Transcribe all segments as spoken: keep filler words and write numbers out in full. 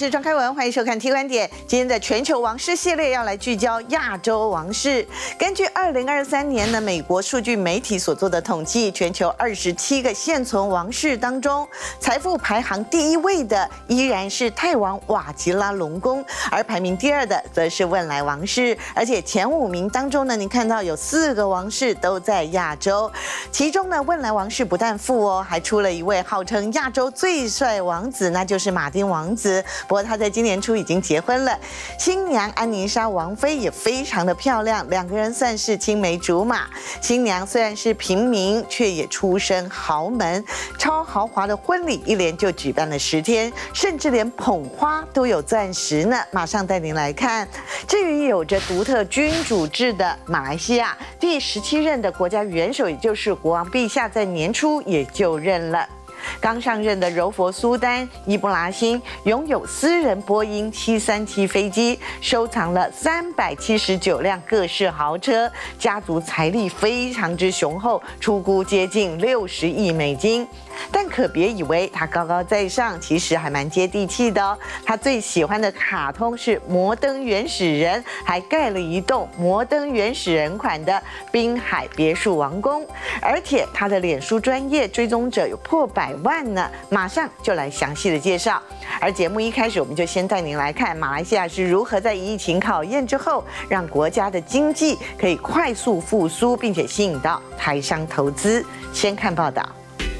是庄开文，欢迎收看 T 观点。今天的全球王室系列要来聚焦亚洲王室。根据二零二三年呢美国数据媒体所做的统计，全球二十七个现存王室当中，财富排行第一位的依然是泰王瓦吉拉隆功，而排名第二的则是汶莱王室。而且前五名当中呢，您看到有四个王室都在亚洲，其中呢汶莱王室不但富哦，还出了一位号称亚洲最帅王子，那就是马丁王子。不过他在今年初已经结婚了，新娘安妮莎王妃也非常的漂亮，两个人算是青梅竹马。新娘虽然是平民，却也出身豪门，超豪华的婚礼一连就举办了十天，甚至连捧花都有钻石呢。马上带您来看。至于有着独特君主制的马来西亚，第十七任的国家元首，也就是国王陛下，在年初也就任了。刚上任的柔佛苏丹伊布拉辛拥有私人波音七三七飞机，收藏了三百七十九辆各式豪车，家族财力非常之雄厚，初估接近六十亿美金。但可别以为他高高在上，其实还蛮接地气的哦。他最喜欢的卡通是《摩登原始人》，还盖了一栋《摩登原始人》款的滨海别墅王宫，而且他的脸书专页追踪者有破百万呢。马上就来详细的介绍。而节目一开始，我们就先带您来看马来西亚是如何在疫情考验之后，让国家的经济可以快速复苏，并且吸引到台商投资。先看报道。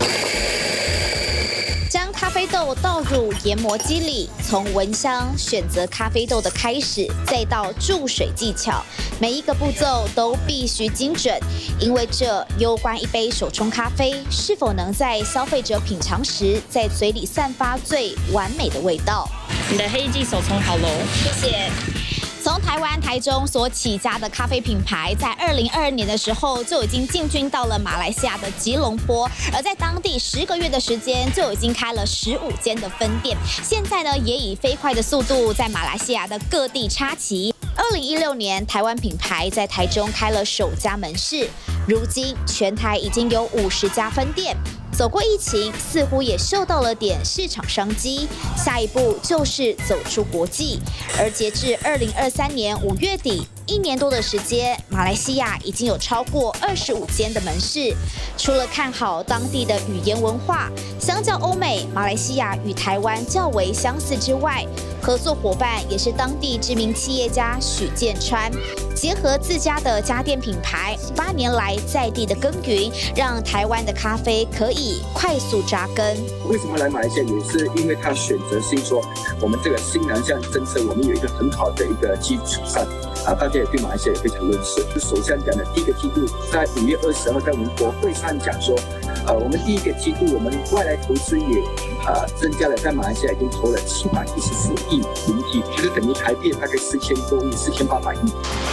将咖啡豆倒入研磨机里，从闻香、选择咖啡豆的开始，再到注水技巧，每一个步骤都必须精准，因为这攸关一杯手冲咖啡是否能在消费者品尝时，在嘴里散发最完美的味道。 你的黑记手冲好喽， 谢谢。从台湾台中所起家的咖啡品牌，在二零二二年的时候就已经进军到了马来西亚的吉隆坡，而在当地十个月的时间就已经开了十五间的分店。现在呢，也以飞快的速度在马来西亚的各地插旗。二零一六年，台湾品牌在台中开了首家门市，如今全台已经有五十家分店。走过疫情，似乎也嗅到了点市场商机，下一步就是走出国际。而截至二零二三年五月底，一年多的时间，马来西亚已经有超过二十五间的门市。除了看好当地的语言文化，相较欧美，马来西亚与台湾较为相似之外，合作伙伴也是当地知名企业家许建川。结合自家的家电品牌，八年来在地的耕耘，让台湾的咖啡可以快速扎根。 为什么来马来西亚，也是因为他选择性说，我们这个新南向政策，我们有一个很好的一个基础上。啊，大家也对马来西亚也非常认识。首相讲的第一个季度，在五月二十号在我们国会上讲说，呃，我们第一个季度我们外来投资也啊、呃、增加了，在马来西亚已经投了七百一十四亿人民币，就是等于台币大概四千多亿，四千八百亿。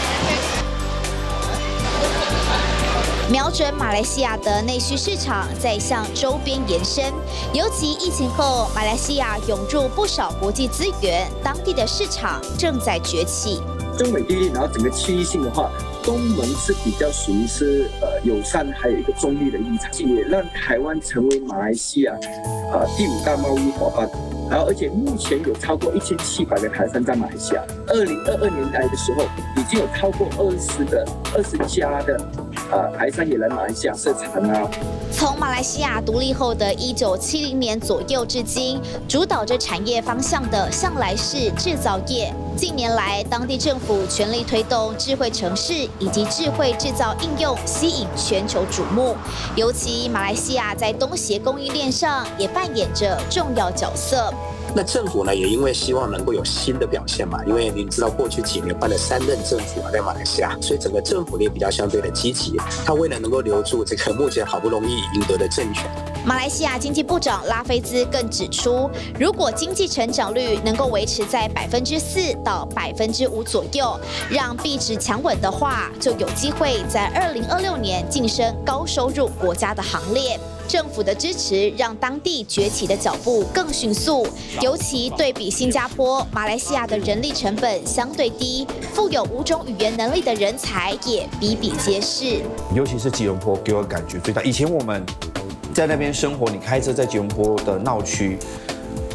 瞄准马来西亚的内需市场，再向周边延伸。尤其疫情后，马来西亚涌入不少国际资源，当地的市场正在崛起。 中美对立，然后整个区域性的话，东盟是比较属于是呃友善，还有一个中立的立场，也让台湾成为马来西亚呃第五大贸易伙伴。然后，而且目前有超过一千七百个台商在马来西亚。二零二二年来的时候，已经有超过二十的二十家的呃台商也来马来西亚设厂啊。 从马来西亚独立后的一九七零年左右至今，主导着产业方向的向来是制造业。近年来，当地政府全力推动智慧城市以及智慧制造应用，吸引全球瞩目。尤其马来西亚在东协供应链上也扮演着重要角色。 那政府呢，也因为希望能够有新的表现嘛，因为您知道过去几年办了三任政府啊，在马来西亚，所以整个政府也比较相对的积极。他为了能够留住这个目前好不容易赢得的政权， 马来西亚经济部长拉菲兹更指出，如果经济成长率能够维持在百分之四到百分之五左右，让币值强稳的话，就有机会在二零二六年晋升高收入国家的行列。政府的支持让当地崛起的脚步更迅速，尤其对比新加坡、马来西亚的人力成本相对低，富有五种语言能力的人才也比比皆是。 尤其是吉隆坡给我感觉最大。以前我们在那边生活，你开车在吉隆坡的闹区，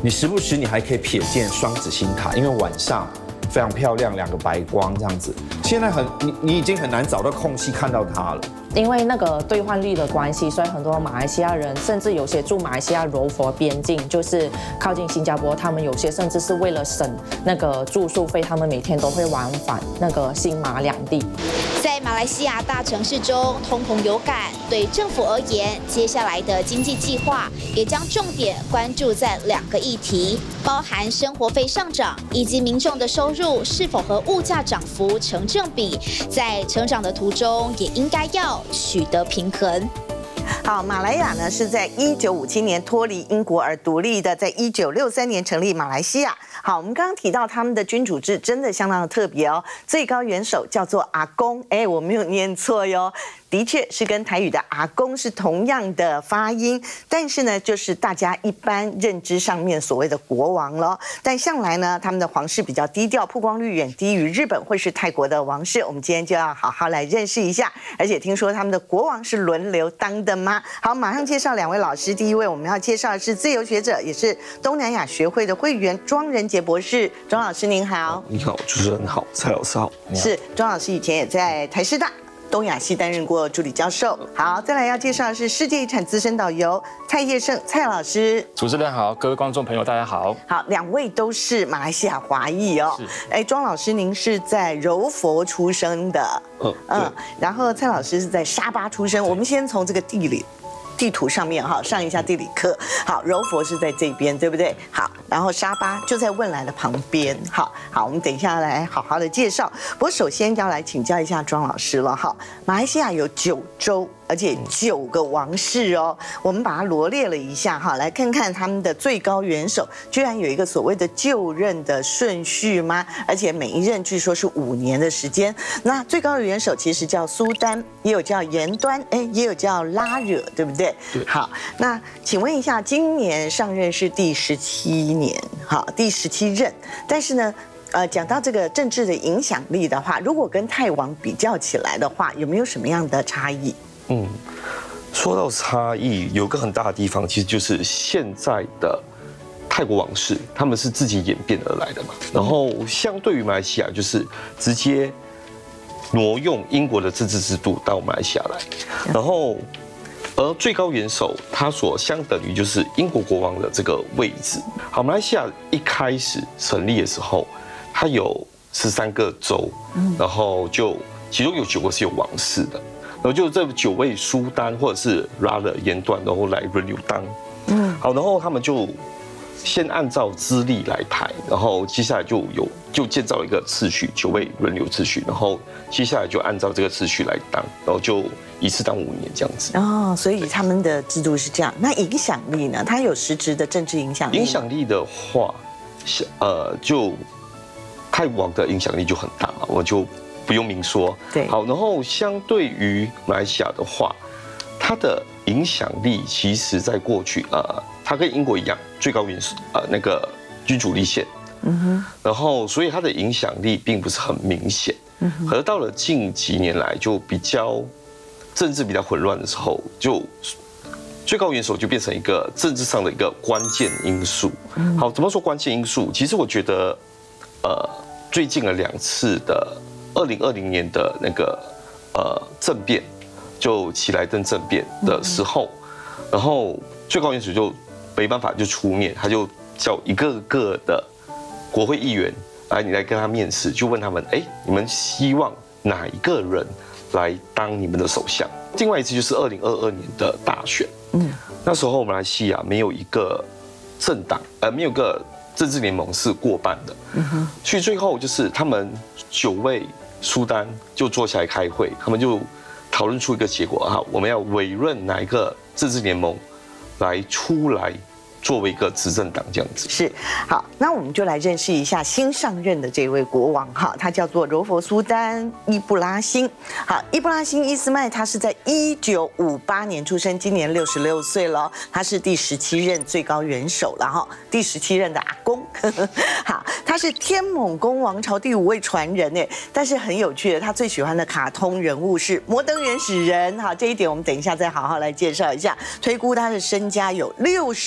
你时不时你还可以瞥见双子星塔，因为晚上非常漂亮，两个白光这样子。现在很你你已经很难找到空隙看到它了。 因为那个兑换率的关系，所以很多马来西亚人，甚至有些住马来西亚柔佛边境，就是靠近新加坡，他们有些甚至是为了省那个住宿费，他们每天都会往返那个新马两地。 在马来西亚大城市中，通膨有感，对政府而言，接下来的经济计划也将重点关注在两个议题，包含生活费上涨以及民众的收入是否和物价涨幅成正比，在成长的途中也应该要取得平衡。 好，马来亚呢是在一九五七年脱离英国而独立的，在一九六三年成立马来西亚。好，我们刚刚提到他们的君主制真的相当的特别哦，最高元首叫做阿公，哎，我没有念错哟。的确是跟台语的阿公是同样的发音，但是呢，就是大家一般认知上面所谓的国王咯。但向来呢，他们的皇室比较低调，曝光率远低于日本或是泰国的王室。我们今天就要好好来认识一下，而且听说他们的国王是轮流当的吗？好，马上介绍两位老师。第一位我们要介绍的是自由学者，也是东南亚学会的会员庄仁杰博士。庄老师您好。 你好，主持人好，蔡老师好。 是庄老师以前也在台师大东亚系担任过助理教授。好，再来要介绍的是世界遗产资深导游蔡业胜蔡老师。 主持人好，各位观众朋友大家好。 好，两位都是马来西亚华裔哦。哎，庄老师您是在柔佛出生的， 嗯嗯， 然后蔡老师是在沙巴出生。我们先从这个地理地图上面哈上一下地理课。好，柔佛是在这边，对不对？好，然后沙巴就在汶莱的旁边。好，好，我们等一下来好好的介绍。不过首先要来请教一下庄老师了哈。马来西亚有九州，而且九个王室哦，我们把它罗列了一下哈，来看看他们的最高元首居然有一个所谓的就任的顺序吗？而且每一任据说是五年的时间。那最高的元首其实叫苏丹，也有叫延端，哎，也有叫拉惹，对不对？ 对。 好，那请问一下，今年上任是第十七年，好，第十七任，但是呢？呃，讲到这个政治的影响力的话，如果跟泰王比较起来的话，有没有什么样的差异？ 嗯，说到差异，有个很大的地方，其实就是现在的泰国王室，他们是自己演变而来的嘛。然后相对于马来西亚，就是直接挪用英国的政治制度到马来西亚来，然后而最高元首他所相等于就是英国国王的这个位置。好，马来西亚一开始成立的时候，它有十三个州，然后就其中有九个是有王室的，然后就这九位苏丹或者是拉勒延端，然后来轮流当。嗯，好，然后他们就先按照资历来排，然后接下来就有就建造一个次序，九位轮流次序，然后接下来就按照这个次序来当，然后就一次当五年这样子。 哦，所以他们的制度是这样。那影响力呢？它有实质的政治影响力？ 影响力的话，呃，就泰王的影响力就很大，我就不用明说。 对， 好，然后相对于马来西亚的话，它的影响力其实在过去，呃，它跟英国一样，最高元首呃那个君主立宪，嗯哼，然后所以它的影响力并不是很明显。嗯哼，可是到了近几年来，就比较政治比较混乱的时候，就最高元首就变成一个政治上的一个关键因素。好，怎么说关键因素？其实我觉得，呃。最近的两次的二零二零年的那个呃政变，就喜来登政变的时候，然后最高元首就没办法就出面，他就叫一个个的国会议员来，你来跟他面试，就问他们，哎，你们希望哪一个人来当你们的首相？另外一次就是二零二二年的大选，嗯，那时候马来西亚没有一个政党，呃，没有个政治联盟是过半的，嗯、所以最后就是他们九位苏丹就坐下来开会，他们就讨论出一个结果哈，我们要委任哪一个政治联盟来出来作为一个执政党这样子。 是，好，那我们就来认识一下新上任的这位国王哈，他叫做柔佛苏丹伊布拉辛。好，伊布拉辛伊斯迈，他是在一九五八年出生，今年六十六岁了，他是第十七任最高元首了哈，第十七任的阿公。好，他是天蒙公王朝第五位传人哎，但是很有趣的，他最喜欢的卡通人物是摩登原始人哈，这一点我们等一下再好好来介绍一下。推估他的身家有六十亿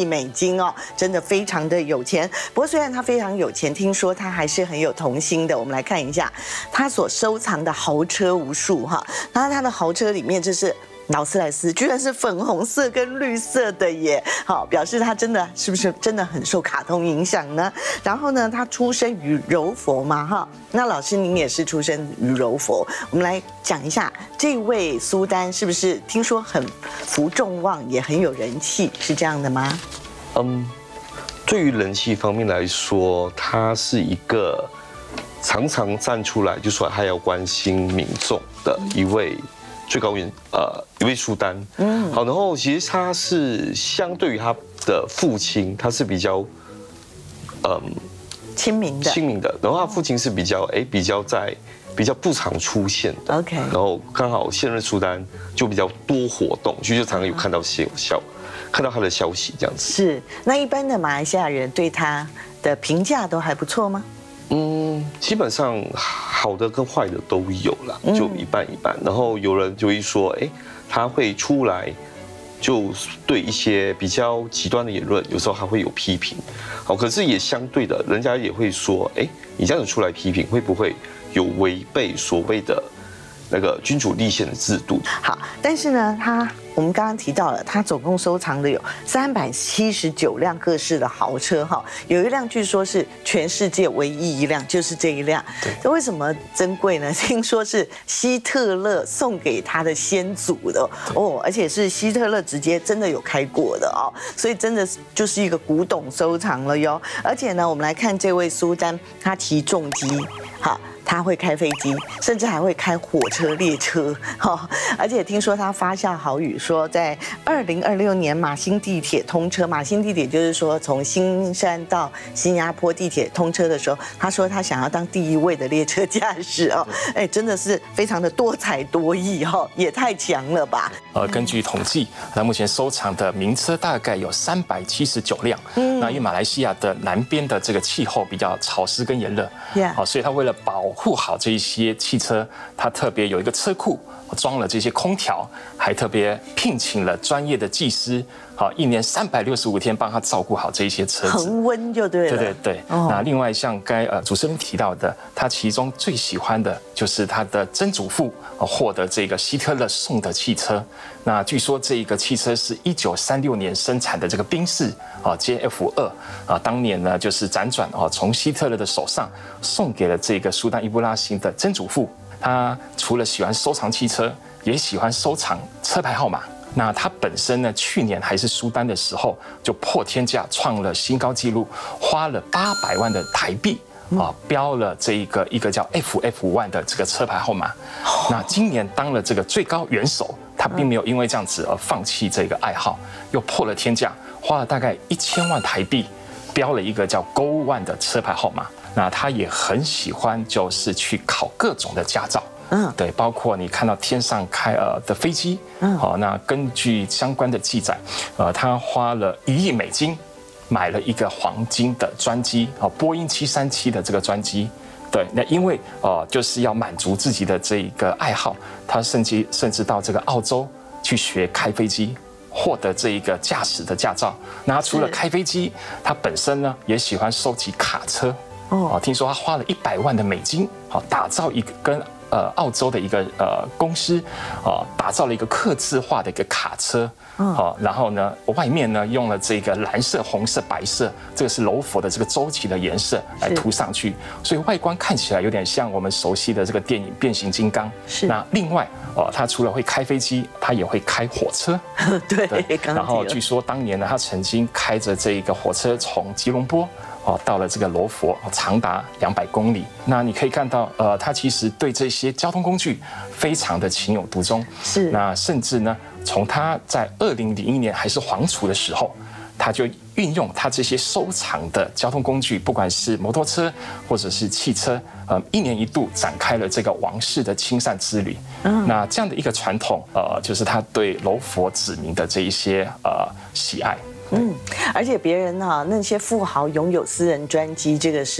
美金哦，真的非常的有钱。不过虽然他非常有钱，听说他还是很有童心的。我们来看一下他所收藏的豪车无数哈，那他的豪车里面这是劳斯莱斯，居然是粉红色跟绿色的耶，好，表示他真的是不是真的很受卡通影响呢？然后呢，他出生于柔佛嘛哈，那老师您也是出生于柔佛，我们来讲一下这位苏丹是不是听说很福众望，也很有人气，是这样的吗？ 嗯，对于人气方面来说，他是一个常常站出来就说他要关心民众的一位最高元呃一位苏丹。嗯，好，然后其实他是相对于他的父亲，他是比较嗯亲民的， 亲民的，然后他父亲是比较哎比较在比较不常出现的。 OK， 然后刚好现任苏丹就比较多活动，所以就常常有看到些消看到他的消息这样子。 是，那一般的马来西亚人对他的评价都还不错吗？ 嗯，基本上好的跟坏的都有啦，就一半一半。然后有人就会说，哎，他会出来就对一些比较极端的言论，有时候还会有批评。好，可是也相对的，人家也会说，哎，你这样子出来批评，会不会有违背所谓的那个君主立宪的制度？ 好，但是呢，他我们刚刚提到了，他总共收藏的有三百七十九辆各式的豪车哈，有一辆据说是全世界唯一一辆，就是这一辆。这为什么珍贵呢？听说是希特勒送给他的先祖的哦，而且是希特勒直接真的有开过的哦，所以真的就是一个古董收藏了哟。而且呢，我们来看这位苏丹，他骑重机，好。他会开飞机，甚至还会开火车、列车，哈！而且听说他发下豪语，说在二零二六年马新地铁通车，马新地铁就是说从新山到新加坡地铁通车的时候，他说他想要当第一位的列车驾驶哦，哎，真的是非常的多才多艺哈，也太强了吧！ 呃，根据统计，他目前收藏的名车大概有三百七十九辆。嗯，那因为马来西亚的南边的这个气候比较潮湿跟炎热，好，所以他为了保护好这一些汽车，他特别有一个车库装了这些空调，还特别聘请了专业的技师，好，一年三百六十五天帮他照顾好这一些车子， 恒温就对了。 对对对。哦、那另外像该呃主持人提到的，他其中最喜欢的就是他的曾祖父获得这个希特勒送的汽车。那据说这个汽车是一九三六年生产的这个宾士啊 J F 二啊，当年呢就是辗转啊从希特勒的手上送给了这个苏丹伊布拉欣的曾祖父。他除了喜欢收藏汽车，也喜欢收藏车牌号码。那他本身呢，去年还是苏丹的时候，就破天价创了新高纪录，花了八百万的台币啊，标了这一个一个叫 F F 一的这个车牌号码。那今年当了这个最高元首，他并没有因为这样子而放弃这个爱好，又破了天价，花了大概一千万台币，标了一个叫 Go One 的车牌号码。那他也很喜欢，就是去考各种的驾照。嗯，对，包括你看到天上开呃的飞机，嗯，好，那根据相关的记载，呃，他花了一亿美金买了一个黄金的专机，啊，波音七三七的这个专机。对，那因为呃就是要满足自己的这一个爱好，他甚至甚至到这个澳洲去学开飞机，获得这一个驾驶的驾照。那他除了开飞机，他本身呢也喜欢收集卡车。哦，听说他花了一百万的美金，好打造一个跟呃澳洲的一个呃公司，啊打造了一个客制化的一个卡车，好，然后呢外面呢用了这个蓝色、红色、白色，这个是柔佛的这个周期的颜色来涂上去，所以外观看起来有点像我们熟悉的这个电影《变形金刚》。是。那另外哦，他除了会开飞机，他也会开火车。 对。对， 然后据说当年呢，他曾经开着这个火车从吉隆坡。哦，到了这个柔佛，长达两百公里。那你可以看到，呃，他其实对这些交通工具非常的情有独钟。是。那甚至呢，从他在二零零一年还是皇储的时候，他就运用他这些收藏的交通工具，不管是摩托车或者是汽车，呃，一年一度展开了这个王室的亲善之旅。嗯。那这样的一个传统，呃，就是他对柔佛子民的这一些呃喜爱。 嗯，而且别人哈、啊、那些富豪拥有私人专机，这个是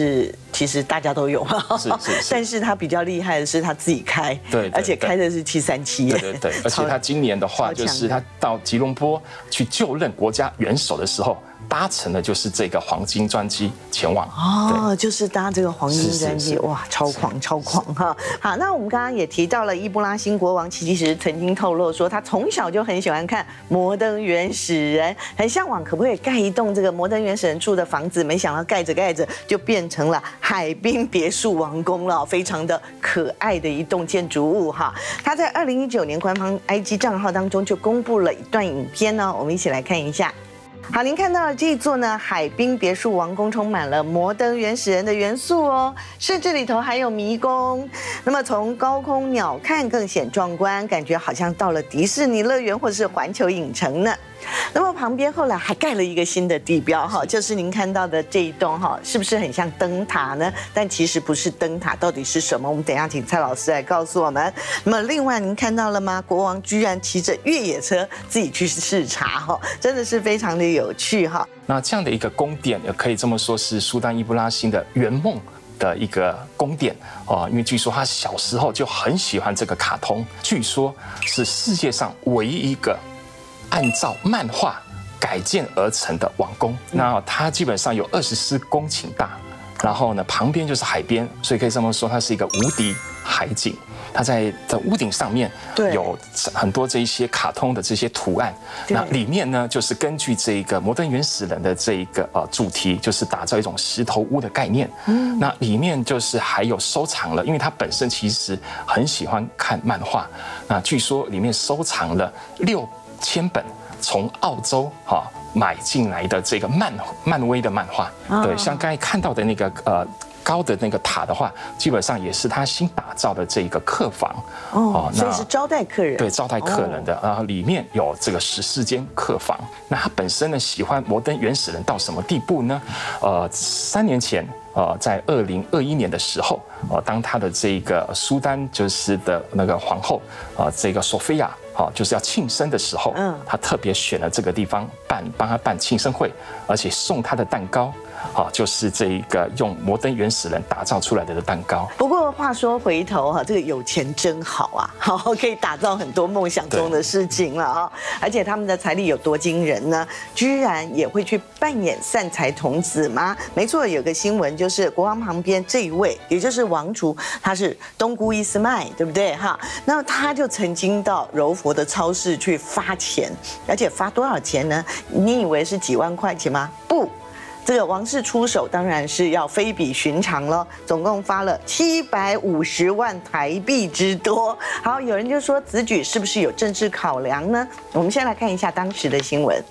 其实大家都有， 是是是， 但是他比较厉害的是他自己开， 对， 而且开的是七三七， 对对对，而且他今年的话，就是他到吉隆坡去就任国家元首的时候，搭乘的就是这个黄金专机前往。 哦，就是搭这个黄金专机，哇，超狂超狂哈！好，那我们刚刚也提到了伊布拉辛国王，其实曾经透露说，他从小就很喜欢看《摩登原始人》，很向往可不可以盖一栋这个摩登原始人住的房子，没想到盖着盖着就变成了海滨别墅王宫了，非常的可爱的一栋建筑物哈。他在二零一九年官方 I G 账号当中就公布了一段影片呢，我们一起来看一下。好，您看到的这一座呢，海滨别墅王宫充满了摩登原始人的元素哦，甚至里头还有迷宫。那么从高空鸟瞰更显壮观，感觉好像到了迪士尼乐园或者是环球影城呢。那么旁边后来还盖了一个新的地标哈，就是您看到的这一栋哈，是不是很像灯塔呢？但其实不是灯塔，到底是什么？我们等一下请蔡老师来告诉我们。那么另外您看到了吗？国王居然骑着越野车自己去视察哈，真的是非常的有趣哈。 那这样的一个宫殿，也可以这么说是苏丹伊布拉辛的圆梦的一个宫殿哦，因为据说他小时候就很喜欢这个卡通，据说是世界上唯一一个按照漫画改建而成的王宫。那它基本上有二十四公顷大，然后呢旁边就是海边，所以可以这么说，它是一个无敌海景。它在的屋顶上面有很多这一些卡通的这些图案，那里面呢就是根据这个摩登原始人的这一个呃主题，就是打造一种石头屋的概念。嗯，那里面就是还有收藏了，因为他本身其实很喜欢看漫画，那据说里面收藏了六千本从澳洲哈买进来的这个漫漫威的漫画。对，像刚才看到的那个呃。高的那个塔的话，基本上也是他新打造的这个客房哦，所以是招待客人， 对，招待客人的。然后里面有这个十四间客房。那他本身呢，喜欢摩登原始人到什么地步呢？呃，三年前，呃，在二零二一年的时候，呃，当他的这个苏丹就是的那个皇后，呃，这个索菲亚。好，就是要庆生的时候，嗯，他特别选了这个地方办，帮他办庆生会，而且送他的蛋糕，好，就是这一个用摩登原始人打造出来的蛋糕。 不过话说回头哈，这个有钱真好啊，好可以打造很多梦想中的事情了啊！而且他们的财力有多惊人呢？居然也会去扮演善财童子吗？没错，有个新闻就是国王旁边这一位，也就是王储，他是东姑伊斯麦，对不对哈？那他就曾经到柔佛的超市去发钱，而且发多少钱呢？你以为是几万块钱吗？不，这个王室出手当然是要非比寻常了，总共发了七百五十万台币之多。好，有人就说此举是不是有政治考量呢？我们先来看一下当时的新闻。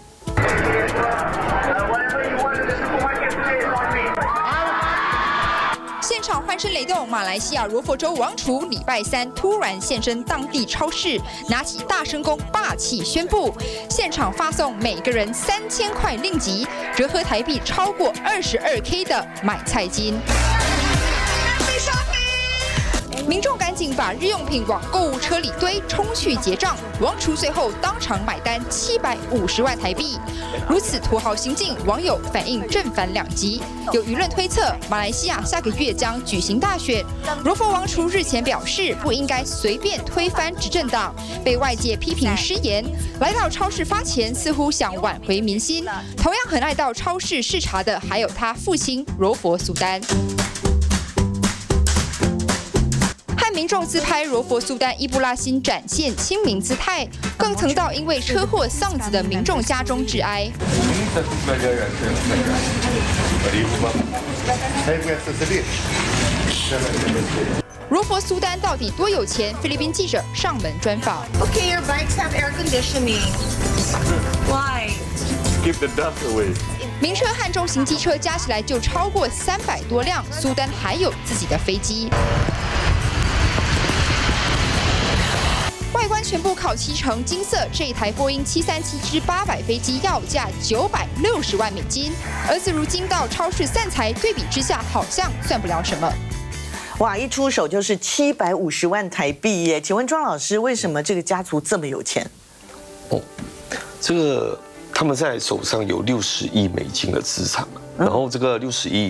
现场欢声雷动，马来西亚柔佛州王储礼拜三突然现身当地超市，拿起大声公霸气宣布，现场发送每个人三千块令吉，折合台币超过二十二 K 的买菜金。民众赶紧把日用品往购物车里堆，冲去结账。王储随后当场买单七百五十万台币。如此土豪行径，网友反应正反两极。有舆论推测，马来西亚下个月将举行大选。柔佛王储日前表示，不应该随便推翻执政党，被外界批评失言。来到超市发钱，似乎想挽回民心。同样很爱到超市视察的，还有他父亲柔佛苏丹。民众自拍柔佛苏丹伊布拉辛展现亲民姿态，更曾到因为车祸丧子的民众家中致哀。柔佛苏丹到底多有钱？菲律宾记者上门专访。 Okay, your bikes have air conditioning. Why? Keep the dust away. 名车和重型机车加起来就超过三百多辆，苏丹还有自己的飞机。外观全部烤漆成金色，这一台波音七三七之八百飞机要价九百六十万美金。儿子如今到超市散财，对比之下好像算不了什么。 哇，一出手就是七百五十万台币耶！请问庄老师，为什么这个家族这么有钱？ 哦，这个他们在手上有六十亿美金的资产，然后这个六十亿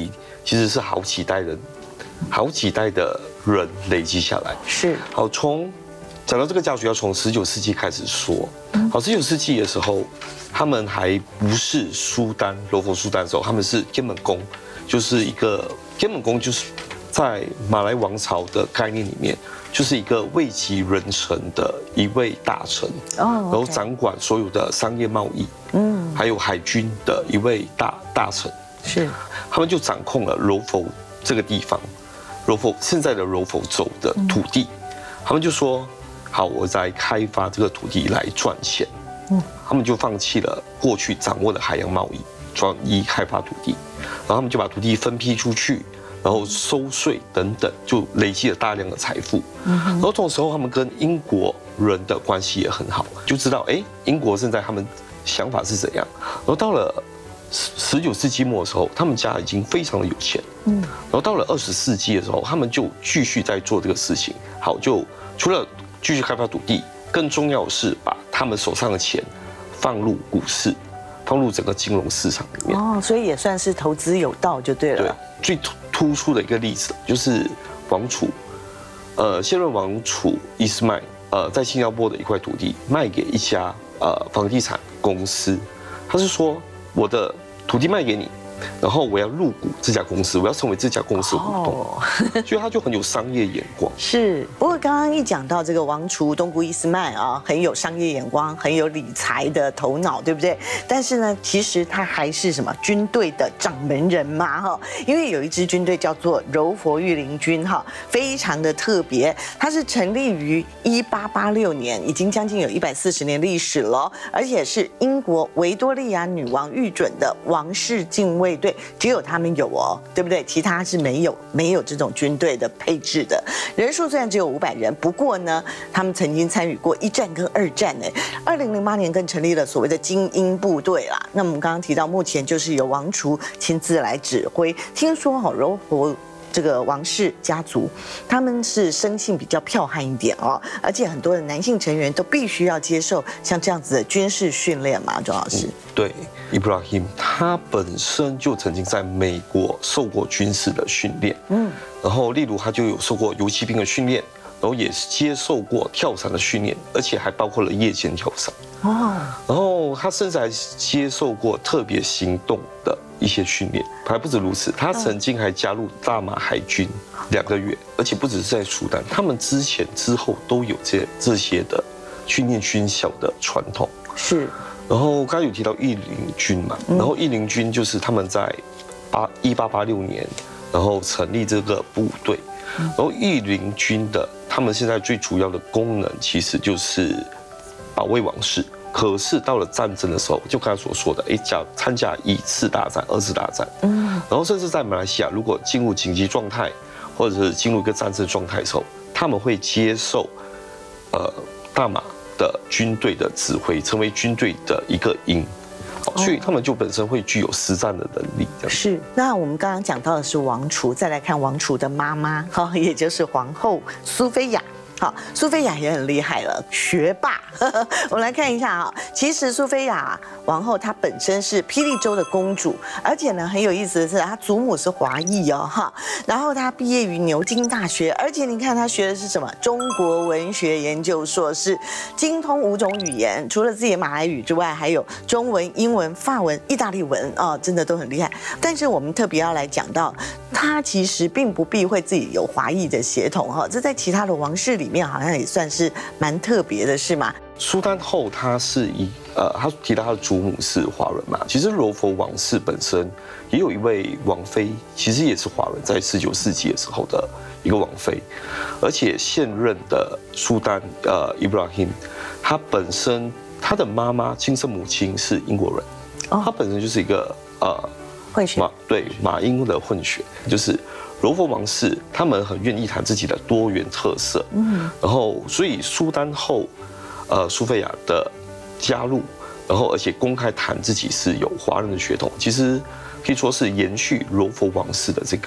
其实是好几代人，好几代的人累积下来。 是。 好，从讲到这个家族，要从十九世纪开始说。好，十九世纪的时候，他们还不是苏丹柔佛苏丹的时候，他们是根本宫，就是一个根本宫，就是在马来王朝的概念里面，就是一个位极人臣的一位大臣，哦，然后掌管所有的商业贸易，嗯，还有海军的一位大大臣， 是， 他们就掌控了柔佛这个地方，柔佛现在的柔佛州的土地，他们就说。好，我在开发这个土地来赚钱。嗯，他们就放弃了过去掌握的海洋贸易，转移开发土地，然后他们就把土地分批出去，然后收税等等，就累积了大量的财富。嗯，然后这种时候，他们跟英国人的关系也很好，就知道哎，英国现在他们想法是怎样。然后到了十九世纪末的时候，他们家已经非常的有钱。嗯，然后到了二十世纪的时候，他们就继续在做这个事情。好，就除了继续开发土地，更重要的是把他们手上的钱放入股市，放入整个金融市场里面。 哦，所以也算是投资有道就对了。 对，最突突出的一个例子就是王储，呃，现任王储伊斯麦，呃，在新加坡的一块土地卖给一家呃房地产公司，他是说我的土地卖给你。然后我要入股这家公司，我要成为这家公司的股东，哦、所以他就很有商业眼光。 是，不过刚刚一讲到这个王储东姑伊斯曼啊，很有商业眼光，很有理财的头脑，对不对？但是呢，其实他还是什么军队的掌门人嘛，哈，因为有一支军队叫做柔佛御林军，哈，非常的特别，它是成立于一八八六年，已经将近有一百四十年历史了，而且是英国维多利亚女王御准的王室禁卫队，只有他们有哦，对不对？其他是没有没有这种军队的配置的。人数虽然只有五百人，不过呢，他们曾经参与过一战跟二战呢。二零零八年更成立了所谓的精英部队啦。那我们刚刚提到，目前就是由王储亲自来指挥。听说哦，柔佛这个王室家族，他们是生性比较剽悍一点哦，而且很多的男性成员都必须要接受像这样子的军事训练嘛，庄老师。嗯、 对 ，Ibrahim 他本身就曾经在美国受过军事的训练，嗯，然后例如他就有受过游骑兵的训练，然后也接受过跳伞的训练，而且还包括了夜间跳伞。哦，然后他甚至还接受过特别行动的一些训练，还不止如此，他曾经还加入大马海军两个月，而且不只是在苏丹，他们之前之后都有这这些的训练军校的传统。 是， 然后刚才有提到御林军嘛，然后御林军就是他们在八一八八六年，然后成立这个部队，然后御林军的他们现在最主要的功能其实就是保卫王室。可是到了战争的时候，就刚才所说的，哎，加参加一次大战、二次大战，嗯，然后甚至在马来西亚，如果进入紧急状态，或者是进入一个战争状态的时候，他们会接受，呃，大马的军队的指挥，成为军队的一个营，所以他们就本身会具有实战的能力。 是。那我们刚刚讲到的是王储，再来看王储的妈妈，哈，也就是皇后苏菲亚。好，苏菲亚也很厉害了，学霸。我们来看一下啊，其实苏菲亚王后她本身是霹雳州的公主，而且呢很有意思的是，她祖母是华裔哦，哈。然后她毕业于牛津大学，而且你看她学的是什么？中国文学研究硕士，精通五种语言，除了自己的马来语之外，还有中文、英文、法文、意大利文哦，真的都很厉害。但是我们特别要来讲到，她其实并不避讳自己有华裔的血统哈，这在其他的王室里面好像也算是蛮特别的，是吗？ 苏丹后他是一呃，他提到他的祖母是华人嘛，其实柔佛王室本身也有一位王妃，其实也是华人，在十九世纪的时候的一个王妃，而且现任的苏丹呃 Ibrahim， 他本身他的妈妈亲生母亲是英国人，哦，他本身就是一个呃混血， 马对马英的混血，就是柔佛王室他们很愿意谈自己的多元特色，嗯，然后所以苏丹后。呃，苏菲亚的加入，然后而且公开谈自己是有华人的血统，其实可以说是延续柔佛王室的这个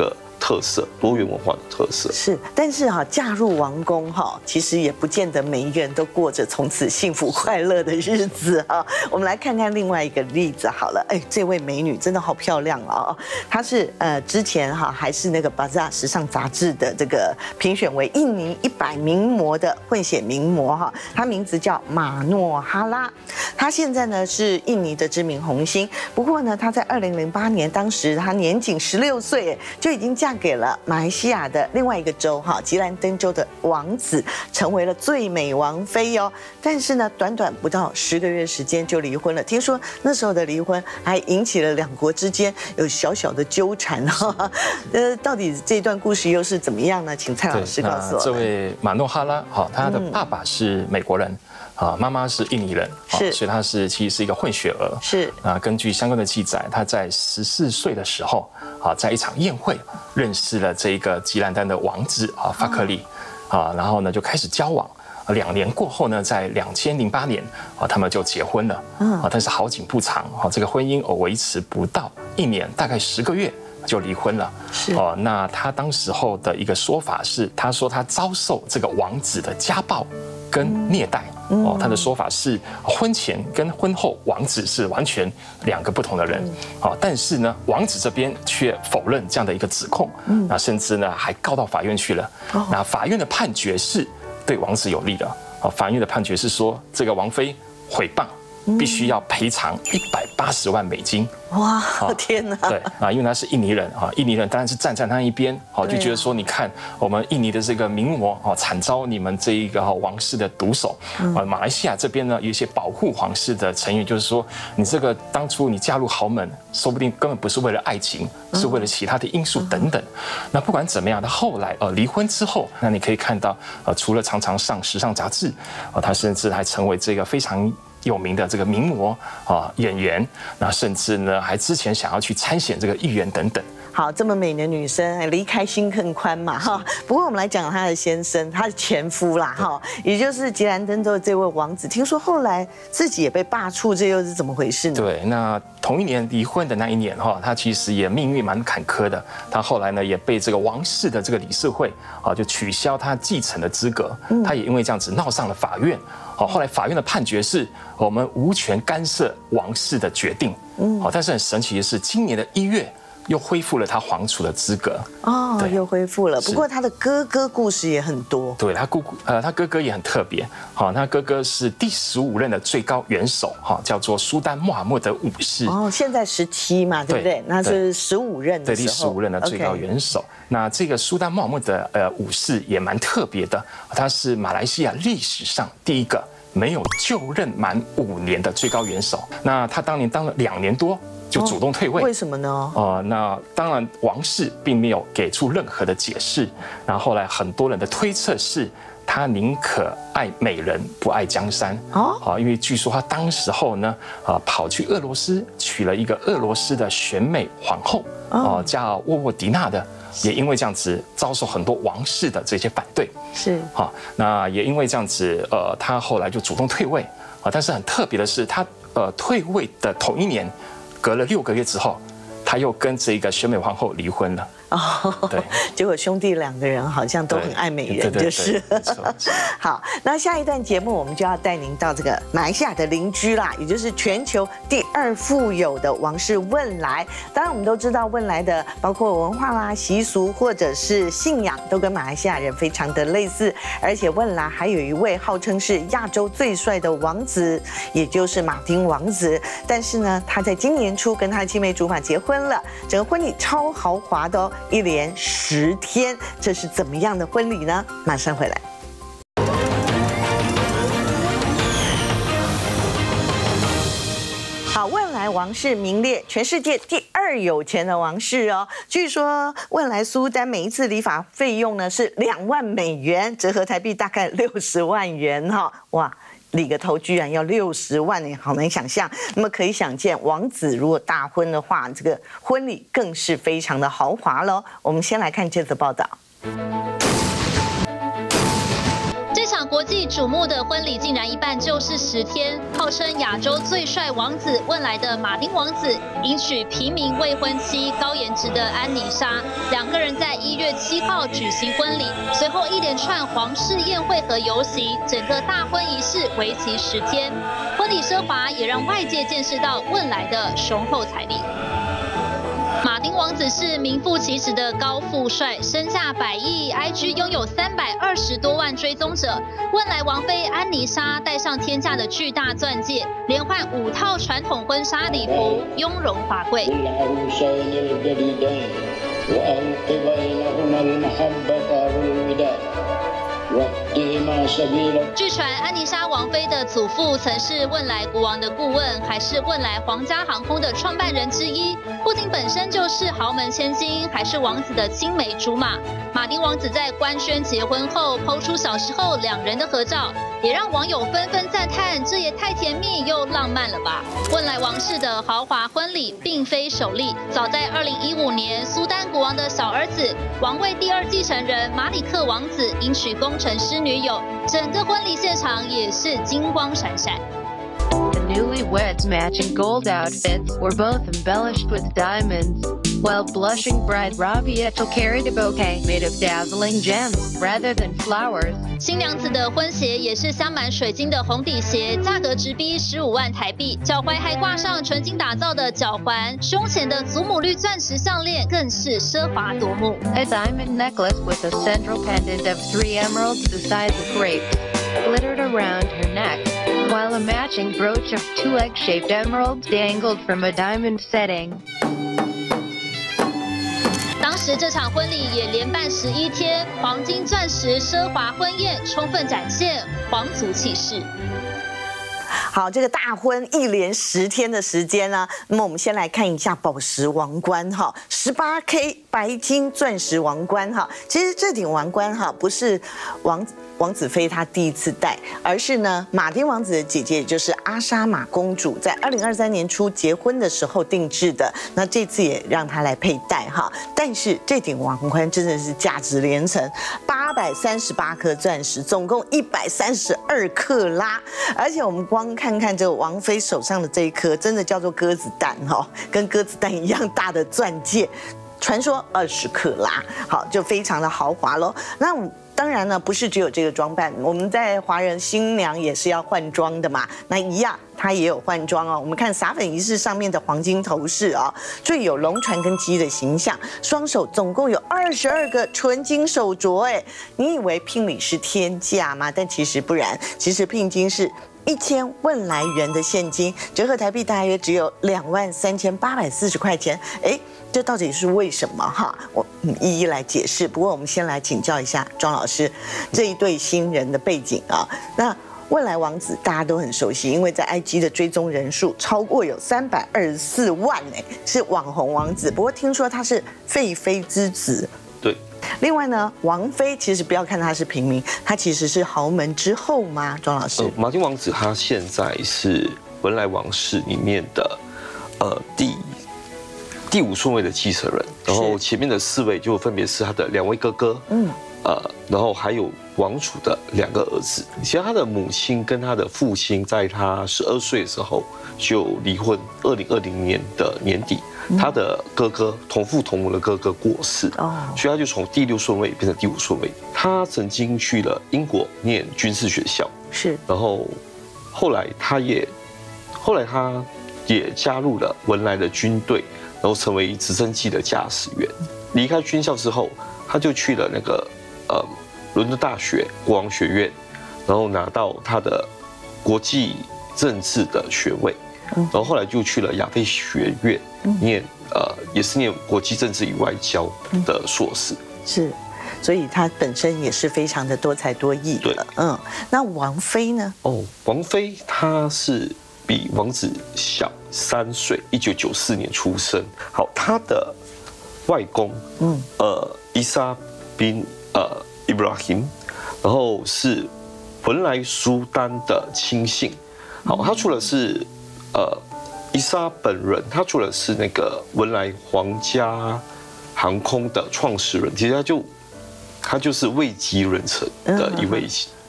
特色，多元文化的特色。 是，但是哈、啊，嫁入王宫哈、啊，其实也不见得每一个人都过着从此幸福快乐的日子啊。我们来看看另外一个例子好了，哎，这位美女真的好漂亮哦，她是呃之前哈、啊、还是那个《Bazaar》时尚杂志的这个评选为印尼一百名模的混血名模哈，她名字叫马诺哈拉，她现在呢是印尼的知名红星，不过呢她在二零零八年当时她年仅十六岁就已经嫁给了马来西亚的另外一个州哈吉兰登州的王子，成为了最美王妃哦。但是呢，短短不到十个月时间就离婚了。听说那时候的离婚还引起了两国之间有小小的纠缠哈。呃，到底这段故事又是怎么样呢？请蔡老师告诉我。 这位马诺哈拉哈，他的爸爸是美国人。啊，妈妈是印尼人， 是， 所以她是其实是一个混血儿。 是啊，根据相关的记载，她在十四岁的时候啊，在一场宴会认识了这个吉兰丹的王子啊法克利啊，然后呢就开始交往。两年过后呢，在两千零八年啊，他们就结婚了。啊，但是好景不长啊，这个婚姻哦维持不到一年，大概十个月就离婚了。 是哦，那他当时候的一个说法是，他说他遭受这个王子的家暴跟虐待。哦，他的说法是婚前跟婚后王子是完全两个不同的人。哦，但是呢，王子这边却否认这样的一个指控。嗯，那甚至呢还告到法院去了。那法院的判决是对王子有利的。哦，法院的判决是说这个王妃诽谤。必须要赔偿一百八十万美金。 哇，天哪！ 对啊，因为他是印尼人啊，印尼人当然是站在他一边，好就觉得说，你看我们印尼的这个名模啊，惨遭你们这一个王室的毒手。啊，马来西亚这边呢，有一些保护皇室的成员，就是说，你这个当初你嫁入豪门，说不定根本不是为了爱情，是为了其他的因素等等。那不管怎么样，他后来呃离婚之后，那你可以看到，呃，除了常常上时尚杂志，啊，他甚至还成为这个非常有名的这个名模啊演员，那甚至呢还之前想要去参选这个议员等等。 好，这么美的女生，离开心更宽嘛哈。不过我们来讲她的先生，她的前夫啦哈，也就是吉兰登州的这位王子，听说后来自己也被罢黜，这又是怎么回事呢？ 对，那同一年离婚的那一年哈，他其实也命运蛮坎坷的。他后来呢也被这个王室的这个理事会啊就取消他继承的资格，他也因为这样子闹上了法院。好，后来法院的判决是我们无权干涉王室的决定。嗯，好，但是很神奇的是，今年的一月。又恢复了他皇储的资格哦，又恢复了。不过他的哥哥故事也很多。 对，他姑姑呃，他哥哥也很特别。好，他哥哥是第十五任的最高元首，哈，叫做苏丹穆罕默德五世。 哦，现在十七嘛，对不对？那是十五任的时候。 对，第十五任的最高元首。那这个苏丹穆罕默德呃五世也蛮特别的，他是马来西亚历史上第一个没有就任满五年的最高元首。那他当年当了两年多。就主动退位， 为什么呢？ 呃，那当然，王室并没有给出任何的解释。然后后来很多人的推测是，他宁可爱美人，不爱江山。哦，好，因为据说他当时候呢，啊，跑去俄罗斯娶了一个俄罗斯的选美皇后，哦，叫沃沃迪娜的，也因为这样子遭受很多王室的这些反对。 是， 好，那也因为这样子，呃，他后来就主动退位。啊，但是很特别的是，他呃退位的同一年。隔了六个月之后，他又跟这个选美皇后离婚了。 哦，对，结果兄弟两个人好像都很爱美人，就是。好，那下一段节目我们就要带您到这个马来西亚的邻居啦，也就是全球第二富有的王室汶莱。当然，我们都知道汶莱的包括文化啦、习俗或者是信仰，都跟马来西亚人非常的类似。而且汶莱还有一位号称是亚洲最帅的王子，也就是马丁王子。但是呢，他在今年初跟他的青梅竹马结婚了，整个婚礼超豪华的哦。一连十天，这是怎么样的婚礼呢？马上回来。好，汶莱王室名列全世界第二有钱的王室哦。据说汶莱苏丹每一次理发费用呢是两万美元，折合台币大概六十万元哈、哦，哇！理个头居然要六十万，你好难想象。那么可以想见，王子如果大婚的话，这个婚礼更是非常的豪华喽。我们先来看这则报道。 这场国际瞩目的婚礼竟然一办就是十天，号称亚洲最帅王子汶莱的马丁王子迎娶平民未婚妻高颜值的安妮莎，两个人在一月七号举行婚礼，随后一连串皇室宴会和游行，整个大婚仪式为期十天。婚礼奢华也让外界见识到汶莱的雄厚财力。马丁王子是名副其实的高富帅，身价百亿 ，I G 拥有三百二十多万追踪者。汶莱王妃安妮莎戴上天价的巨大钻戒，连换五套传统婚纱礼服，雍容华贵。据传，安妮莎王妃的祖父曾是汶莱国王的顾问，还是汶莱皇家航空的创办人之一。不仅本身就是豪门千金，还是王子的青梅竹马。马丁王子在官宣结婚后抛出小时候两人的合照，也让网友纷纷赞叹，这也太甜蜜又浪漫了吧！汶莱王室的豪华婚礼并非首例，早在二零一五年，苏丹国王的小儿子王位第二继承人马里克王子迎娶工程师女友，整个婚礼现场也是金光闪闪。 The newlyweds' matching gold outfits were both embellished with diamonds, while blushing bride Rabietta carried a bouquet made of dazzling gems rather than flowers. 新娘子的婚鞋也是镶满水晶的红底鞋，价格直逼十五万台币，脚踝还挂上纯金打造的脚环，胸前的祖母绿钻石项链更是奢华夺目。 A diamond necklace with a central pendant of three emeralds the size of grapes glittered around her neck, while a matching brooch of two egg-shaped emeralds dangled from a diamond setting. 当时这场婚礼也连办十一天，黄金、钻石奢华婚宴，充分展现皇族气势。 好，这个大婚一连十天的时间呢，那么我们先来看一下宝石王冠哈，十八 K 白金钻石王冠哈。其实这顶王冠哈不是王王子妃她第一次戴，而是呢马丁王子的姐姐，也就是阿莎玛公主，在二零二三年初结婚的时候定制的。那这次也让她来佩戴哈。但是这顶王冠真的是价值连城，八百三十八颗钻石，总共一百三十二克拉，而且我们光 看看这个王妃手上的这一颗，真的叫做鸽子蛋哈，跟鸽子蛋一样大的钻戒，传说二十克拉，好，就非常的豪华喽。那当然呢，不是只有这个装扮，我们在华人新娘也是要换装的嘛，那一样。 它也有换装哦，我们看撒粉仪式上面的黄金头饰啊，最有龙船跟鸡的形象，双手总共有二十二个纯金手镯，哎，你以为聘礼是天价吗？但其实不然，其实聘金是 一千汶莱元的现金，折合台币大约只有两万三千八百四十块钱。哎，这到底是为什么哈？我一一来解释。不过我们先来请教一下庄老师，这一对新人的背景啊。那 汶莱王子大家都很熟悉，因为在 I G 的追踪人数超过有三百二十四万哎，是网红王子。不过听说他是废妃之子。 对。 另外呢，王妃其实不要看他是平民，他其实是豪门之后吗？庄老师， 呃、马丁王子他现在是汶莱王室里面的呃第第五顺位的继承人，然后前面的四位就分别是他的两位哥哥，嗯。 呃，然后还有王储的两个儿子。其实他的母亲跟他的父亲在他十二岁的时候就离婚。二零二零年的年底，他的哥哥同父同母的哥哥过世，哦，所以他就从第六顺位变成第五顺位。他曾经去了英国念军事学校，是，然后后来他也后来他也加入了汶莱的军队，然后成为直升机的驾驶员。离开军校之后，他就去了那个。 呃，伦敦大学国王学院，然后拿到他的国际政治的学位，然后后来就去了亚非学院念呃，也是念国际政治与外交的硕士。是，所以他本身也是非常的多才多艺的。嗯，那王妃呢？哦，王妃她是比王子小三岁，一九九四年出生。好，她的外公，嗯，呃，伊莎宾。 呃 ，Ibrahim， 然后是汶莱苏丹的亲信。好，他除了是呃伊莎本人，他除了是那个汶莱皇家航空的创始人，其实他就他就是位极人臣的一位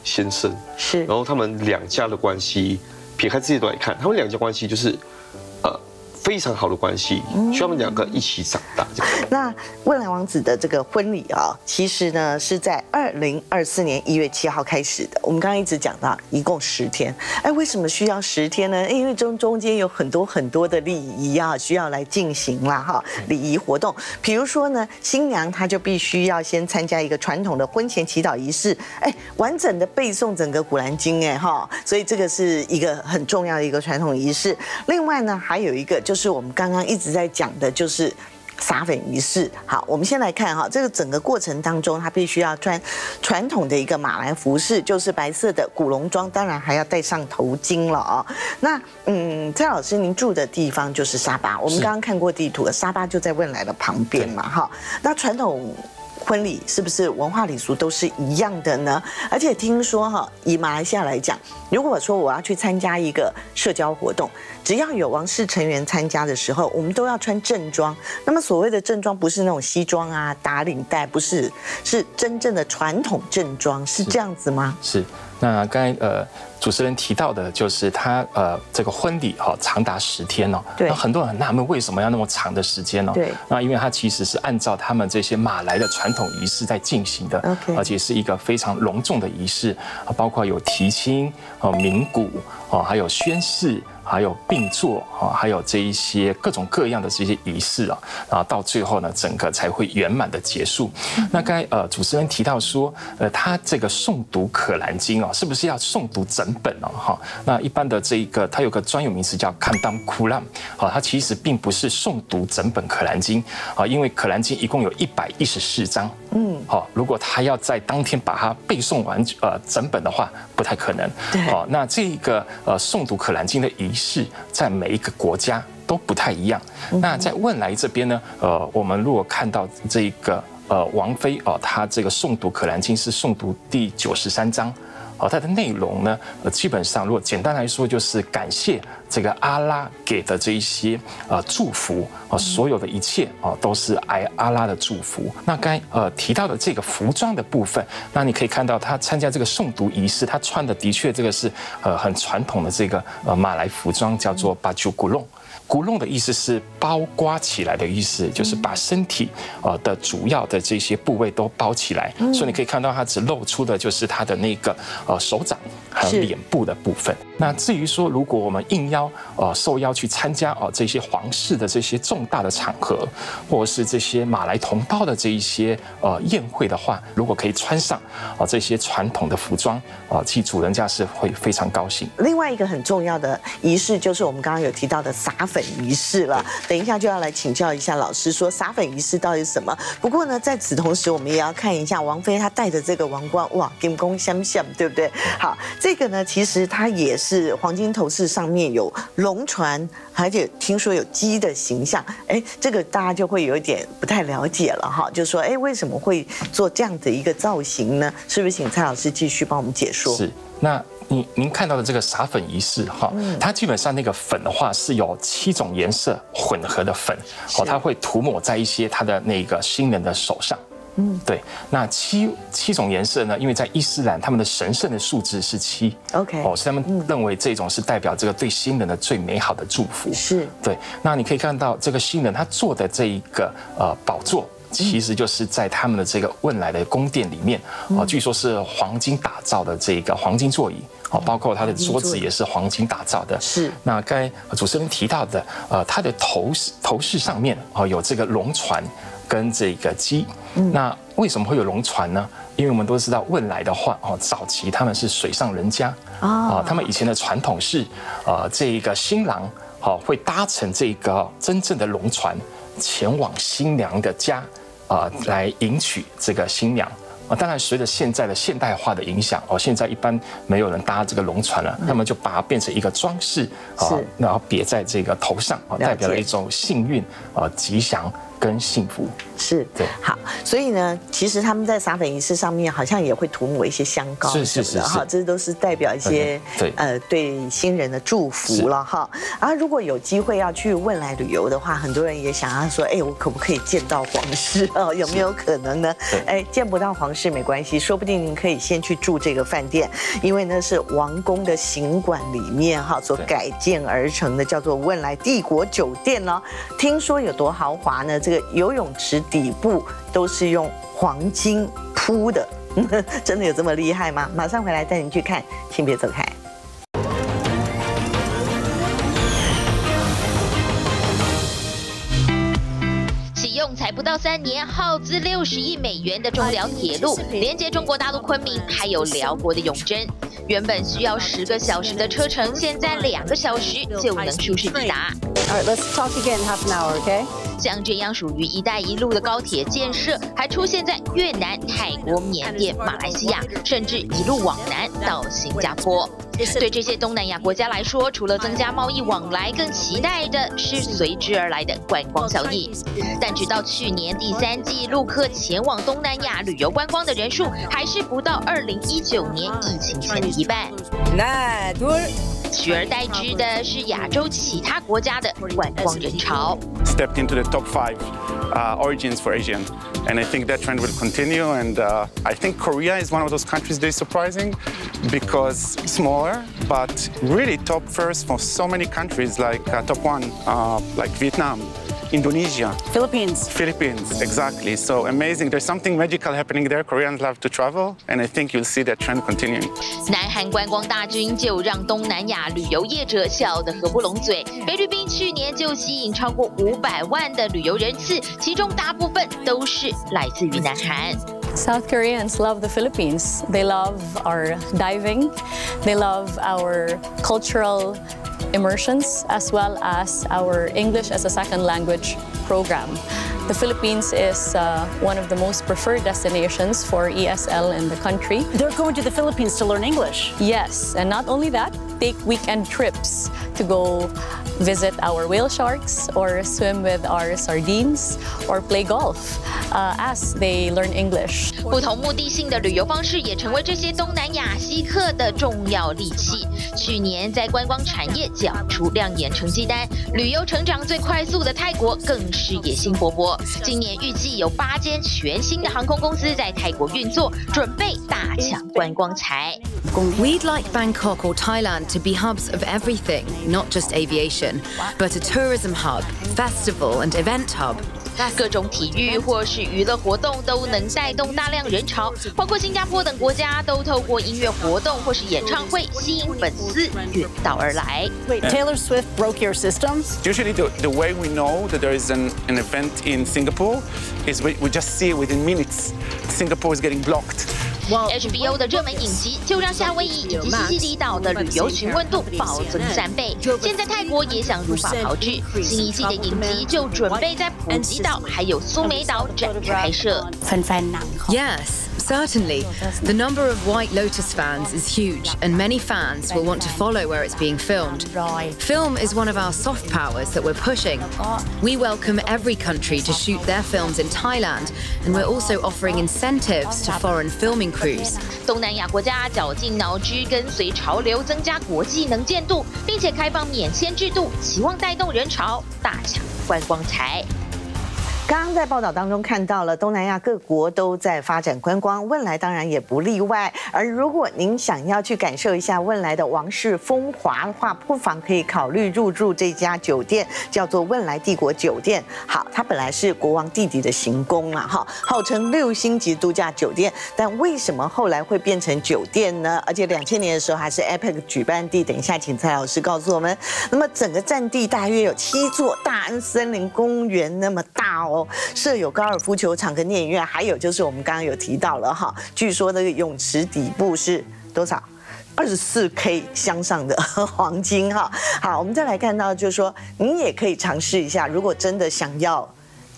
先生， 是， 然后他们两家的关系，撇开这些都来看，他们两家关系就是，呃。非常好的关系，需要他们两个一起长大。 那未来王子的这个婚礼啊，其实呢是在二零二四年一月七号开始的。我们刚刚一直讲到，一共十天。哎，为什么需要十天呢？因为中中间有很多很多的礼仪啊，需要来进行啦哈，礼仪活动。比如说呢，新娘她就必须要先参加一个传统的婚前祈祷仪式，哎，完整的背诵整个古兰经，哎哈，所以这个是一个很重要的一个传统仪式。另外呢，还有一个就。就是我们刚刚一直在讲的，就是撒粉仪式。好，我们先来看哈，这个整个过程当中，他必须要穿传统的一个马来服饰，就是白色的古龙装，当然还要戴上头巾了啊。那嗯，蔡老师，您住的地方就是沙巴，我们刚刚看过地图了，沙巴就在汶莱的旁边嘛，哈。那传统婚礼是不是文化礼俗都是一样的呢？而且听说哈，以马来西亚来讲，如果说我要去参加一个社交活动，只要有王室成员参加的时候，我们都要穿正装。那么所谓的正装，不是那种西装啊、打领带，不是，是真正的传统正装，是这样子吗？ 是。那刚才呃主持人提到的，就是他呃这个婚礼哈、哦、长达十天哦， 对， 那很多人很纳闷为什么要那么长的时间哦， 对， 那因为它其实是按照他们这些马来的传统仪式在进行的， OK， 而且是一个非常隆重的仪式，包括有提亲、哦鸣鼓、哦还有宣誓。还有并坐啊，还有这一些各种各样的这些仪式啊，然后到最后呢，整个才会圆满的结束。那刚才呃主持人提到说，呃他这个诵读可兰经哦，是不是要诵读整本哦？哈，那一般的这一个它有个专有名词叫堪当库兰，好，它其实并不是诵读整本可兰经啊，因为可兰经一共有一百一十四章，嗯，好，如果他要在当天把它背诵完呃整本的话，不太可能。哦，那这个呃诵读可兰经的仪是在每一个国家都不太一样。那在汶莱这边呢，呃，我们如果看到这个呃王妃哦，她这个诵读可兰经是诵读第九十三章。哦，它的内容呢，呃，基本上如果简单来说，就是感谢这个阿拉给的这一些呃祝福啊，所有的一切啊都是挨阿拉的祝福。那刚才呃提到的这个服装的部分，那你可以看到他参加这个诵读仪式，他穿的的确这个是呃很传统的这个呃马来服装，叫做巴朱古隆。古隆的意思是包刮起来的意思，就是把身体呃的主要的这些部位都包起来，所以你可以看到它只露出的就是它的那个呃手掌还有脸部的部分。那至于说，如果我们应邀呃受邀去参加哦这些皇室的这些重大的场合，或者是这些马来同胞的这一些呃宴会的话，如果可以穿上啊这些传统的服装啊，其主人家是会非常高兴。 另外一个很重要的仪式就是我们刚刚有提到的撒粉仪式了。等一下就要来请教一下老师，说撒粉仪式到底是什么？不过呢，在此同时，我们也要看一下王妃她戴的这个王冠，哇，金光闪闪，对不对？好，这个呢，其实它也是黄金头饰，上面有龙船，而且听说有鸡的形象。哎，这个大家就会有一点不太了解了哈，就说哎，为什么会做这样的一个造型呢？是不是请蔡老师继续帮我们解说？ 是，那。您您看到的这个撒粉仪式哈，它基本上那个粉的话是有七种颜色混合的粉，哦，它会涂抹在一些它的那个新人的手上。嗯，对，那七七种颜色呢？因为在伊斯兰，他们的神圣的数字是七 ，OK， 哦，所以他们认为这种是代表这个对新人的最美好的祝福。 是， 对。那你可以看到这个新人他坐的这一个呃宝座。其实就是在他们的这个汶莱的宫殿里面，啊，据说是黄金打造的这个黄金座椅，啊，包括它的桌子也是黄金打造的。 是。 那刚才主持人提到的，呃，它的头头饰上面啊有这个龙船跟这个鸡。那为什么会有龙船呢？因为我们都知道汶莱的话，哦，早期他们是水上人家，啊，他们以前的传统是，呃，这个新郎，好，会搭乘这个真正的龙船前往新娘的家。啊，来迎娶这个新娘啊！当然，随着现在的现代化的影响，哦，现在一般没有人搭这个龙船了，那么就把它变成一个装饰啊，然后别在这个头上啊，代表了一种幸运啊、吉祥跟幸福。 是， 对， 好，所以呢，其实他们在撒粉仪式上面好像也会涂抹一些香膏是是是哈，这都是代表一些、 嗯、对呃对新人的祝福了哈。啊，如果有机会要去汶莱旅游的话，很多人也想要说，哎，我可不可以见到皇室哦？有没有可能呢？哎，见不到皇室没关系，说不定您可以先去住这个饭店，因为那是王宫的行馆里面哈所改建而成的，叫做汶莱帝国酒店哦。听说有多豪华呢？这个游泳池底部都是用黄金铺的，真的有这么厉害吗？马上回来带您去看，请别走开。 启用才不到三年，耗资六十亿美元的中辽铁路，连接中国大陆昆明还有辽国的永贞。原本需要十个小时的车程，现在两个小时就能舒适抵达。 All right, let's talk again half an hour, okay? 像这样属于“一带一路”的高铁建设，还出现在越南、泰国、缅甸、马来西亚，甚至一路往南到新加坡。对这些东南亚国家来说，除了增加贸易往来，更期待的是随之而来的观光效益。但直到去年第三季，陆客前往东南亚旅游观光的人数，还是不到二零一九年疫情前的一半。那取而代之的是亚洲其他国家的观光人潮。 Stepped into the top five uh, origins for Asian, and I think that trend will continue. And uh, I think Korea is one of those countries that is surprising because smaller, but really top first for so many countries like uh, top one, uh, like Vietnam. Indonesia, Philippines, Philippines, exactly. So amazing. There's something magical happening there. Koreans love to travel, and I think you'll see that trend continuing. 南韩观光大军就让东南亚旅游业者笑得合不拢嘴。菲律宾去年就吸引超过五百万的旅游人次，其中大部分都是来自于南韩。 South Koreans love the Philippines. They love our diving. They love our cultural immersions as well as our English as a second language program. The Philippines is uh, one of the most preferred destinations for E S L in the country. They're going to the Philippines to learn English. Yes, and not only that, take weekend trips to go visit our whale sharks or swim with our sardines or play golf uh, as they learn English. 不同目的性的旅游方式也成为这些东南亚稀客的重要利器。去年在观光产业缴出亮眼成绩单，旅游成长最快速的泰国更是野心勃勃。今年预计有八间全新的航空公司在泰国运作，准备大抢观光财。 We'd like Bangkok or Thailand to be hubs of everything, not just aviation, but a tourism hub, festival and event hub. 各种体育或是娱乐活动都能带动大量人潮，包括新加坡等国家都透过音乐活动或是演唱会吸引粉丝远道而来。 Wait, Taylor Swift broke your systems? Usually the, the way we know that there is an, an event in Singapore is we, we just see within minutes Singapore is getting blocked. H B O 的热门影集就让夏威夷以及西西里岛的旅游询问度暴增三倍。现在泰国也想如法炮制，新一季的影集就准备在普吉岛还有苏梅岛展开拍摄。 Yes. Certainly. The number of White Lotus fans is huge, and many fans will want to follow where it's being filmed. Film is one of our soft powers that we're pushing. We welcome every country to shoot their films in Thailand, and we're also offering incentives to foreign filming crews. 东南亚国家绞尽脑汁跟随潮流，增加国际能见度，并且开放免签制度，期望带动人潮，大抢观光财。 刚刚在报道当中看到了，东南亚各国都在发展观光，汶莱当然也不例外。而如果您想要去感受一下汶莱的王室风华的话，不妨可以考虑入住这家酒店，叫做汶莱帝国酒店。好，它本来是国王弟弟的行宫嘛，哈，号称六星级度假酒店，但为什么后来会变成酒店呢？而且两千年的时候还是 A P E C 举办地，等一下请蔡老师告诉我们。那么整个占地大约有七座大安森林公园那么大哦。设有高尔夫球场跟电影院，还有就是我们刚刚有提到了哈，据说那个泳池底部是多少？二十四 K 镶上的黄金哈。好，我们再来看到就是说，您也可以尝试一下，如果真的想要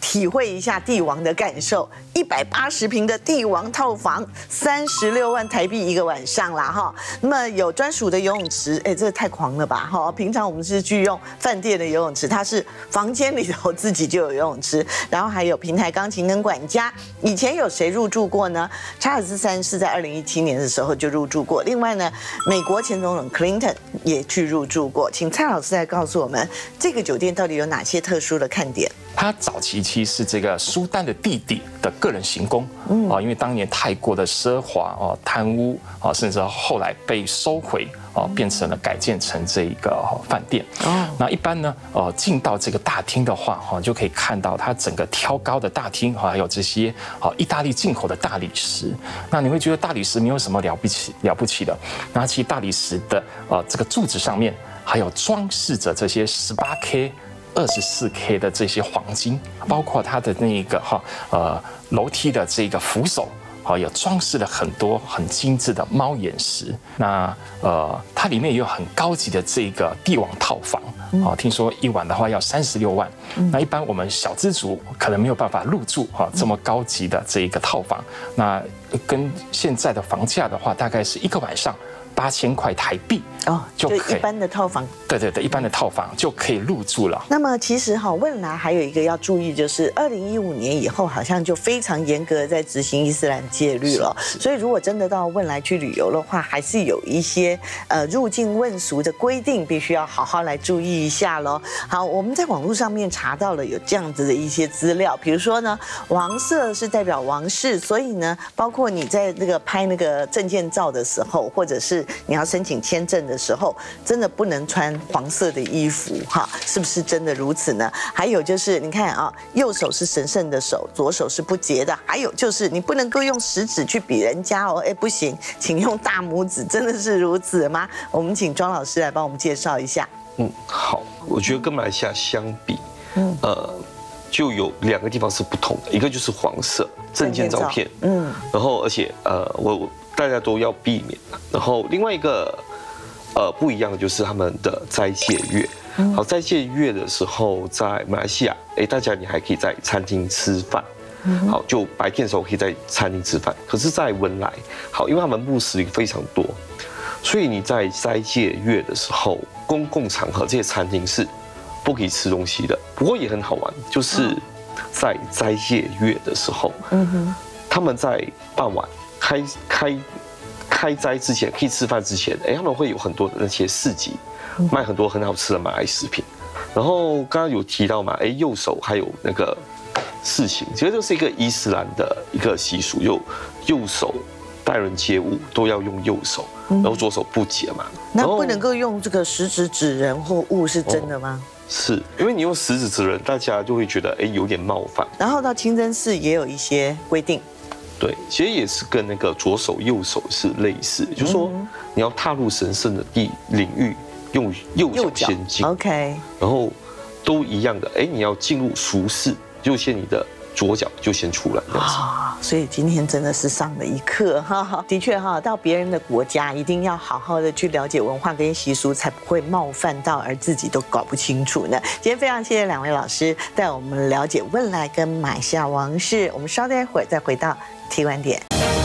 体会一下帝王的感受。一百八十平的帝王套房，三十六万台币一个晚上啦哈。那么有专属的游泳池，哎，这太狂了吧哈！平常我们是去用饭店的游泳池，它是房间里头自己就有游泳池，然后还有平台钢琴跟管家。以前有谁入住过呢？查尔斯三世在二零一七年的时候就入住过。另外呢，美国前总统 Clinton 也去入住过。请蔡老师来告诉我们，这个酒店到底有哪些特殊的看点？ 他早期其实是这个苏丹的弟弟的个人行宫，啊，因为当年太过的奢华哦、贪污啊，甚至后来被收回哦，变成了改建成这一个饭店。哦，那一般呢，呃，进到这个大厅的话，哈，就可以看到它整个挑高的大厅，哈，还有这些啊意大利进口的大理石。那你会觉得大理石没有什么了不起了不起的，那其实大理石的呃这个柱子上面还有装饰着这些十八 K。二十四 K 的这些黄金，包括它的那个哈呃楼梯的这个扶手，好有装饰了很多很精致的猫眼石。那呃它里面也有很高级的这个帝王套房，啊听说一晚的话要三十六万。那一般我们小资族可能没有办法入住哈这么高级的这一个套房。那跟现在的房价的话，大概是一个晚上八千块台币哦，就一般的套房。 对对对，一般的套房就可以入住了。 那么其实哈，汶莱还有一个要注意，就是二零一五年以后，好像就非常严格在执行伊斯兰戒律了。所以如果真的到汶莱去旅游的话，还是有一些呃入境问俗的规定，必须要好好来注意一下喽。好，我们在网络上面查到了有这样子的一些资料，比如说呢，王色是代表王室，所以呢，包括你在那个拍那个证件照的时候，或者是你要申请签证的时候，真的不能穿黄色的衣服哈，是不是真的如此呢？还有就是你看啊，右手是神圣的手，左手是不洁的。还有就是你不能够用食指去比人家哦，哎不行，请用大拇指，真的是如此吗？我们请庄老师来帮我们介绍一下。 嗯，好，我觉得跟马来西亚相比，嗯，呃，就有两个地方是不同的，一个就是黄色证件照片，嗯，然后而且呃，我大家都要避免，然后另外一个。呃，不一样的就是他们的斋戒月。好，斋戒月的时候，在马来西亚，哎，大家你还可以在餐厅吃饭。好，就白天的时候可以在餐厅吃饭。可是，在汶莱，好，因为他们穆斯林非常多，所以你在斋戒月的时候，公共场合这些餐厅是不可以吃东西的。不过也很好玩，就是在斋戒月的时候，嗯哼，他们在傍晚开开。开斋之前可以吃饭之前，哎，他们会有很多的那些市集，卖很多很好吃的马来食品。然后刚刚有提到嘛，哎，右手还有那个事情，其实这是一个伊斯兰的一个习俗，就右手待人接物都要用右手，然后左手不洁嘛。 那不能够用这个食指指人或物，是真的吗？ 是因为你用食指指人，大家就会觉得哎有点冒犯。 然后到清真寺也有一些规定。 对，其实也是跟那个左手右手是类似，就是说你要踏入神圣的地领域，用右脚先进 ，OK， 然后都一样的，哎，你要进入俗世，就先你的左脚就先出来这样子。 啊，所以今天真的是上了一课哈。的确哈，到别人的国家一定要好好的去了解文化跟习俗，才不会冒犯到，而自己都搞不清楚呢。今天非常谢谢两位老师带我们了解汶莱跟马来西亚王室。我们稍待一会儿再回到T观点。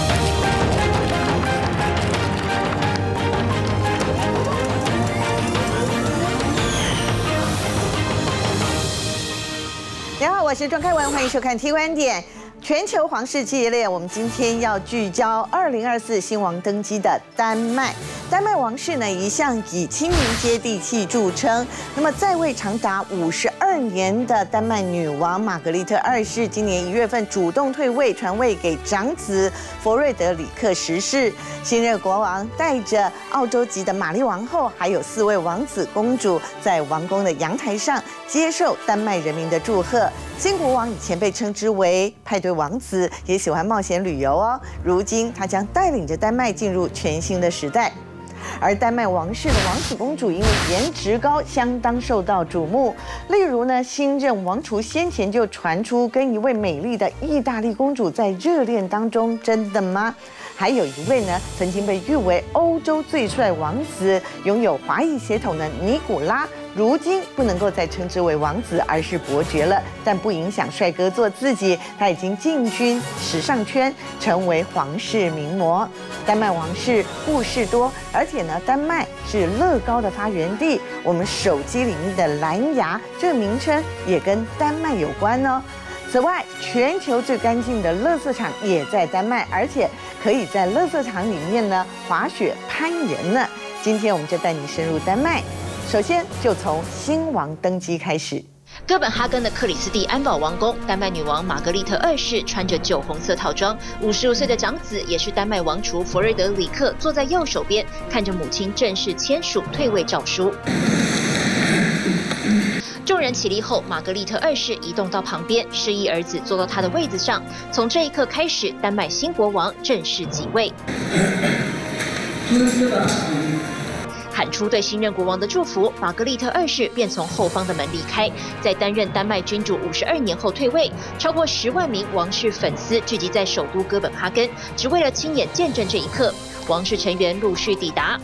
你好，我是庄开文，欢迎收看 T 观点。全球皇室系列，我们今天要聚焦二零二四新王登基的丹麦。丹麦王室呢，一向以亲民接地气著称。那么在位长达五十二年的丹麦女王玛格丽特二世，今年一月份主动退位，传位给长子弗瑞德里克十世。新任国王带着澳洲籍的玛丽王后，还有四位王子公主，在王宫的阳台上接受丹麦人民的祝贺。新国王以前被称之为派对王子，也喜欢冒险旅游哦。如今他将带领着丹麦进入全新的时代。而丹麦王室的王子公主因为颜值高，相当受到瞩目。例如呢，新任王储先前就传出跟一位美丽的意大利公主在热恋当中，真的吗？ 还有一位呢，曾经被誉为欧洲最帅王子，拥有华裔血统的尼古拉。 如今不能够再称之为王子，而是伯爵了。但不影响帅哥做自己，他已经进军时尚圈，成为皇室名模。丹麦王室故事多，而且呢，丹麦是乐高的发源地。我们手机里面的蓝牙这个名称也跟丹麦有关哦。此外，全球最干净的垃圾场也在丹麦，而且可以在垃圾场里面呢滑雪、攀岩呢。今天我们就带你深入丹麦。 首先，就从新王登基开始。 哥本哈根的克里斯蒂安堡王宫，丹麦女王玛格丽特二世穿着酒红色套装，五十五岁的长子也是丹麦王储弗瑞德里克坐在右手边，看着母亲正式签署退位诏书。 众人起立后，玛格丽特二世移动到旁边，示意儿子坐到他的位子上。从这一刻开始，丹麦新国王正式即位。 喊出对新任国王的祝福，玛格丽特二世便从后方的门离开。在担任丹麦君主五十二年后退位，超过十万名王室粉丝聚集在首都哥本哈根，只为了亲眼见证这一刻。王室成员陆续抵达。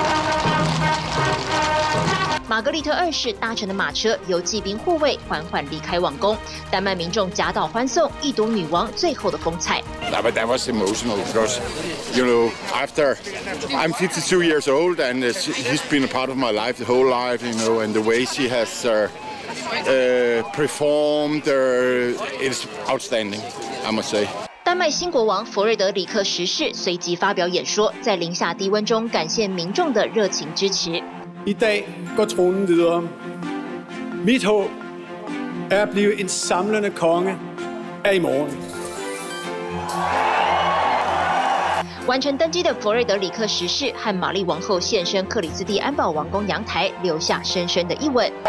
玛格丽特二世搭乘的马车由骑兵护卫缓缓离开王宫，丹麦民众夹道欢送，一睹女王最后的风采。 That, that was emotional because, you know, after I'm fifty-two years old and uh, he's been a part of my life the whole life, you know, and the way she has uh, uh, performed, uh, it's outstanding, I must say. 丹麦新国王弗瑞德里克十世随即发表演說，在零下低温中感謝民眾的熱情支持。 I dag går tronen videre. Mit håb er at blive en samlende konge af i morgen. 完成登基的弗瑞德里克十世和玛丽王后现身克里斯蒂安堡王宫阳台，留下深深的一吻。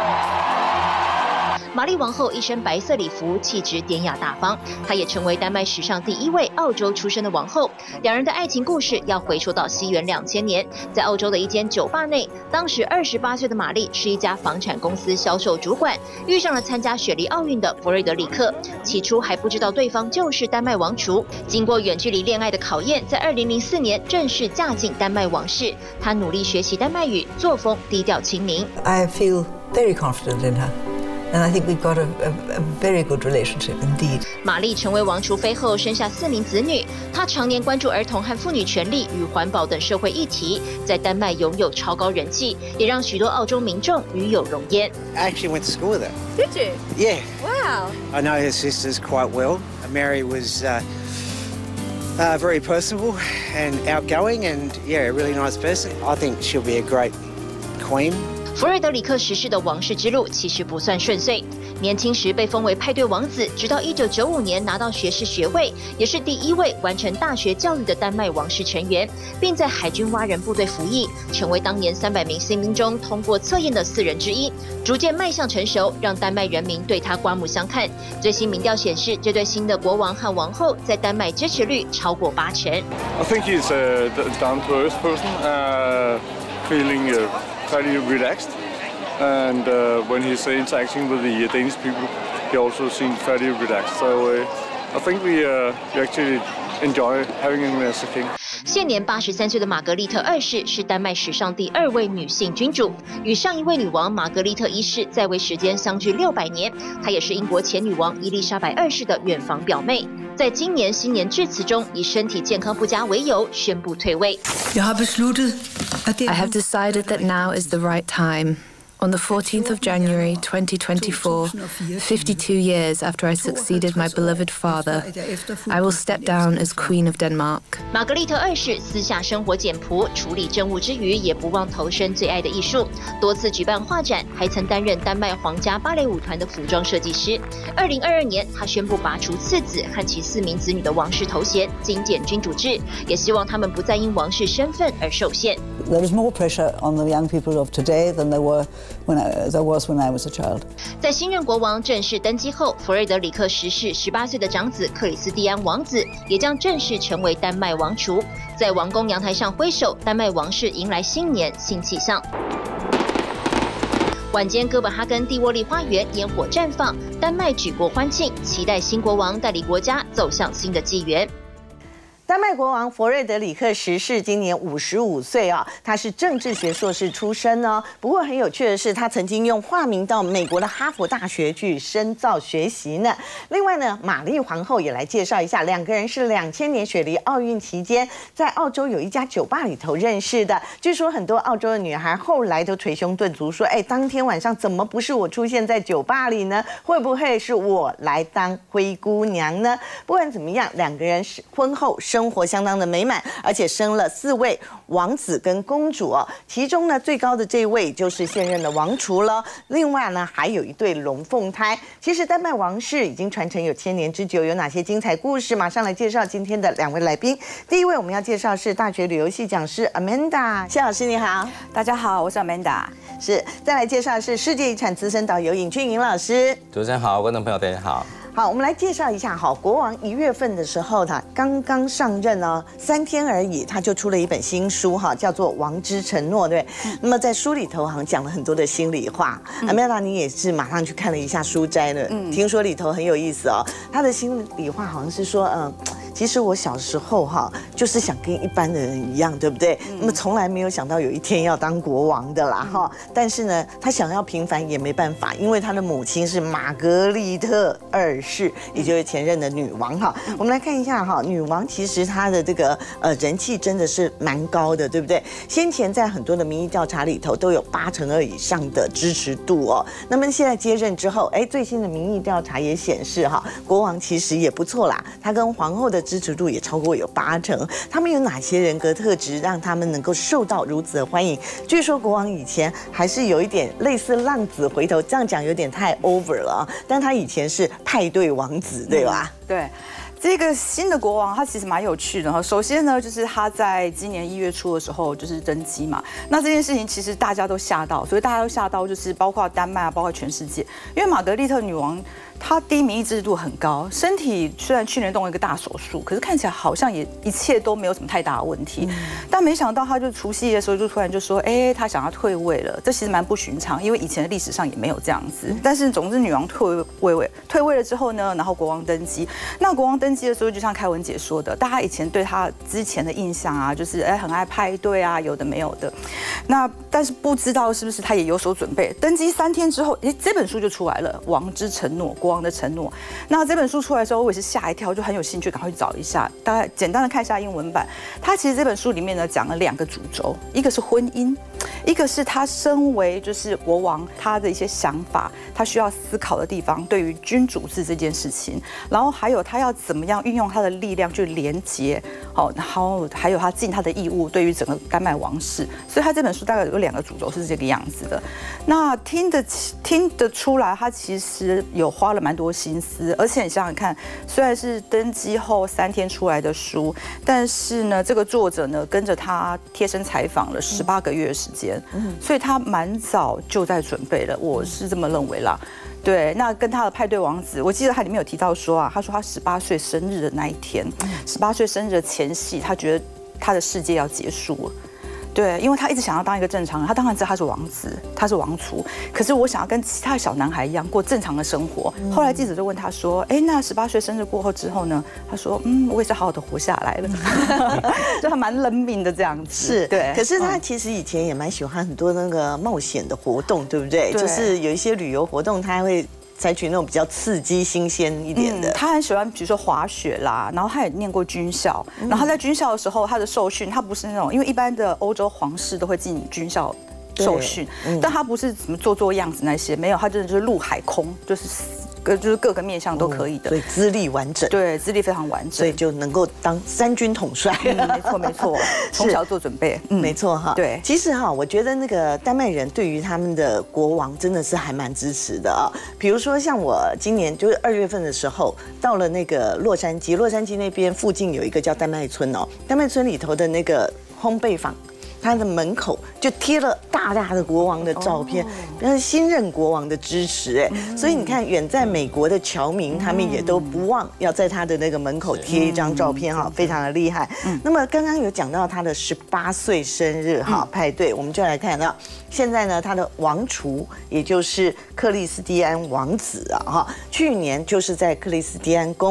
玛丽王后一身白色礼服，气质典雅大方。她也成为丹麦史上第一位澳洲出生的王后。两人的爱情故事要回溯到西元两千年，在澳洲的一间酒吧内，当时二十八岁的玛丽是一家房产公司销售主管，遇上了参加雪梨奥运的弗瑞德里克。起初还不知道对方就是丹麦王储。经过远距离恋爱的考验，在二零零四年正式嫁进丹麦王室。她努力学习丹麦语，作风低调亲民。 I feel very confident in her. And I think we've got a, a, a very good relationship indeed. 玛丽成为王储妃后，生下四名子女。她常年关注儿童和妇女权利与环保等社会议题，在丹麦拥有超高人气，也让许多澳洲民众与有荣焉。 I actually went to school with her. Did you? Yeah. Wow. I know her sisters quite well. Mary was uh, uh, very personable and outgoing, and yeah, a really nice person. I think she'll be a great queen. 弗瑞德里克十世的王室之路其实不算顺遂，年轻时被封为派对王子，直到一九九五年拿到学士学位，也是第一位完成大学教育的丹麦王室成员，并在海军蛙人部队服役，成为当年三百名新兵中通过测验的四人之一，逐渐迈向成熟，让丹麦人民对他刮目相看。最新民调显示，这对新的国王和王后在丹麦支持率超过八成。 I think he's a down-to-earth person, uh, feeling uh, fairly relaxed, and uh, when he's interacting with the Danish people, he also seems fairly relaxed. So uh, I think we, uh, we actually enjoy having him as a king. 现年八十三岁的玛格丽特二世是丹麦史上第二位女性君主，与上一位女王玛格丽特一世在位时间相距六百年。她也是英国前女王伊丽莎白二世的远房表妹。在今年新年致辞中，以身体健康不佳为由宣布退位。 I have decided that now is the right time. On the fourteenth of January twenty twenty-four, fifty-two years after I succeeded my beloved father, I will step down as Queen of Denmark. 玛格丽特二世私下生活简朴，处理政务之余也不忘投身最爱的艺术，多次举办画展，还曾担任丹麦皇家芭蕾舞团的服装设计师。二零二二年，他宣布拔除次子和其四名子女的王室头衔，精简君主制，也希望他们不再因王室身份而受限。 There is more pressure on the young people of today than there were when I, there was when I was a child. 在新任国王正式登基后，弗瑞德里克十世十八岁的长子克里斯蒂安王子也将正式成为丹麦王储。在王宫阳台上挥手，丹麦王室迎来新年新气象。晚间，哥本哈根蒂沃利花园烟火绽放，丹麦举国欢庆，期待新国王带领国家走向新的纪元。 丹麦国王弗瑞德里克十世今年五十五岁啊，他是政治学硕士出身呢。不过很有趣的是，他曾经用化名到美国的哈佛大学去深造学习呢。另外呢，玛丽皇后也来介绍一下，两个人是两千年雪梨奥运期间在澳洲有一家酒吧里头认识的。据说很多澳洲的女孩后来都捶胸顿足说：“哎，当天晚上怎么不是我出现在酒吧里呢？会不会是我来当灰姑娘呢？”不管怎么样，两个人是婚后生活相当的美满，而且生了四位王子跟公主哦。其中呢，最高的这位就是现任的王储了。另外呢，还有一对龙凤胎。其实丹麦王室已经传承有千年之久，有哪些精彩故事？马上来介绍今天的两位来宾。第一位我们要介绍是大学旅游系讲师 Amanda， 谢老师你好。 大家好，我是 Amanda。 是，再来介绍的是世界遗产资深导游尹俊颖老师。 主持人好，观众朋友大家好。 好，我们来介绍一下哈，国王一月份的时候，他刚刚上任哦，三天而已，他就出了一本新书哈，叫做《王之承诺》，对。嗯、那么在书里头好像讲了很多的心里话。阿梅拉，你也是马上去看了一下书斋的，嗯、听说里头很有意思哦。他的心里话好像是说，嗯、呃。其实我小时候哈，就是想跟一般的人一样，对不对？嗯、那么从来没有想到有一天要当国王的啦哈。嗯、但是呢，他想要平凡也没办法，因为他的母亲是玛格丽特二世，也就是前任的女王哈。嗯、我们来看一下哈，女王其实她的这个呃人气真的是蛮高的，对不对？先前在很多的民意调查里头都有八成二以上的支持度哦。那么现在接任之后，哎，最新的民意调查也显示哈，国王其实也不错啦，他跟皇后的支持度也超过有八成。他们有哪些人格特质让他们能够受到如此的欢迎？据说国王以前还是有一点类似浪子回头，这样讲有点太 over 了啊。但他以前是派对王子，对吧？ 嗯、对。这个新的国王他其实蛮有趣的哈。首先呢，就是他在今年一月初的时候就是登基嘛。那这件事情其实大家都吓到，所以大家都吓到，就是包括丹麦啊，包括全世界，因为玛格丽特女王。她第一民意支持度很高，身体虽然去年动了一个大手术，可是看起来好像也一切都没有什么太大的问题。嗯、但没想到她就除夕夜的时候就突然就说，哎，她想要退位了。这其实蛮不寻常，因为以前的历史上也没有这样子。但是总之女王退位位退位了之后呢，然后国王登基。那国王登基的时候，就像凯文姐说的，大家以前对她之前的印象啊，就是哎很爱派对啊，有的没有的。那但是不知道是不是她也有所准备。登基三天之后，哎这本书就出来了，《王之承诺》。国王的承诺。那这本书出来的时候，我也是吓一跳，就很有兴趣，赶快去找一下。大概简单的看一下英文版。他其实这本书里面呢讲了两个主轴，一个是婚姻，一个是他身为就是国王他的一些想法，他需要思考的地方，对于君主制这件事情，然后还有他要怎么样运用他的力量去连接，好，然后还有他尽他的义务对于整个丹麦王室。所以他这本书大概有两个主轴是这个样子的。那听得听得出来，他其实有花了蛮多心思，而且你想想看，虽然是登基后三天出来的书，但是呢，这个作者呢跟着他贴身采访了十八个月的时间，嗯、所以他蛮早就在准备了，我是这么认为啦。对，那跟他的派对王子，我记得他里面有提到说啊，他说他十八岁生日的那一天，十八岁生日的前夕，他觉得他的世界要结束了。对，因为他一直想要当一个正常人，他当然知道他是王子，他是王储，可是我想要跟其他的小男孩一样过正常的生活。嗯、后来记者就问他说：“哎，那十八岁生日过后之后呢？”他说：“嗯，我也是好好的活下来了。”就他蛮冷命的这样子。 是， 对。 可是他其实以前也蛮喜欢很多那个冒险的活动，对不对？对，就是有一些旅游活动，他会采取那种比较刺激、新鲜一点的。 嗯、他很喜欢，比如说滑雪啦，然后他也念过军校。嗯、然后他在军校的时候，他的受训，他不是那种，因为一般的欧洲皇室都会进军校受训，嗯、但他不是怎么做做样子那些，没有，他真的就是陆海空，就是。就是各个面向都可以的， 所以资历完整， 对，资历非常完整， 所以就能够当三军统帅。 嗯、没错没错，从小做准备， 嗯、没错哈。 对， 其实哈，我觉得那个丹麦人对于他们的国王真的是还蛮支持的啊。比如说像我今年就是二月份的时候，到了那个洛杉矶，洛杉矶那边附近有一个叫丹麦村哦，丹麦村里头的那个烘焙坊。他的门口就贴了大大的国王的照片，那是新任国王的支持哎，所以你看远在美国的侨民，他们也都不忘要在他的那个门口贴一张照片哈，非常的厉害。那么刚刚有讲到他的十八岁生日哈派对，我们就来看到现在呢，他的王储也就是克里斯蒂安王子啊哈，去年就是在克里斯蒂安宫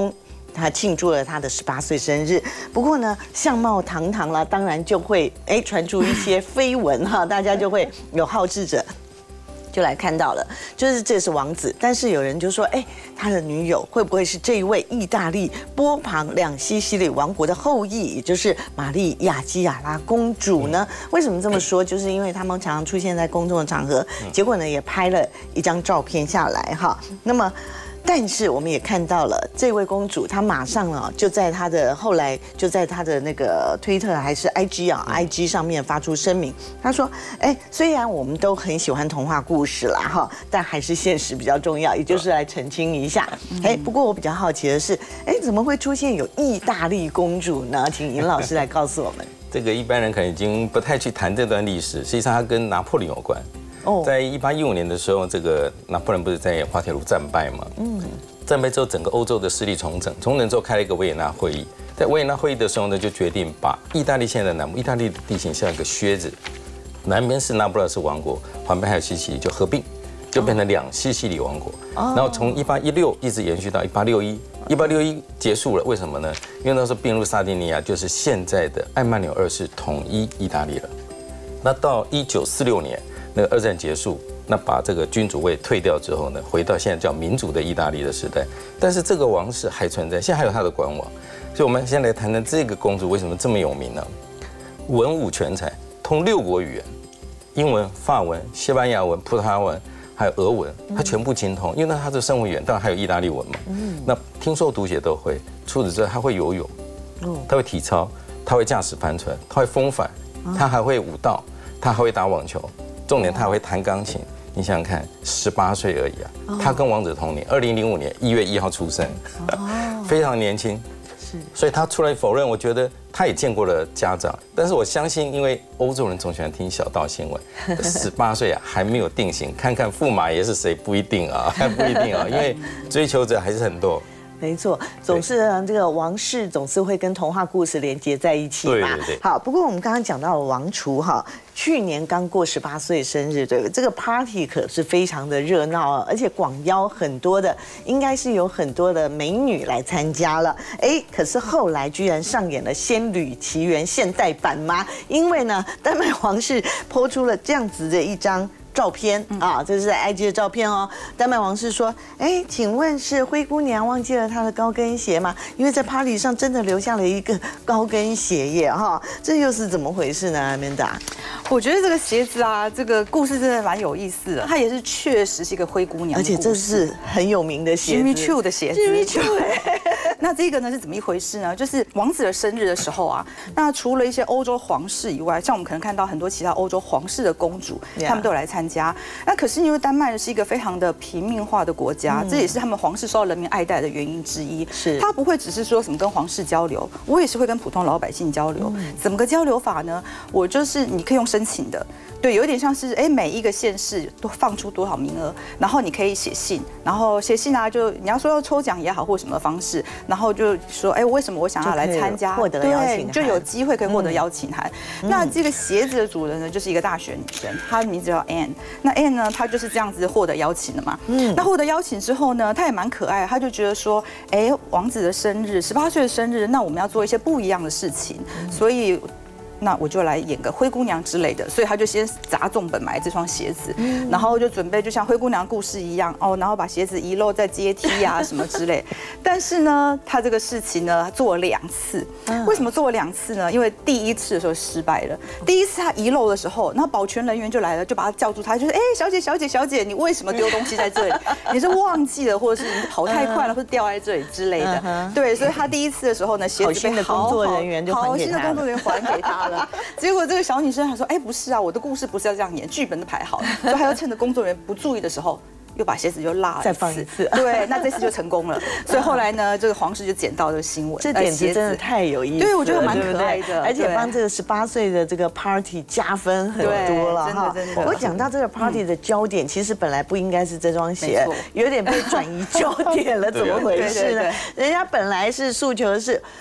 他庆祝了他的十八岁生日。不过呢，相貌堂堂了，当然就会哎传出一些绯闻哈，大家就会有好事者。就来看到了，就是这是王子，但是有人就说，哎，他的女友会不会是这一位意大利波旁两西西里王国的后裔，也就是玛丽亚基亚拉公主呢？为什么这么说？就是因为他们常常出现在公众的场合，结果呢也拍了一张照片下来哈。那么。但是我们也看到了这位公主，她马上啊就在她的后来就在她的那个推特还是 I G 啊 I G 上面发出声明，她说：“哎，虽然我们都很喜欢童话故事啦哈，但还是现实比较重要，也就是来澄清一下。哎，不过我比较好奇的是，哎，怎么会出现有意大利公主呢？请尹老师来告诉我们。 这个一般人可能已经不太去谈这段历史，实际上它跟拿破仑有关。”在一八一五年的时候，这个拿破仑不是在滑铁卢战败嘛？嗯，战败之后，整个欧洲的势力重整，重整之后开了一个维也纳会议。在维也纳会议的时候呢，就决定把意大利现在的南部，意大利的地形像一个靴子，南边是那不勒斯王国，旁边还有西西里，就合并，就变成两西西里王国。然后从一八一六一直延续到一八六一，一八六一结束了，为什么呢？因为那时候并入萨丁尼亚，就是现在的艾曼纽二世统一意大利了。那到一九四六年。那个二战结束，那把这个君主位退掉之后呢，回到现在叫民主的意大利的时代。但是这个王室还存在，现在还有它的官网。所以我们现在来谈谈这个公主为什么这么有名呢？文武全才，通六国语言，英文、法文、西班牙文、葡萄牙文，还有俄文，她全部精通。因为那她是生活语言，当然还有意大利文嘛。那听说读写都会。除此之外，她会游泳，她会体操，她会驾驶帆船，她会风帆，她还会舞蹈，她还会打网球。重点他还会弹钢琴，你想想看，十八岁而已啊！他跟王子同年，二零零五年一月一号出生，非常年轻。是，所以他出来否认，我觉得他也见过了家长，但是我相信，因为欧洲人总喜欢听小道新闻，十八岁啊还没有定型，看看驸马爷是谁不一定啊，还不一定啊，因为追求者还是很多。 没错，总是这个王室总是会跟童话故事连接在一起嘛。 对对对。 好，不过我们刚刚讲到了王储哈，去年刚过十八岁生日，对，这个 party 可是非常的热闹啊，而且广邀很多的，应该是有很多的美女来参加了。哎，可是后来居然上演了《仙履奇缘》现代版吗？因为呢，丹麦王室抛出了这样子的一张照片啊，这是在 I G 的照片哦。丹麦王室说：“哎，请问是灰姑娘忘记了她的高跟鞋吗？因为在 party 上真的留下了一个高跟鞋耶，哈，这又是怎么回事呢？”阿曼达， 我觉得这个鞋子啊，这个故事真的蛮有意思的。它也是确实是一个灰姑娘， 而且这是很有名的鞋子 ，Jimmy Choo 的鞋子。 Jimmy Choo。 那这个呢是怎么一回事呢？就是王子的生日的时候啊，那除了一些欧洲皇室以外，像我们可能看到很多其他欧洲皇室的公主，他们都有来参加。那可是因为丹麦是一个非常的平民化的国家，这也是他们皇室受到人民爱戴的原因之一。是，他不会只是说什么跟皇室交流，我也是会跟普通老百姓交流。怎么个交流法呢？我就是你可以用申请的。对，有一点像是哎，每一个县市都放出多少名额，然后你可以写信，然后写信啊，就你要说要抽奖也好，或什么方式，然后就说哎，为什么我想要来参加， 获得邀请函， 就有机会可以获得邀请函。嗯、那这个鞋子的主人呢，就是一个大学女生，她的名字叫 Anne。那 Anne 呢，她就是这样子获得邀请的嘛。嗯。那获得邀请之后呢，她也蛮可爱，她就觉得说，哎，王子的生日，十八岁的生日，那我们要做一些不一样的事情，嗯、所以。那我就来演个灰姑娘之类的，所以他就先砸重本买这双鞋子，嗯、然后就准备就像灰姑娘故事一样哦，然后把鞋子遗漏在阶梯啊什么之类。但是呢，他这个事情呢做了两次，为什么做了两次呢？因为第一次的时候失败了，第一次他遗漏的时候，那保全人员就来了，就把他叫住他，就是哎，小姐小姐小姐，你为什么丢东西在这里？你是忘记了，或者是你跑太快了，或者掉在这里之类的。对，所以他第一次的时候呢，鞋子被好好人员就好心的工作人员还给他。结果这个小女生还说：“哎，不是啊，我的故事不是要这样演，剧本都排好了。”所以还要趁着工作人员不注意的时候，又把鞋子又拉了再放一次。 对，那这次就成功了。所以后来呢，这个皇室就捡到这个新闻， 这点子真的太有意思了， 对，我觉得蛮可爱的， 而且帮这个十八岁的这个 party 加分很多了哈。真的真的。我讲到这个 party 的焦点，其实本来不应该是这双鞋，有点被转移焦点了，怎么回事呢？人家本来是诉求的是。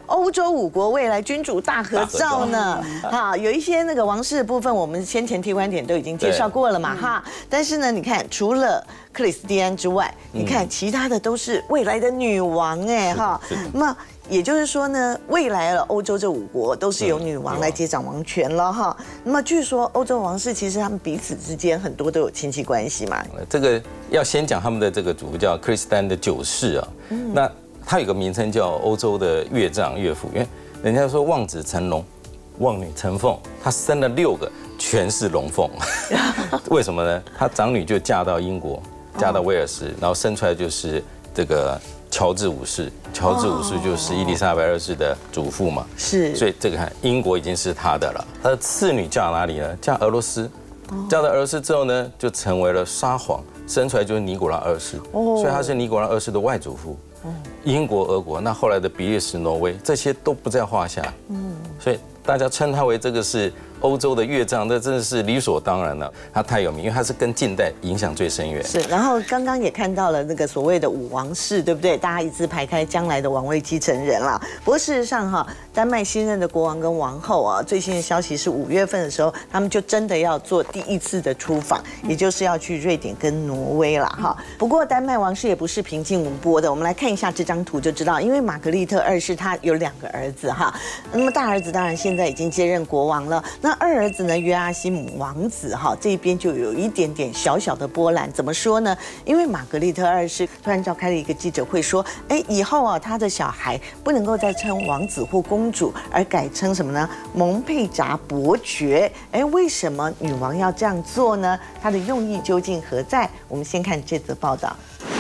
欧洲五国未来君主大合照呢。哈，有一些那个王室的部分，我们先前T观点都已经介绍过了嘛，哈。但是呢，你看除了克里斯蒂安之外，你看其他的都是未来的女王哎哈。那么也就是说呢，未来的欧洲这五国都是由女王来接掌王权了哈。那么据说欧洲王室其实他们彼此之间很多都有亲戚关系嘛。 这个要先讲他们的这个祖父叫克里斯丹的九世啊，那他有个名称叫欧洲的岳丈岳父，因为人家说望子成龙，望女成凤，他生了六个全是龙凤，为什么呢？他长女就嫁到英国，嫁到威尔士，然后生出来就是这个乔治五世。乔治五世就是伊丽莎白二世的祖父嘛， 是， 所以这个看英国已经是他的了。他的次女嫁哪里呢？嫁俄罗斯，嫁到俄罗斯之后呢，就成为了沙皇，生出来就是尼古拉二世，所以他是尼古拉二世的外祖父。英国、俄国，那后来的比利时、挪威，这些都不在话下。嗯，所以大家称他为这个是欧洲的岳丈，这真的是理所当然了。他太有名，因为他是跟近代影响最深远。 是，然后刚刚也看到了那个所谓的五王室，对不对？大家一字排开将来的王位继承人了。不过事实上哈，丹麦新任的国王跟王后啊，最新的消息是五月份的时候，他们就真的要做第一次的出访，也就是要去瑞典跟挪威了哈。不过丹麦王室也不是平静无波的，我们来看一下这张图就知道，因为玛格丽特二世他有两个儿子哈，那么大儿子当然现在已经接任国王了，那二儿子呢约阿希姆王子哈这边就有一点点小小的波澜，怎么说呢？因为玛格丽特二世突然召开了一个记者会说，哎，以后啊他的小孩不能够再称王子或公主，而改称什么呢？蒙佩扎伯爵。哎，为什么女王要这样做呢？她的用意究竟何在？我们先看这则报道。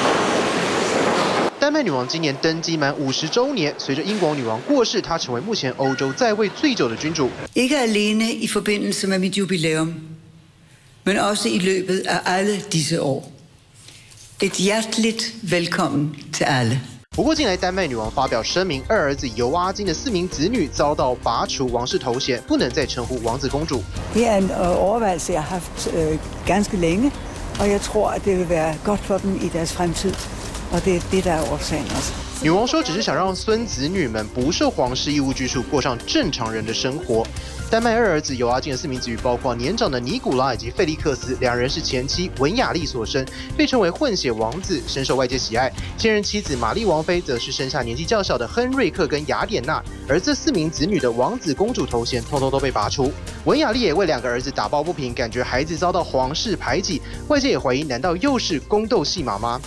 丹麦女王今年登基满五十周年，随着英国女王过世，她成为目前欧洲在位最久的君主。 Ikke alene i forbindelse med mit jubilæum, men også i løbet af alle disse år. Et hjerteligt velkommen til alle. 不过近来丹麦女王发表声明，二儿子尤阿金的四名子女遭到拔除王室头衔，不能再称呼王子公主。 Det er en overvejelse, jeg har haft ganske længe, og jeg tror, at det vil være godt for dem i deres fremtid. Og det er det, der er årsagen også. 女王说，只是想让孙子女们不受皇室义务拘束，过上正常人的生活。丹麦二儿子尤阿金的四名子女，包括年长的尼古拉以及费利克斯，两人是前妻文雅丽所生，被称为混血王子，深受外界喜爱。现任妻子玛丽王妃则是生下年纪较小的亨瑞克跟雅典娜，而这四名子女的王子公主头衔，通通都被拔除。文雅丽也为两个儿子打抱不平，感觉孩子遭到皇室排挤，外界也怀疑，难道又是宫斗戏码吗？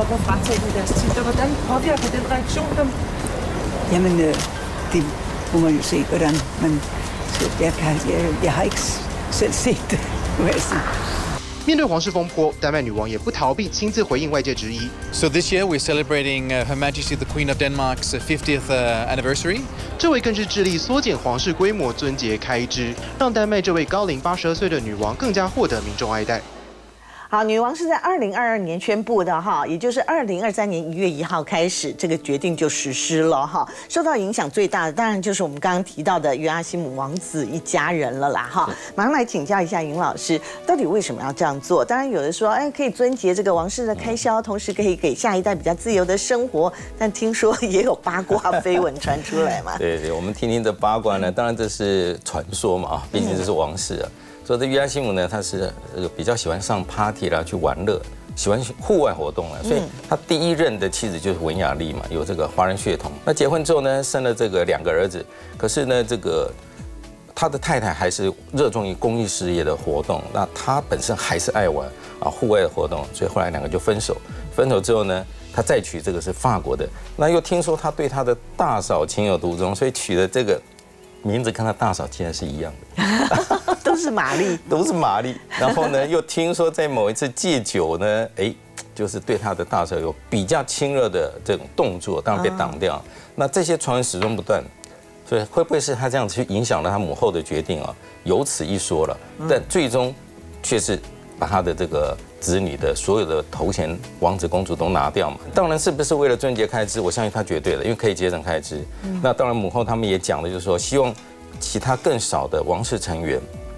Jamen, det må man jo se, hvordan man... Jeg, kan, jeg, jeg har ikke selv set det, må jeg sige. 面对皇室风波，丹麦女王也不逃避，亲自回应外界质疑。 So this year we're celebrating uh, Her Majesty the Queen of Denmark's fiftieth uh, anniversary. 这位更是致力缩减皇室规模、尊节开支，让丹麦这位高龄八十二岁的女王更加获得民众爱戴。 好，女王是在二零二二年宣布的哈，也就是二零二三年一月一号开始，这个决定就实施了哈。受到影响最大的当然就是我们刚刚提到的约阿希姆王子一家人了啦哈。马上来请教一下尹老师，到底为什么要这样做？当然有的说，哎，可以尊节这个王室的开销，同时可以给下一代比较自由的生活。但听说也有八卦绯闻传出来嘛。 对对，我们听听这八卦呢，当然这是传说嘛啊，毕竟这是王室啊。 所以这约阿希姆呢，他是这个比较喜欢上 party 啦，去玩乐，喜欢户外活动啊。所以他第一任的妻子就是文雅丽嘛，有这个华人血统。那结婚之后呢，生了这个两个儿子，可是呢，这个他的太太还是热衷于公益事业的活动，那他本身还是爱玩啊户外的活动，所以后来两个就分手。分手之后呢，他再娶这个是法国的，那又听说他对他的大嫂情有独钟，所以取了这个名字跟他大嫂竟然是一样的。 都是玛丽， 都是玛丽。然后呢，又听说在某一次戒酒呢，哎，就是对他的大嫂有比较亲热的这种动作，当然被挡掉。那这些传闻始终不断，所以会不会是他这样子去影响了他母后的决定啊？有此一说了，但最终却是把他的这个子女的所有的头衔，王子公主都拿掉嘛。当然是不是为了尊节开支？我相信他绝对的，因为可以节省开支。那当然母后他们也讲的就是说，希望其他更少的王室成员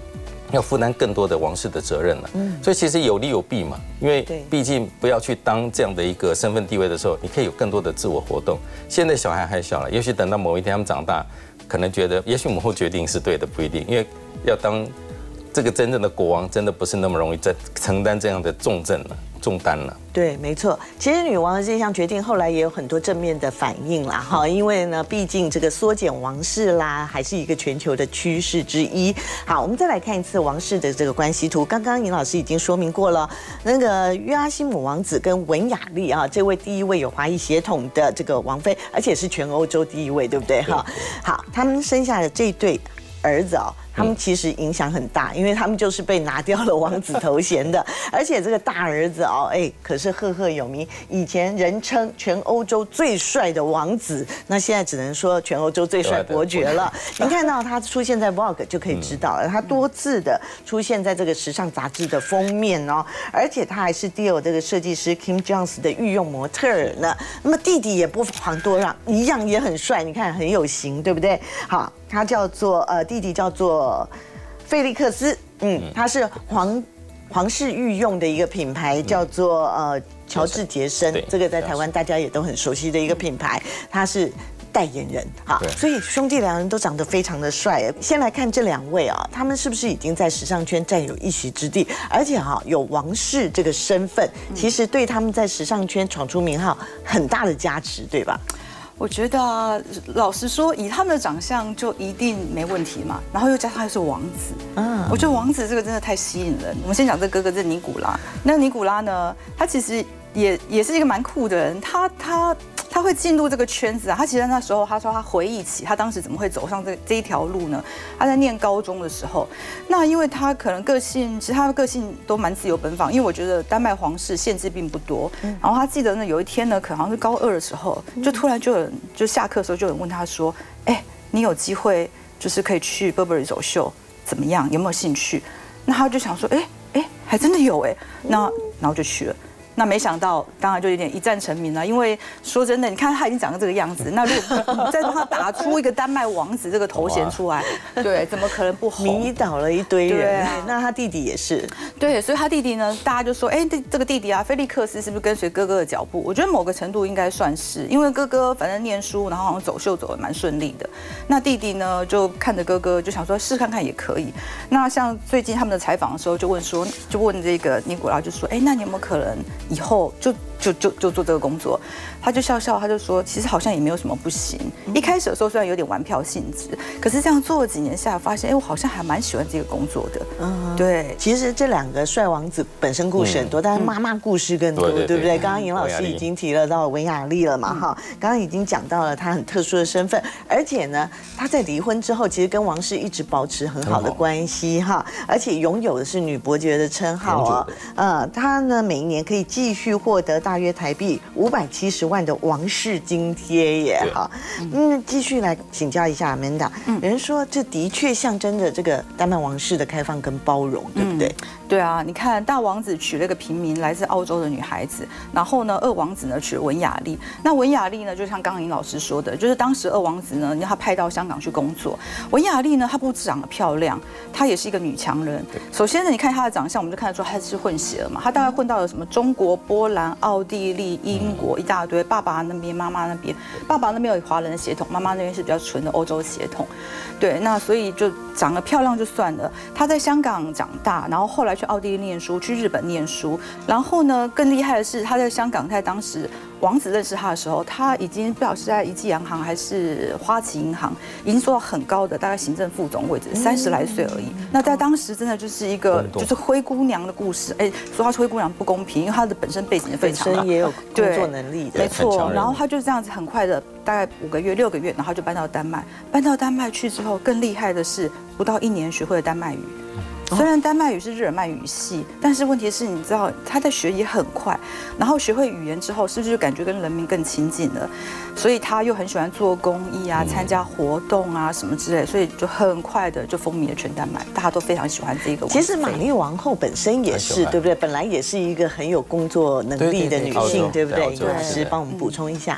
要负担更多的王室的责任了。嗯，所以其实有利有弊嘛，因为毕竟不要去当这样的一个身份地位的时候，你可以有更多的自我活动。现在小孩还小了，也许等到某一天他们长大，可能觉得，也许母后决定是对的，不一定，因为要当这个真正的国王，真的不是那么容易在承担这样的重任了。重担了， 对，没错。其实女王的这项决定后来也有很多正面的反应啦，哈，因为呢，毕竟这个缩减王室啦，还是一个全球的趋势之一。好，我们再来看一次王室的这个关系图。刚刚尹老师已经说明过了，那个约阿希姆王子跟文雅丽啊，这位第一位有华裔血统的这个王妃，而且是全欧洲第一位，对不对？哈，好，他们生下的这对儿子哦。他们其实影响很大，因为他们就是被拿掉了王子头衔的，而且这个大儿子哦，哎，可是赫赫有名，以前人称全欧洲最帅的王子，那现在只能说全欧洲最帅伯爵了。您看到他出现在 Vogue 就可以知道了，他多次的出现在这个时尚杂志的封面哦，而且他还是 Dior 这个设计师 Kim Jones 的御用模特儿呢。那么弟弟也不遑多让，一样也很帅，你看很有型，对不对？好，他叫做呃弟弟叫做。费利克斯，嗯，他是皇皇室御用的一个品牌，叫做呃乔治杰森，这个在台湾大家也都很熟悉的一个品牌，他是代言人，好，所以兄弟两人都长得非常的帅。先来看这两位啊，他们是不是已经在时尚圈占有一席之地？而且哈，有王室这个身份，其实对他们在时尚圈闯出名号很大的加持，对吧？ 我觉得啊，老实说，以他们的长相就一定没问题嘛。然后又加上他又是王子，嗯，我觉得王子这个真的太吸引人。我们先讲这哥哥，这尼古拉。那尼古拉呢，他其实也也是一个蛮酷的人，他他。他会进入这个圈子啊。他其实那时候他说他回忆起他当时怎么会走上这这一条路呢？他在念高中的时候，那因为他可能个性，其实他的个性都蛮自由奔放，因为我觉得丹麦皇室限制并不多。然后他记得呢，有一天呢，可能好像是高二的时候，就突然就有人就下课的时候就有人问他说：“哎，你有机会就是可以去 Burberry 走秀，怎么样？有没有兴趣？”那他就想说：“哎哎，还真的有哎。”那然后就去了。那没想到，当然就有点一战成名了。因为说真的，你看他已经长成这个样子，那如果再帮他打出一个丹麦王子这个头衔出来，对，怎么可能不红？ 迷倒了一堆人。那他弟弟也是。对， 所以他弟弟呢，大家就说，哎，这这个弟弟啊，菲利克斯是不是跟随哥哥的脚步？我觉得某个程度应该算是，因为哥哥反正念书，然后好像走秀走得蛮顺利的。那弟弟呢，就看着哥哥，就想说试看看也可以。那像最近他们的采访的时候，就问说，就问这个尼古拉，就说，哎，那你有没有可能？以后就就就就做这个工作，他就笑笑，他就说，其实好像也没有什么不行。一开始的时候虽然有点玩票性质，可是这样做了几年下来，发现，哎，我好像还蛮喜欢这个工作的。嗯，对。 其实这两个帅王子本身故事很多，但是妈妈故事更多，对不对？刚刚尹老师已经提了到文雅丽了嘛，哈，刚刚已经讲到了她很特殊的身份，而且呢，她在离婚之后，其实跟王室一直保持很好的关系，哈，而且拥有的是女伯爵的称号哦。嗯，她呢每一年可以继续获得大约台币五百七十万的王室津贴耶，哈。嗯，继续来请教一下 Amanda， 有人说这的确象征着这个丹麦王室的开放跟包容，对不对？ 嗯、对啊，你看大王子娶了一个平民来自澳洲的女孩子，然后呢，二王子呢娶了文雅丽。那文雅丽呢，就像刚刚尹老师说的，就是当时二王子呢，他派到香港去工作。文雅丽呢，她不只长得漂亮，她也是一个女强人。首先呢，你看她的长相，我们就看得出她是混血了嘛，她大概混到了什么中国、波兰、奥地利、英国一大堆，爸爸那边、妈妈那边，爸爸那边有华人的血统，妈妈那边是比较纯的欧洲血统。对，那所以就长得漂亮就算了。她在香港长大，然后后来去奥地利念书，去日本念书，然后呢，更厉害的是她在香港，在当时王子认识她的时候，她已经不晓得是在一记洋行还是花旗银行，已经做到很高的大概行政副总位置，三十来岁而已。那在当时真的就是一个就是灰姑娘的故事。哎，说她是灰姑娘不公平，因为她的本身背景也非常好， 本身也有工作能力的， 没错。然后她就这样子很快的，大概五个月、六个月，然后就搬到丹麦。搬到丹麦去之后，更厉害的是，不到一年学会了丹麦语。虽然丹麦语是日耳曼语系，但是问题是，你知道他在学也很快，然后学会语言之后，是不是就感觉跟人民更亲近了？所以他又很喜欢做公益啊，参加活动啊什么之类，所以就很快的就风靡了全丹麦，大家都非常喜欢这个。 其实玛丽王后本身也是，对不对？本来也是一个很有工作能力的女性，对不对？尹老师帮我们补充一下。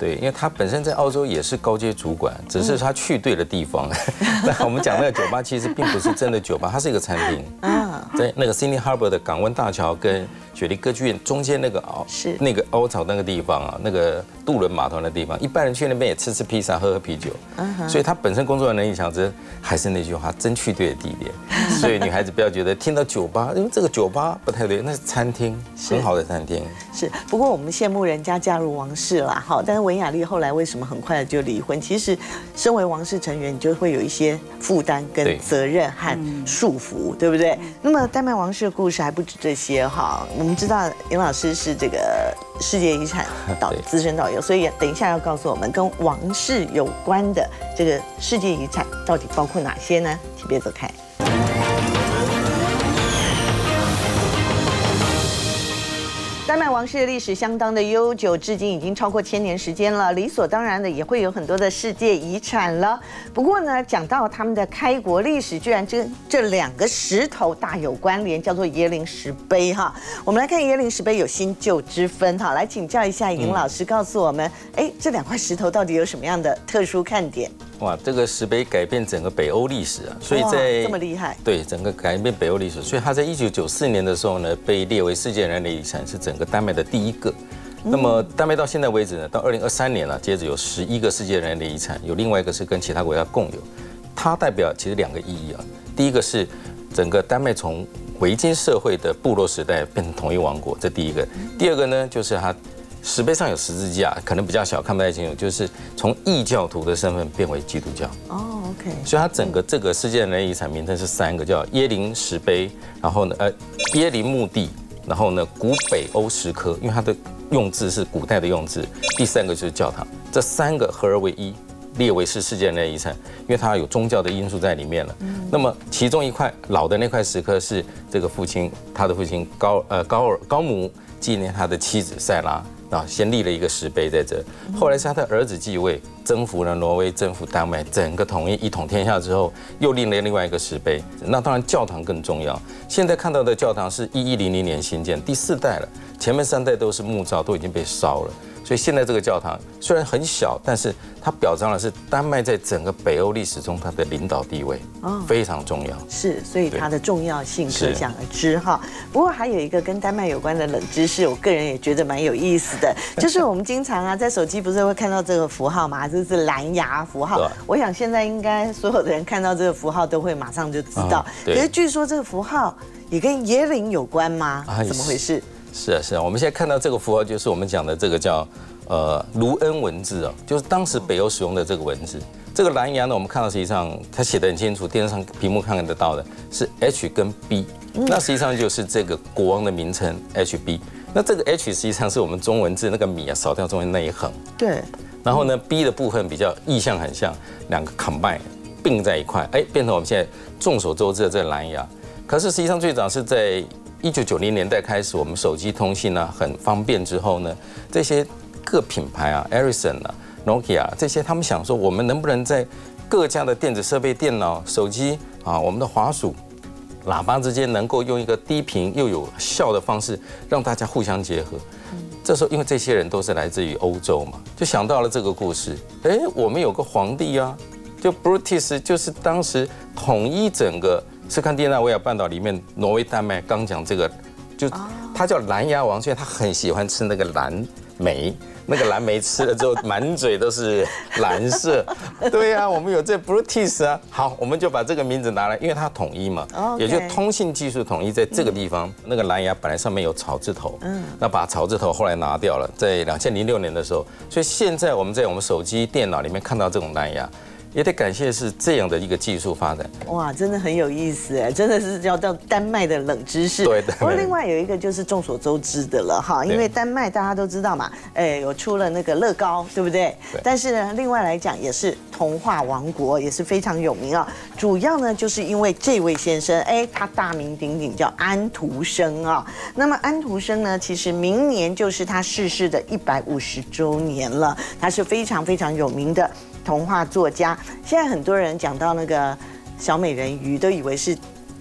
对，因为他本身在澳洲也是高阶主管，只是他去对了地方。那我们讲那个酒吧其实并不是真的酒吧，它是一个餐厅。啊，在那个 Sydney Harbour 的港湾大桥跟雪梨歌剧院中间那个凹是那个凹槽那个地方啊，那个渡轮码头的地方，一般人去那边也吃吃披萨、喝喝啤酒。所以他本身工作的能力强，只是还是那句话，真去对了地点。所以女孩子不要觉得听到酒吧，因为这个酒吧不太对，那是餐厅，很好的餐厅。 是，不过我们羡慕人家嫁入王室啦，哈，但是文雅丽后来为什么很快就离婚？其实，身为王室成员，你就会有一些负担跟责任和束缚，对不对？那么丹麦王室的故事还不止这些哈，我们知道尹老师是这个世界遗产导资深导游，所以等一下要告诉我们跟王室有关的这个世界遗产到底包括哪些呢？请别走开。丹麦王室的历史相当的悠久，至今已经超过千年时间了，理所当然的也会有很多的世界遗产了。不过呢，讲到他们的开国历史，居然跟这两个石头大有关联，叫做椰林石碑哈。我们来看椰林石碑有新旧之分哈，来请教一下尹老师，告诉我们，哎，这两块石头到底有什么样的特殊看点？ 哇，这个石碑改变整个北欧历史啊，所以在这么厉害， 对整个改变北欧历史，所以它在一九九四年的时候呢，被列为世界人类遗产，是整个丹麦的第一个。那么丹麦到现在为止呢，到二零二三年了，接着有十一个世界人类遗产，有另外一个是跟其他国家共有，它代表其实两个意义啊。第一个是整个丹麦从维京社会的部落时代变成统一王国，这第一个。第二个呢，就是它石碑上有十字架，可能比较小，看不太清楚，就是从异教徒的身份变为基督教。 哦 ，OK。 所以它整个这个世界人类遗产名称是三个，叫椰林石碑，然后呢，呃，椰林墓地，然后呢，古北欧石刻，因为它的用字是古代的用字。第三个就是教堂，这三个合而为一，列为是世界人类遗产，因为它有宗教的因素在里面了。嗯、那么其中一块老的那块石刻是这个父亲，他的父亲高呃高尔高姆纪念他的妻子塞拉。啊，先立了一个石碑在这，后来是他的儿子继位，征服了挪威，征服丹麦，整个统一一统天下之后，又立了另外一个石碑。那当然教堂更重要。现在看到的教堂是一一零零年新建，第四代了，前面三代都是木造，都已经被烧了。所以现在这个教堂虽然很小，但是它表彰的是丹麦在整个北欧历史中它的领导地位，哦，非常重要。 是，所以它的重要性可想而知哈。不过还有一个跟丹麦有关的冷知识，我个人也觉得蛮有意思的，就是我们经常啊在手机不是会看到这个符号嘛，这是蓝牙符号。我想现在应该所有的人看到这个符号都会马上就知道。可是据说这个符号也跟椰林有关吗？怎么回事？ 是啊，是啊，我们现在看到这个符号就是我们讲的这个叫呃卢恩文字哦，就是当时北欧使用的这个文字。这个蓝牙呢，我们看到实际上它写得很清楚，电视上屏幕看得到的是 H 跟 B， 那实际上就是这个国王的名称 H B。那这个 H 实际上是我们中文字那个米啊扫掉中间那一横。对。然后呢 ，B 的部分比较意象很像，两个 combine 并在一块，哎，变成我们现在众所周知的这个蓝牙。可是实际上最早是在一九九零年代开始，我们手机通信啊很方便之后呢，这些各品牌啊 ，Ericsson 啊、Nokia 这些，他们想说，我们能不能在各家的电子设备、电脑、手机啊，我们的滑鼠、喇叭之间，能够用一个低频又有效的方式，让大家互相结合。这时候，因为这些人都是来自于欧洲嘛，就想到了这个故事。哎，我们有个皇帝啊，就 Brutus， 就是当时统一整个斯堪的纳维亚半岛里面，挪威、丹麦，刚讲这个，就他叫蓝牙王，所以他很喜欢吃那个蓝莓，那个蓝莓吃了之后满嘴都是蓝色。对呀、啊，我们有这 Brutus 啊，好，我们就把这个名字拿来，因为它统一嘛， okay. 也就通信技术统一在这个地方。嗯、那个蓝牙本来上面有草字头，嗯，那把草字头后来拿掉了，在两千零六年的时候，所以现在我们在我们手机、电脑里面看到这种蓝牙。也得感谢是这样的一个技术发展。 哇，真的很有意思哎，真的是叫到丹麦的冷知识。对的。不过另外有一个就是众所周知的了哈，因为丹麦大家都知道嘛，哎，有出了那个乐高，对不对？对。但是呢，另外来讲也是童话王国，也是非常有名啊。主要呢就是因为这位先生，哎，他大名鼎鼎叫安徒生啊。那么安徒生呢，其实明年就是他逝世的一百五十周年了，他是非常非常有名的童话作家。现在很多人讲到那个小美人鱼，都以为是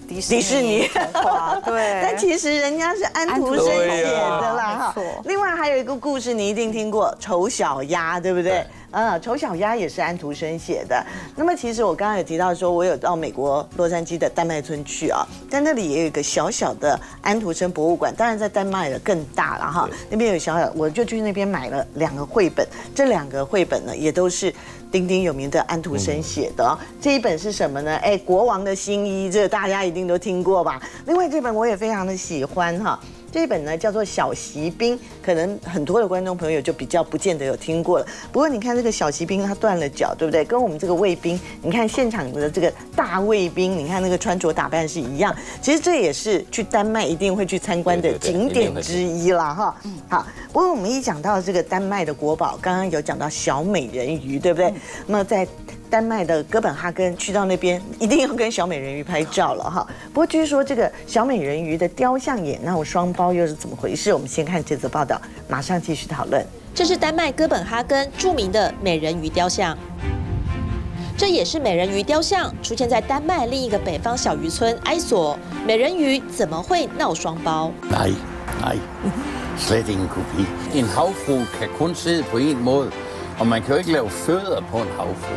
迪迪士尼童话，对。 但其实人家是安徒生写的啦哈。另外还有一个故事你一定听过，《丑小鸭》，对不对？嗯，《丑小鸭》也是安徒生写的。那么其实我刚刚有提到说，我有到美国洛杉矶的丹麦村去啊，在那里也有一个小小的安徒生博物馆，当然在丹麦的更大了哈。那边有小小，我就去那边买了两个绘本，这两个绘本呢也都是鼎鼎有名的安徒生写的哦。这一本是什么呢？哎，国王的新衣，这个大家一定都听过吧？另外这本我也非常的喜欢哈。这一本呢叫做《小骑兵》，可能很多的观众朋友就比较不见得有听过了。不过你看这个小骑兵，他断了脚，对不对？跟我们这个卫兵，你看现场的这个大卫兵，你看那个穿着打扮是一样。其实这也是去丹麦一定会去参观的景点之一啦，哈。好，不过我们一讲到这个丹麦的国宝，刚刚有讲到小美人鱼，对不对？那么在丹麦的哥本哈根，去到那边一定要跟小美人鱼拍照了哈。不过据说这个小美人鱼的雕像也闹双包，又是怎么回事？我们先看这则报道，马上继续讨论。 这是丹麦哥本哈根著名的美人鱼雕像，这也是美人鱼雕像出现在丹麦另一个北方小渔村埃索。美人鱼怎么会闹双包？ Nej, nej, slet ikke en kopi. En havfrue kan kun sidde på en måde, og man kan jo ikke lave fødder på en havfrue.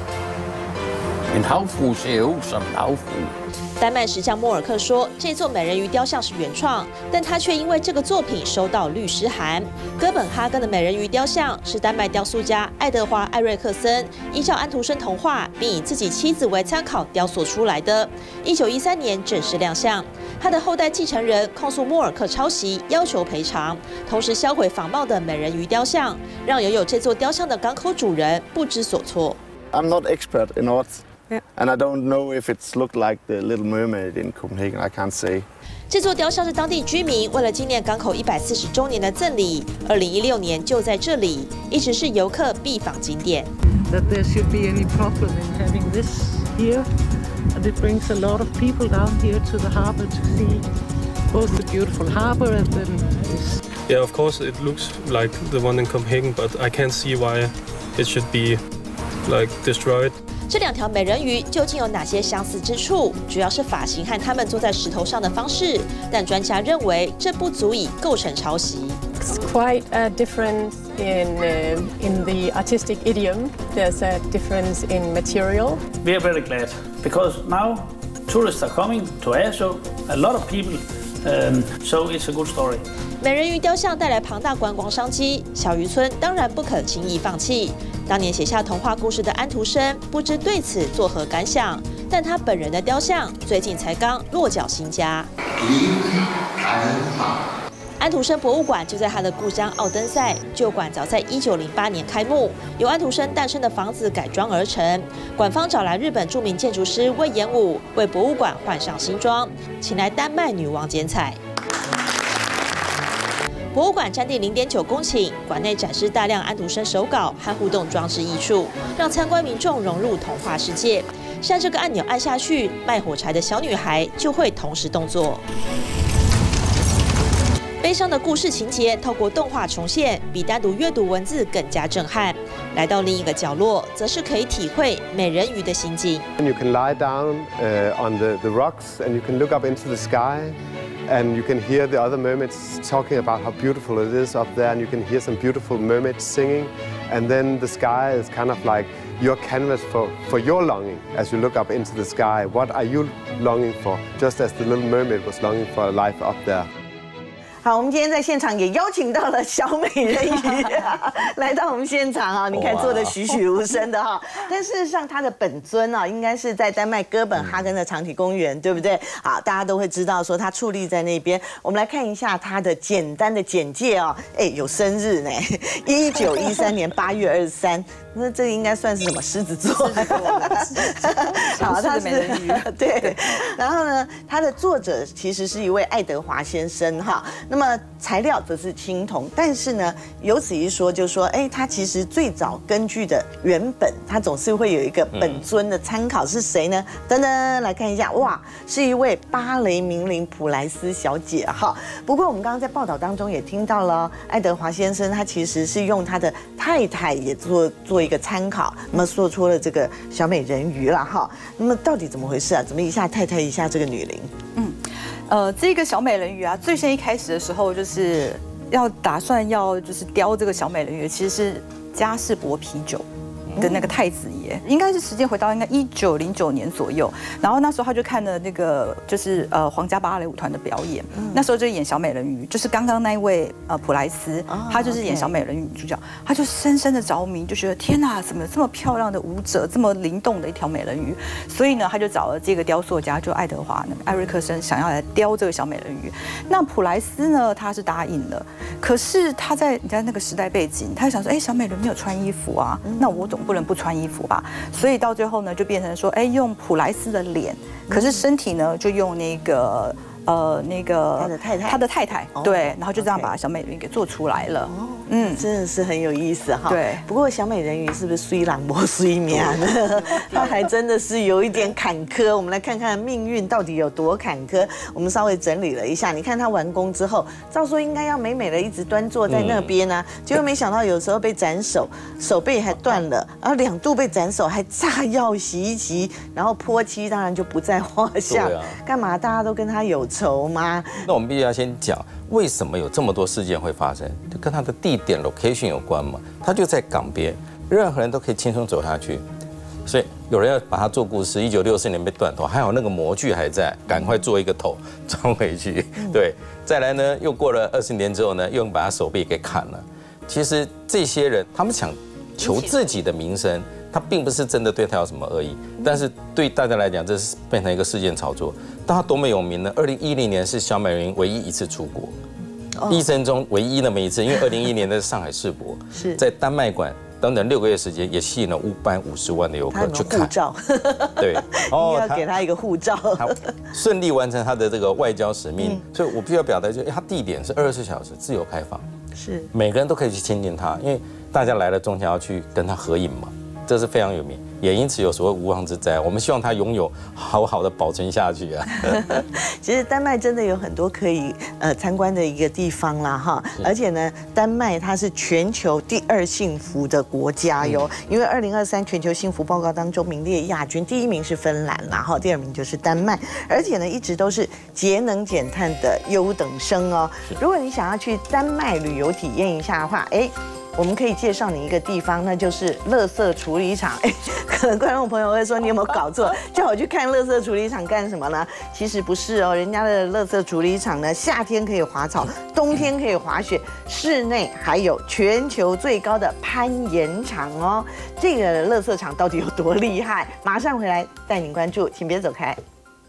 En havfrue ser jo ud som en havfrue. 丹麦石匠莫尔克说，这座美人鱼雕像是原创，但他却因为这个作品收到律师函。哥本哈根的美人鱼雕像是丹麦雕塑家爱德华·艾瑞克森依照安徒生童话，并以自己妻子为参考雕塑出来的。一九一三年正式亮相。他的后代继承人控诉莫尔克抄袭，要求赔偿，同时销毁仿冒的美人鱼雕像，让拥有这座雕像的港口主人不知所措。 I'm not expert in art. And I don't know if it's looked like the Little Mermaid in Copenhagen. I can't say. 这座雕像是当地居民为了纪念港口一百四十周年的赠礼，二零一六年就在这里，一直是游客必访景点。 That there should be any problem in having this here, and it brings a lot of people down here to the harbor to see both the beautiful harbor and then this. Yeah, of course it looks like the one in Copenhagen, but I can't see why it should be like destroyed. 这两条美人鱼究竟有哪些相似之处？主要是发型和它们坐在石头上的方式，但专家认为这不足以构成抄袭。 It's quite a difference in uh, in the artistic idiom. There's a difference in material. We are very glad because now tourists are coming to Asia. A lot of people, um, so it's a good story. 美人鱼雕像带来庞大观光商机，小渔村当然不可轻易放弃。当年写下童话故事的安徒生不知对此作何感想，但他本人的雕像最近才刚落脚新家。安徒生博物馆就在他的故乡奥登塞，旧馆早在一九零八年开幕，由安徒生诞生的房子改装而成。馆方找来日本著名建筑师魏延武为博物馆换上新装，请来丹麦女王剪彩。博物馆占地零点九公顷，馆内展示大量安徒生手稿和互动装置艺术，让参观民众融入童话世界。像这个按钮按下去，卖火柴的小女孩就会同时动作。悲伤的故事情节透过动画重现，比单独阅读文字更加震撼。来到另一个角落，则是可以体会美人鱼的心境。 You can lie down uh, on the, the rocks and you can look up into the sky. And you can hear the other mermaids talking about how beautiful it is up there, and you can hear some beautiful mermaids singing. And then the sky is kind of like your canvas for, for your longing as you look up into the sky. What are you longing for? Just as the little mermaid was longing for a life up there. 好，我们今天在现场也邀请到了小美人鱼来到我们现场啊，你看做的栩栩如生的哈。但事实上，它的本尊啊，应该是在丹麦哥本哈根的长体公园，对不对？好，大家都会知道说它矗立在那边。我们来看一下它的简单的简介哦。哎，有生日呢，一九一三年八月二十三。那这个应该算是什么狮子座？好，它是对。然后呢，它的作者其实是一位爱德华先生哈。 那么材料则是青铜，但是呢，有此一说，就说，哎，它其实最早根据的原本，它总是会有一个本尊的参考，是谁呢？噔噔，来看一下，哇，是一位芭蕾名伶普莱斯小姐哈。不过我们刚刚在报道当中也听到了，爱德华先生他其实是用他的太太也做做一个参考，那么做出了这个小美人鱼了哈。那么到底怎么回事啊？怎么一下太太一下这个女伶？ 嗯，呃，这个小美人鱼啊，最先一开始的时候就是要打算要就是雕这个小美人鱼，其实是嘉士伯啤酒的那个太子爷，应该是时间回到应该一九零九年左右。然后那时候他就看了那个就是呃皇家芭蕾舞团的表演，那时候就演小美人鱼，就是刚刚那一位呃普莱斯，他就是演小美人鱼女主角，他就深深的着迷，就觉得天哪，怎么这么漂亮的舞者，这么灵动的一条美人鱼？所以呢，他就找了这个雕塑家，就爱德华那个艾瑞克森，想要来雕这个小美人鱼。那普莱斯呢，他是答应了，可是他在你看那个时代背景，他就想说，哎，小美人鱼没有穿衣服啊，那我总不能不穿衣服吧？所以到最后呢，就变成说，哎，用普莱斯的脸，可是身体呢，就用那个呃那个他的太太， 他的太太，对，然后就这样把小美人鱼给做出来了。 嗯，真的是很有意思哈。 对， 不过小美人鱼是不是虽然不虽命呢？她还真的是有一点坎坷。我们来看看命运到底有多坎坷。我们稍微整理了一下，你看她完工之后，照说应该要美美的一直端坐在那边啊，结果没想到有时候被斩首，手背还断了，然后两度被斩首，还炸药袭击，然后泼漆当然就不在话下。干嘛？大家都跟她有仇吗？ 那我们必须要先讲。为什么有这么多事件会发生？就跟它的地点 location 有关嘛。它就在港边，任何人都可以轻松走下去。所以有人要把它做故事。一九六四年被断头，还好那个模具还在，赶快做一个头装回去。对，再来呢，又过了二十年之后呢，又把他手臂给砍了。其实这些人他们想求自己的名声。他并不是真的对他有什么恶意，但是对大家来讲，这是变成一个事件炒作。但他多么有名呢？二零一零年是小美人鱼唯一一次出国，一生中唯一那么一次，因为二零一零年的上海世博， 是在丹麦馆短短六个月时间，也吸引了五百五十万的游客去看。 护照， 对， 哦，要给他一个护照， 他顺利完成他的这个外交使命。所以我必须要表达，就是他地点是二十四小时自由开放， 是每个人都可以去亲近他，因为大家来了中间要去跟他合影嘛。这是非常有名，也因此有所谓无妄之灾。我们希望它拥有好好的保存下去啊。 其实丹麦真的有很多可以呃参观的一个地方啦哈，而且呢，丹麦它是全球第二幸福的国家哟，因为二零二三全球幸福报告当中名列亚军，第一名是芬兰啦哈，第二名就是丹麦，而且呢一直都是节能减碳的优等生哦。如果你想要去丹麦旅游体验一下的话，哎。我们可以介绍你一个地方，那就是垃圾处理厂。哎，可能观众朋友会说你有没有搞错？叫我去看垃圾处理厂干什么呢？其实不是哦，人家的垃圾处理厂呢，夏天可以滑草，冬天可以滑雪，室内还有全球最高的攀岩场哦。这个垃圾场到底有多厉害？马上回来带您关注，请别走开。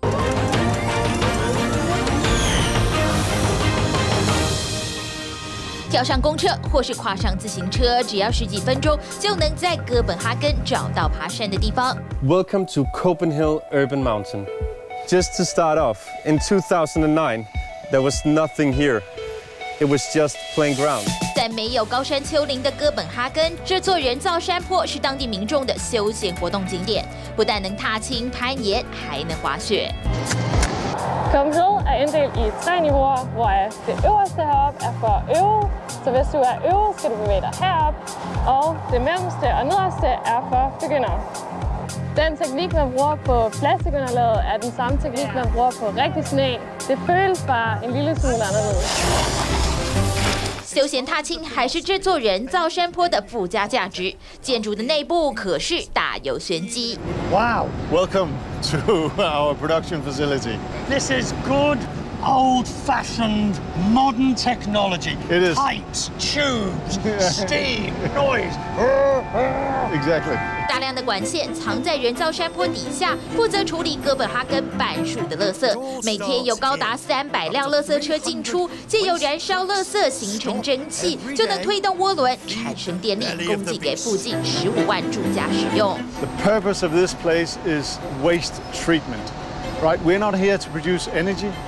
跳上公车或是跨上自行车，只要十几分钟就能在哥本哈根找到爬山的地方。 Welcome to Copenhagen Urban Mountain. Just to start off, in two thousand nine, there was nothing here. It was just plain ground. 在没有高山丘陵的哥本哈根，这座人造山坡是当地民众的休闲活动景点，不但能踏青攀岩，还能滑雪。 Copenhagen er inddelt i tre niveauer, hvor det øverste heroppe er for at øve. Så hvis du er øvet, skal du bevæge dig herop, og det mellemste og nederste er for begyndere. Den teknik, man bruger på plastikunderlaget, er den samme teknik, man bruger på rigtig sne. Det føles bare en lille smule anderledes. 休闲踏青还是这座人造山坡的附加价值，建筑的内部可是大有玄机。 Wow! Welcome to our production facility. This is good, old-fashioned, modern technology. It is. Pipes, tubes, steam, noise. Exactly. 大量的管线藏在人造山坡底下，负责处理哥本哈根半数的垃圾。每天有高达三百辆垃圾车进出，借由燃烧垃圾形成蒸汽，就能推动涡轮产生电力，供给给附近十五万住家使用。 The purpose of this place is waste treatment, right? We're not here to produce energy.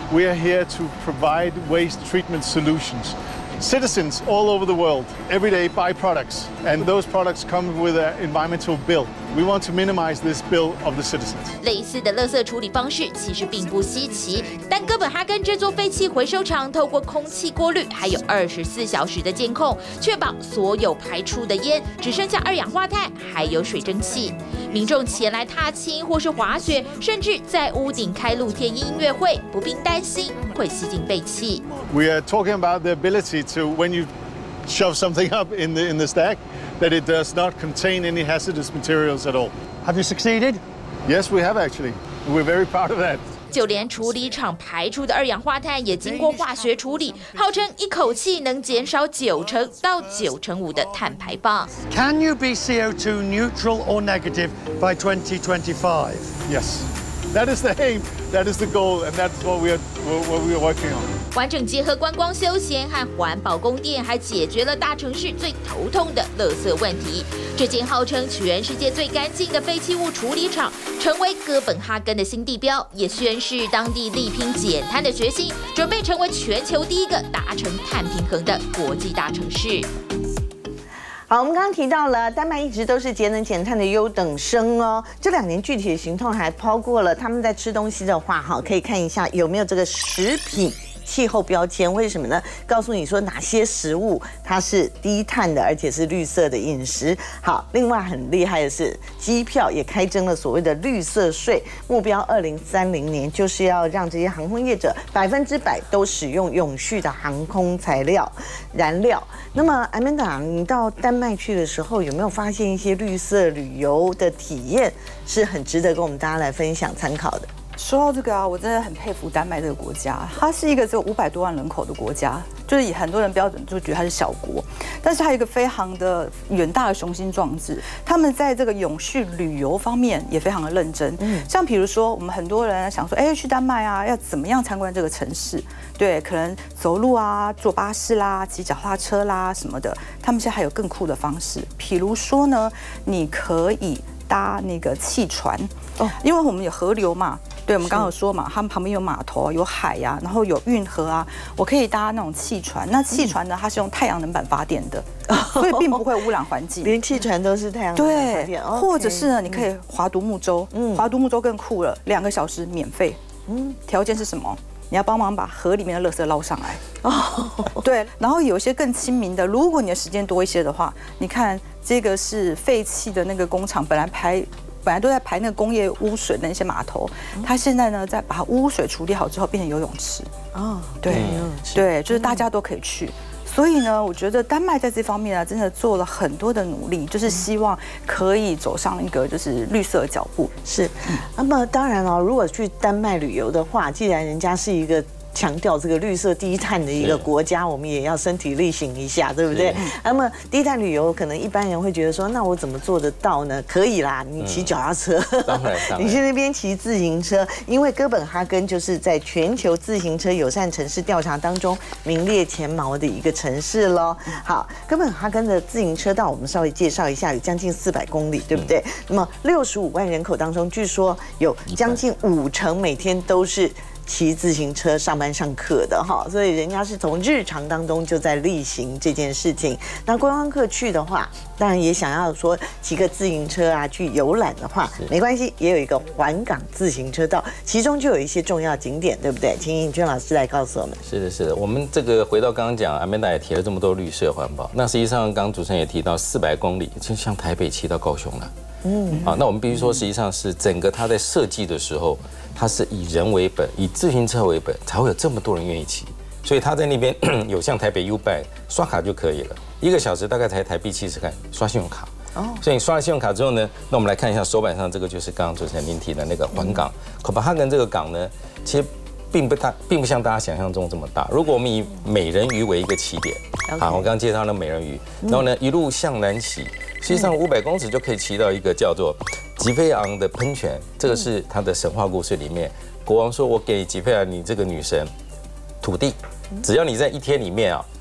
we are here to provide waste treatment solutions. Citizens all over the world every day buy products, and those products come with an environmental bill. We want to minimize this bill of the citizens. 类似的垃圾处理方式其实并不稀奇，但哥本哈根这座废弃回收厂透过空气过滤，还有二十四小时的监控，确保所有排出的烟只剩下二氧化碳还有水蒸气。民众前来踏青或是滑雪，甚至在屋顶开露天音乐会，不必担心会吸进废气。 We are talking about the ability to, when you shove something up in the in the stack, that it does not contain any hazardous materials at all. Have you succeeded? Yes, we have actually. We're very proud of that. 就连处理厂排出的二氧化碳也经过化学处理，号称一口气能减少九成到九成五的碳排放。 Can you be C O two neutral or negative by twenty twenty-five? Yes, that is the aim, that is the goal, and that's what we are what we are working on. 完整结合观光休闲和环保供电，还解决了大城市最头痛的垃圾问题。这间号称全世界最干净的废弃物处理厂，成为哥本哈根的新地标，也宣示当地力拼减碳的决心，准备成为全球第一个达成碳平衡的国际大城市。 好，我们刚刚提到了丹麦一直都是节能减碳的优等生哦。这两年具体的行动还包括了他们在吃东西的话，哈，可以看一下有没有这个食品气候标签。为什么呢？告诉你说哪些食物它是低碳的，而且是绿色的饮食。好，另外很厉害的是，机票也开征了所谓的绿色税，目标二零三零年就是要让这些航空业者百分之百都使用永续的航空材料燃料。那么，Amanda，你到丹麦去的时候，有没有发现一些绿色旅游的体验是很值得跟我们大家来分享参考的？ 说到这个啊，我真的很佩服丹麦这个国家，它是一个只有五百多万人口的国家，就是以很多人标准就觉得它是小国，但是它有一个非常的远大的雄心壮志。他们在这个永续旅游方面也非常的认真。嗯，像比如说，我们很多人想说，哎，去丹麦啊，要怎么样参观这个城市？对，可能走路啊，坐巴士啦，骑脚踏车啦什么的。他们现在还有更酷的方式，比如说呢，你可以搭那个汽船哦，因为我们有河流嘛。对，我们刚刚有说嘛，他们旁边有码头、有海呀、啊，然后有运河啊，我可以搭那种汽船。那汽船呢，它是用太阳能板发电的，所以并不会污染环境。 连汽船都是太阳能板发电， 对，或者是呢，你可以划独木舟，嗯，划独木舟更酷了，两个小时免费。嗯，条件是什么？你要帮忙把河里面的垃圾捞上来。哦，对，然后有一些更亲民的，如果你的时间多一些的话，你看这个是废弃的那个工厂，本来排。本来都在排那个工业污水的那些码头，它现在呢在把污水处理好之后变成游泳池。哦，对，对，就是大家都可以去。所以呢，我觉得丹麦在这方面啊，真的做了很多的努力，就是希望可以走上一个就是绿色的脚步。是， 那么当然哦，如果去丹麦旅游的话，既然人家是一个强调这个绿色低碳的一个国家，我们也要身体力行一下，对不对？那么低碳旅游，可能一般人会觉得说，那我怎么做得到呢？可以啦，你骑脚踏车， 当然， 你去那边骑自行车，因为哥本哈根就是在全球自行车友善城市调查当中名列前茅的一个城市喽。好，哥本哈根的自行车道我们稍微介绍一下，有将近四百公里，对不对？那么六十五万人口当中，据说有将近五成每天都是骑自行车上班上课的哈，所以人家是从日常当中就在例行这件事情。那观光客去的话，当然也想要说骑个自行车啊去游览的话，没关系，也有一个环港自行车道，其中就有一些重要景点，对不对？请尹娟老师来告诉我们。 是的，是的，我们这个回到刚刚讲，Amanda也提了这么多绿色环保，那实际上刚刚主持人也提到四百公里，就像台北骑到高雄了。嗯，啊，那我们必须说，实际上是整个它在设计的时候，它是以人为本，以自行车为本，才会有这么多人愿意骑。所以它在那边有像台北 U-Bike 刷卡就可以了，一个小时大概才台币七十块，刷信用卡。哦，所以你刷了信用卡之后呢，那我们来看一下手板上这个，就是刚刚主持人您提的那个环港。哥本哈根这个港呢，其实并不大，并不像大家想象中这么大。如果我们以美人鱼为一个起点，好，我刚刚介绍了美人鱼，然后呢一路向南骑。实际上五百公尺就可以骑到一个叫做吉菲昂的喷泉，这个是他的神话故事里面，国王说：“我给吉菲昂你这个女神土地，只要你在一天里面啊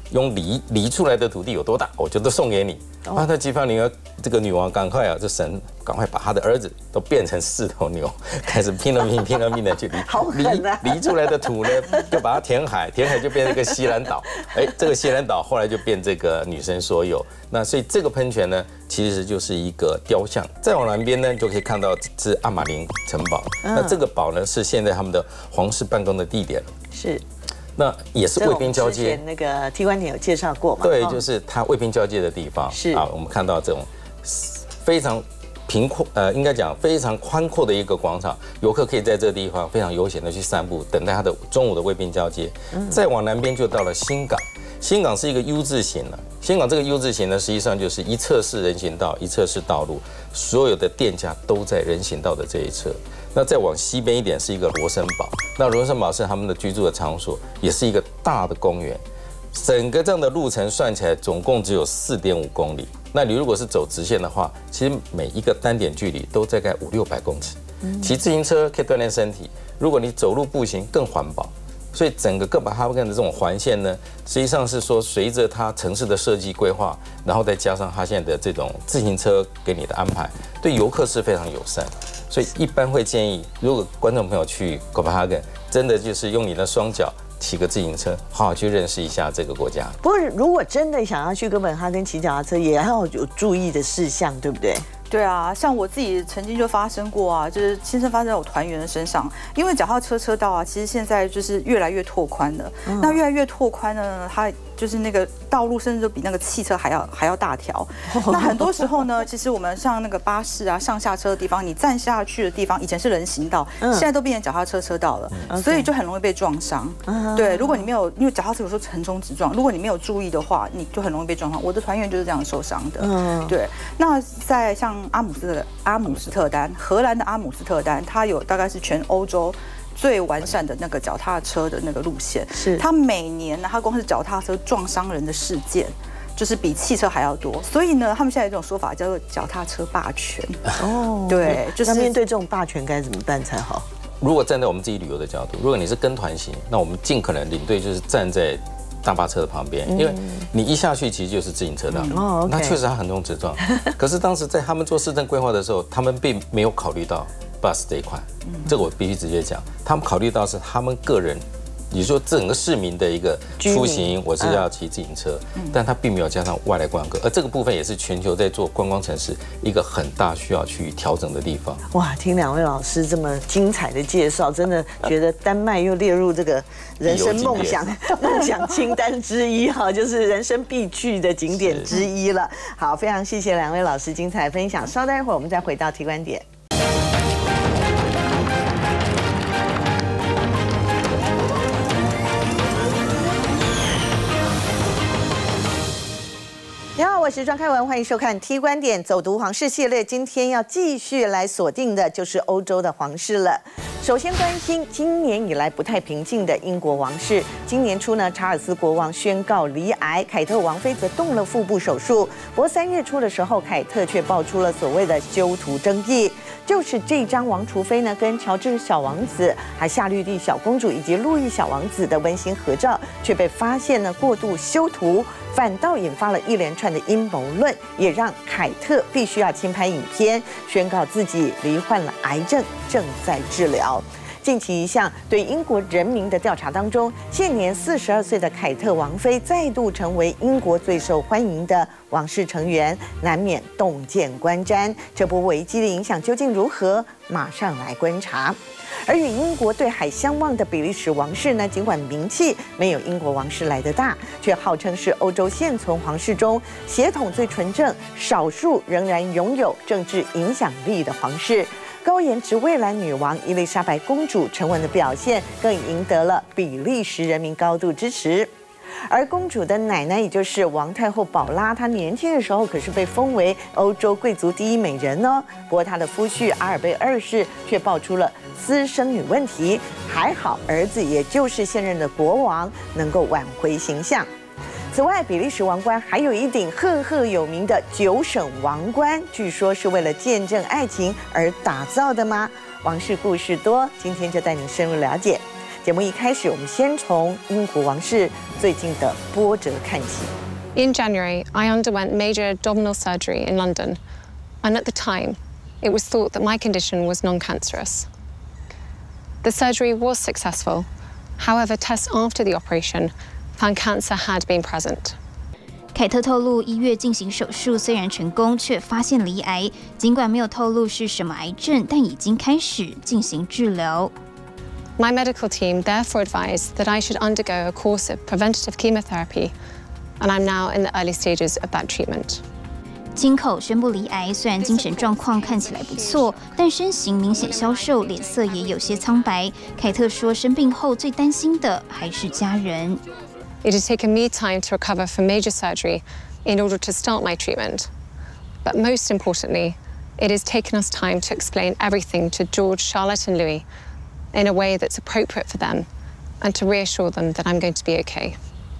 用犁犁出来的土地有多大，我就都送给你。啊，那吉凡女儿这个女王赶快啊，这神赶快把她的儿子都变成四头牛，开始拼了命拼了命的去犁，犁犁出来的土呢，就把它填海，填海就变成一个西兰岛。哎，这个西兰岛后来就变这个女神所有。那所以这个喷泉呢，其实就是一个雕像。再往南边呢，就可以看到是阿马林城堡。那这个堡呢，是现在他们的皇室办公的地点。 是。 那也是卫兵交接， 那个T观点有介绍过嘛？ 对，就是它卫兵交接的地方。 是啊，我们看到这种非常平阔，呃，应该讲非常宽阔的一个广场，游客可以在这个地方非常悠闲的去散步，等待他的中午的卫兵交接。再往南边就到了新港，新港是一个 U 字形了。新港这个 U 字形呢，实际上就是一侧是人行道，一侧是道路，所有的店家都在人行道的这一侧。那再往西边一点是一个罗森堡，那罗森堡是他们的居住的场所，也是一个大的公园。整个这样的路程算起来，总共只有四点五公里。那你如果是走直线的话，其实每一个单点距离都大概五六百公尺。骑自行车可以锻炼身体，如果你走路步行更环保。所以整个哥本哈根的这种环线呢，实际上是说随着它城市的设计规划，然后再加上它现在的这种自行车给你的安排，对游客是非常友善。所以一般会建议，如果观众朋友去哥本哈根，真的就是用你的双脚骑个自行车，好好去认识一下这个国家。 不过，如果真的想要去哥本哈根骑脚踏车，也要有注意的事项，对不对？ 对啊，像我自己曾经就发生过啊，就是亲身发生在我团员的身上。因为脚踏车车道啊，其实现在就是越来越拓宽了。嗯、那越来越拓宽呢，它就是那个道路甚至都比那个汽车还要还要大条。那很多时候呢，其实我们像那个巴士啊上下车的地方，你站下去的地方以前是人行道，嗯、现在都变成脚踏车车道了，嗯、所以就很容易被撞伤。嗯、对，如果你没有，因为脚踏车有时候横冲直撞，如果你没有注意的话，你就很容易被撞伤。我的团员就是这样受伤的。嗯，对。那在像阿姆斯特阿姆斯特丹，荷兰的阿姆斯特丹，它有大概是全欧洲最完善的那个脚踏车的那个路线。是，它每年呢，它光是脚踏车撞伤人的事件，就是比汽车还要多。所以呢，他们现在有一种说法叫做脚踏车霸权。哦，对，就是面对这种霸权该怎么办才好？ 如果站在我们自己旅游的角度，如果你是跟团行，那我们尽可能领队就是站在大巴车的旁边，因为你一下去其实就是自行车道，哦，那确实它横冲直撞。可是当时在他们做市政规划的时候，他们并没有考虑到 bus 这一块，这个我必须直接讲，他们考虑到是他们个人，也就是说整个市民的一个出行，我是要骑自行车，但他并没有加上外来观光客，而这个部分也是全球在做观光城市一个很大需要去调整的地方。 哇，听两位老师这么精彩的介绍，真的觉得丹麦又列入这个人生梦想梦想清单之一哈，就是人生必去的景点之一了。好，非常谢谢两位老师精彩分享，稍待一会儿我们再回到提观点。你好，我是庄开文，欢迎收看 T 观点走读皇室系列。今天要继续来锁定的就是欧洲的皇室了。首先关心今年以来不太平静的英国王室。今年初呢，查尔斯国王宣告罹癌，凯特王妃则动了腹部手术。不过三月初的时候，凯特却爆出了所谓的修图争议，就是这张王储妃呢跟乔治小王子、还夏绿蒂小公主以及路易小王子的温馨合照，却被发现呢过度修图。反倒引发了一连串的阴谋论，也让凯特必须要轻拍影片，宣告自己罹患了癌症，正在治疗。近期一项对英国人民的调查当中，现年四十二岁的凯特王妃再度成为英国最受欢迎的王室成员，难免洞见观瞻。这波危机的影响究竟如何？马上来观察。而与英国对海相望的比利时王室呢，尽管名气没有英国王室来得大，却号称是欧洲现存皇室中血统最纯正、少数仍然拥有政治影响力的皇室。高颜值蔚蓝女王伊丽莎白公主沉稳的表现，更赢得了比利时人民高度支持。而公主的奶奶，也就是王太后宝拉，她年轻的时候可是被封为欧洲贵族第一美人哦。不过她的夫婿阿尔贝二世却爆出了私生女问题，还好儿子也就是现任的国王能够挽回形象。此外，比利时王冠还有一顶赫赫有名的九省王冠，据说是为了见证爱情而打造的吗？王室故事多，今天就带您深入了解。 节目一开始，我们先从英国王室最近的波折看起。 In January, I underwent major abdominal surgery in London, and at the time, it was thought that my condition was non-cancerous. The surgery was successful. However, tests after the operation found cancer had been present. 凯特透露，一月进行手术虽然成功，却发现罹癌。尽管没有透露是什么癌症，但已经开始进行治疗。 My medical team therefore advised that I should undergo a course of preventative chemotherapy, and I'm now in the early stages of that treatment. 亲口宣布罹癌，虽然精神状况看起来不错，但身形明显消瘦，脸色也有些苍白。凯特说，生病后最担心的还是家人。 It has taken me time to recover from major surgery in order to start my treatment. But most importantly, it has taken us time to explain everything to George, Charlotte, and Louis in a way that's appropriate for them and to reassure them that I'm going to be okay.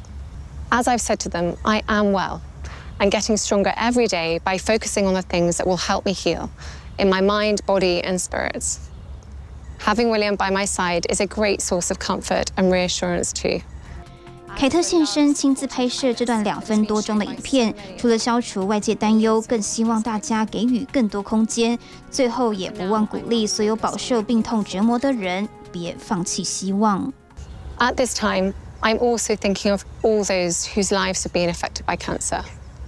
As I've said to them, I am well and getting stronger every day by focusing on the things that will help me heal in my mind, body, and spirits. Having William by my side is a great source of comfort and reassurance too. 凯特现身亲自拍摄这段两分多钟的影片，除了消除外界担忧，更希望大家给予更多空间。最后也不忘鼓励所有饱受病痛折磨的人，别放弃希望。 At this time, I'm also thinking of all those whose lives have been affected by cancer.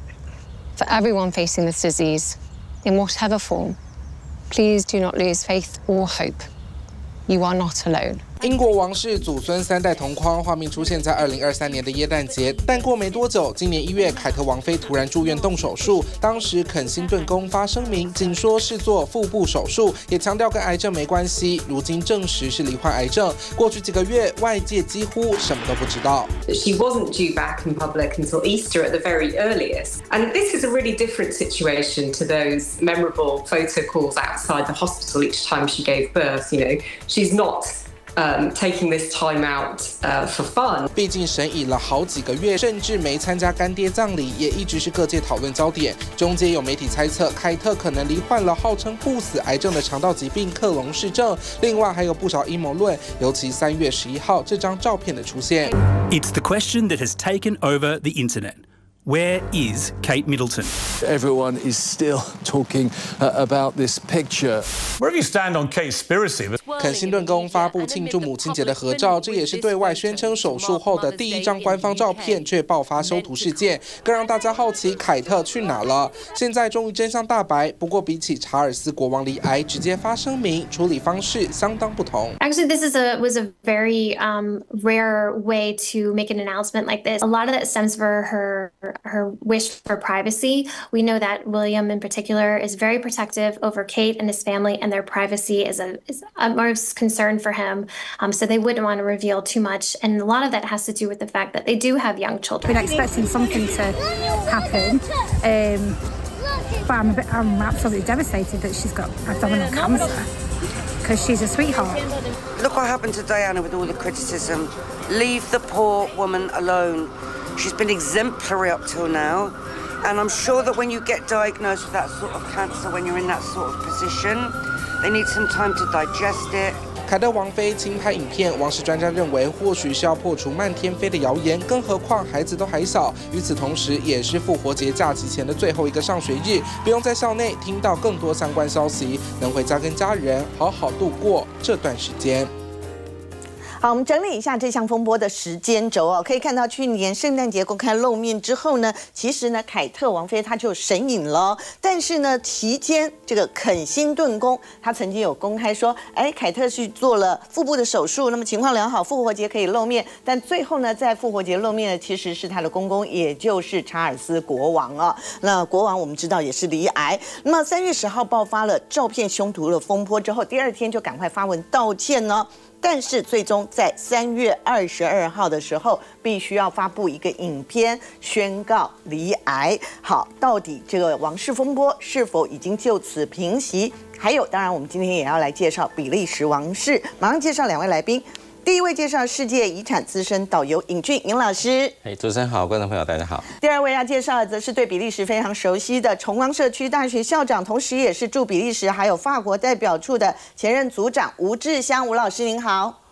For everyone facing this disease, in whatever form, please do not lose faith or hope. You are not alone. 英国王室祖孙三代同框，画面出现在二零二三年的耶诞节。但过没多久，今年一月，凯特王妃突然住院动手术。当时肯辛顿宫发声明，仅说是做腹部手术，也强调跟癌症没关系。如今证实是罹患癌症。过去几个月，外界几乎什么都不知道。 She wasn't due back in public until Easter at the very earliest, and this is a really different situation to those memorable photo calls outside the hospital each time she gave birth. You know, she's not. Um, taking this time out uh, for fun. 毕竟神隐了好几个月，甚至没参加干爹葬礼，也一直是各界讨论焦点。中间有媒体猜测，凯特可能罹患了号称不死癌症的肠道疾病克隆氏症。另外还有不少阴谋论，尤其三月十一号这张照片的出现。 It's the question that has taken over the internet. Where is Kate Middleton? Everyone is still talking uh, about this picture. Wherever you stand on Kate-spiracy. 肯辛顿宫发布庆祝母亲节的合照，这也是对外宣称手术后的第一张官方照片，却爆发修图事件，更让大家好奇凯特去哪了。现在终于真相大白，不过比起查尔斯国王罹癌直接发声明，处理方式相当不同。 Actually, this is a was a very um, rare way to make an announcement like this. A lot of that stems for her. her wish for privacy. We know that William in particular is very protective over Kate and his family, and their privacy is a is utmost concern for him. Um, so they wouldn't want to reveal too much, and a lot of that has to do with the fact that they do have young children. Been expecting something to happen, um, but I'm, a bit, I'm absolutely devastated that she's got abdominal cancer because she's a sweetheart. Look what happened to Diana with all the criticism. Leave the poor woman alone. She's been exemplary up till now, and I'm sure that when you get diagnosed with that sort of cancer, when you're in that sort of position, they need some time to digest it. 凯特王妃轻拍影片，王室专家认为或许是要破除漫天飞的谣言，更何况孩子都还小。与此同时，也是复活节假期前的最后一个上学日，不用在校内听到更多相关消息，能回家跟家人好好度过这段时间。 好，我们整理一下这项风波的时间轴哦，可以看到去年圣诞节公开露面之后呢，其实呢，凯特王妃她就神隐了。但是呢，期间这个肯辛顿宫，她曾经有公开说，哎，凯特去做了腹部的手术，那么情况良好，复活节可以露面。但最后呢，在复活节露面的其实是她的公公，也就是查尔斯国王啊。那国王我们知道也是罹癌。那么三月十号爆发了照片凶图的风波之后，第二天就赶快发文道歉呢。但是最终在三月二十二号的时候，必须要发布一个影片宣告罹癌。好，到底这个王室风波是否已经就此平息？还有，当然我们今天也要来介绍比利时王室。马上介绍两位来宾。第一位介绍世界遗产资深导游尹俊尹老师， 哎，主持人好，观众朋友大家好。 第二位要介绍的则是对比利时非常熟悉的崇光社区大学校长，同时也是驻比利时还有法国代表处的前任组长吴志香吴老师，您好。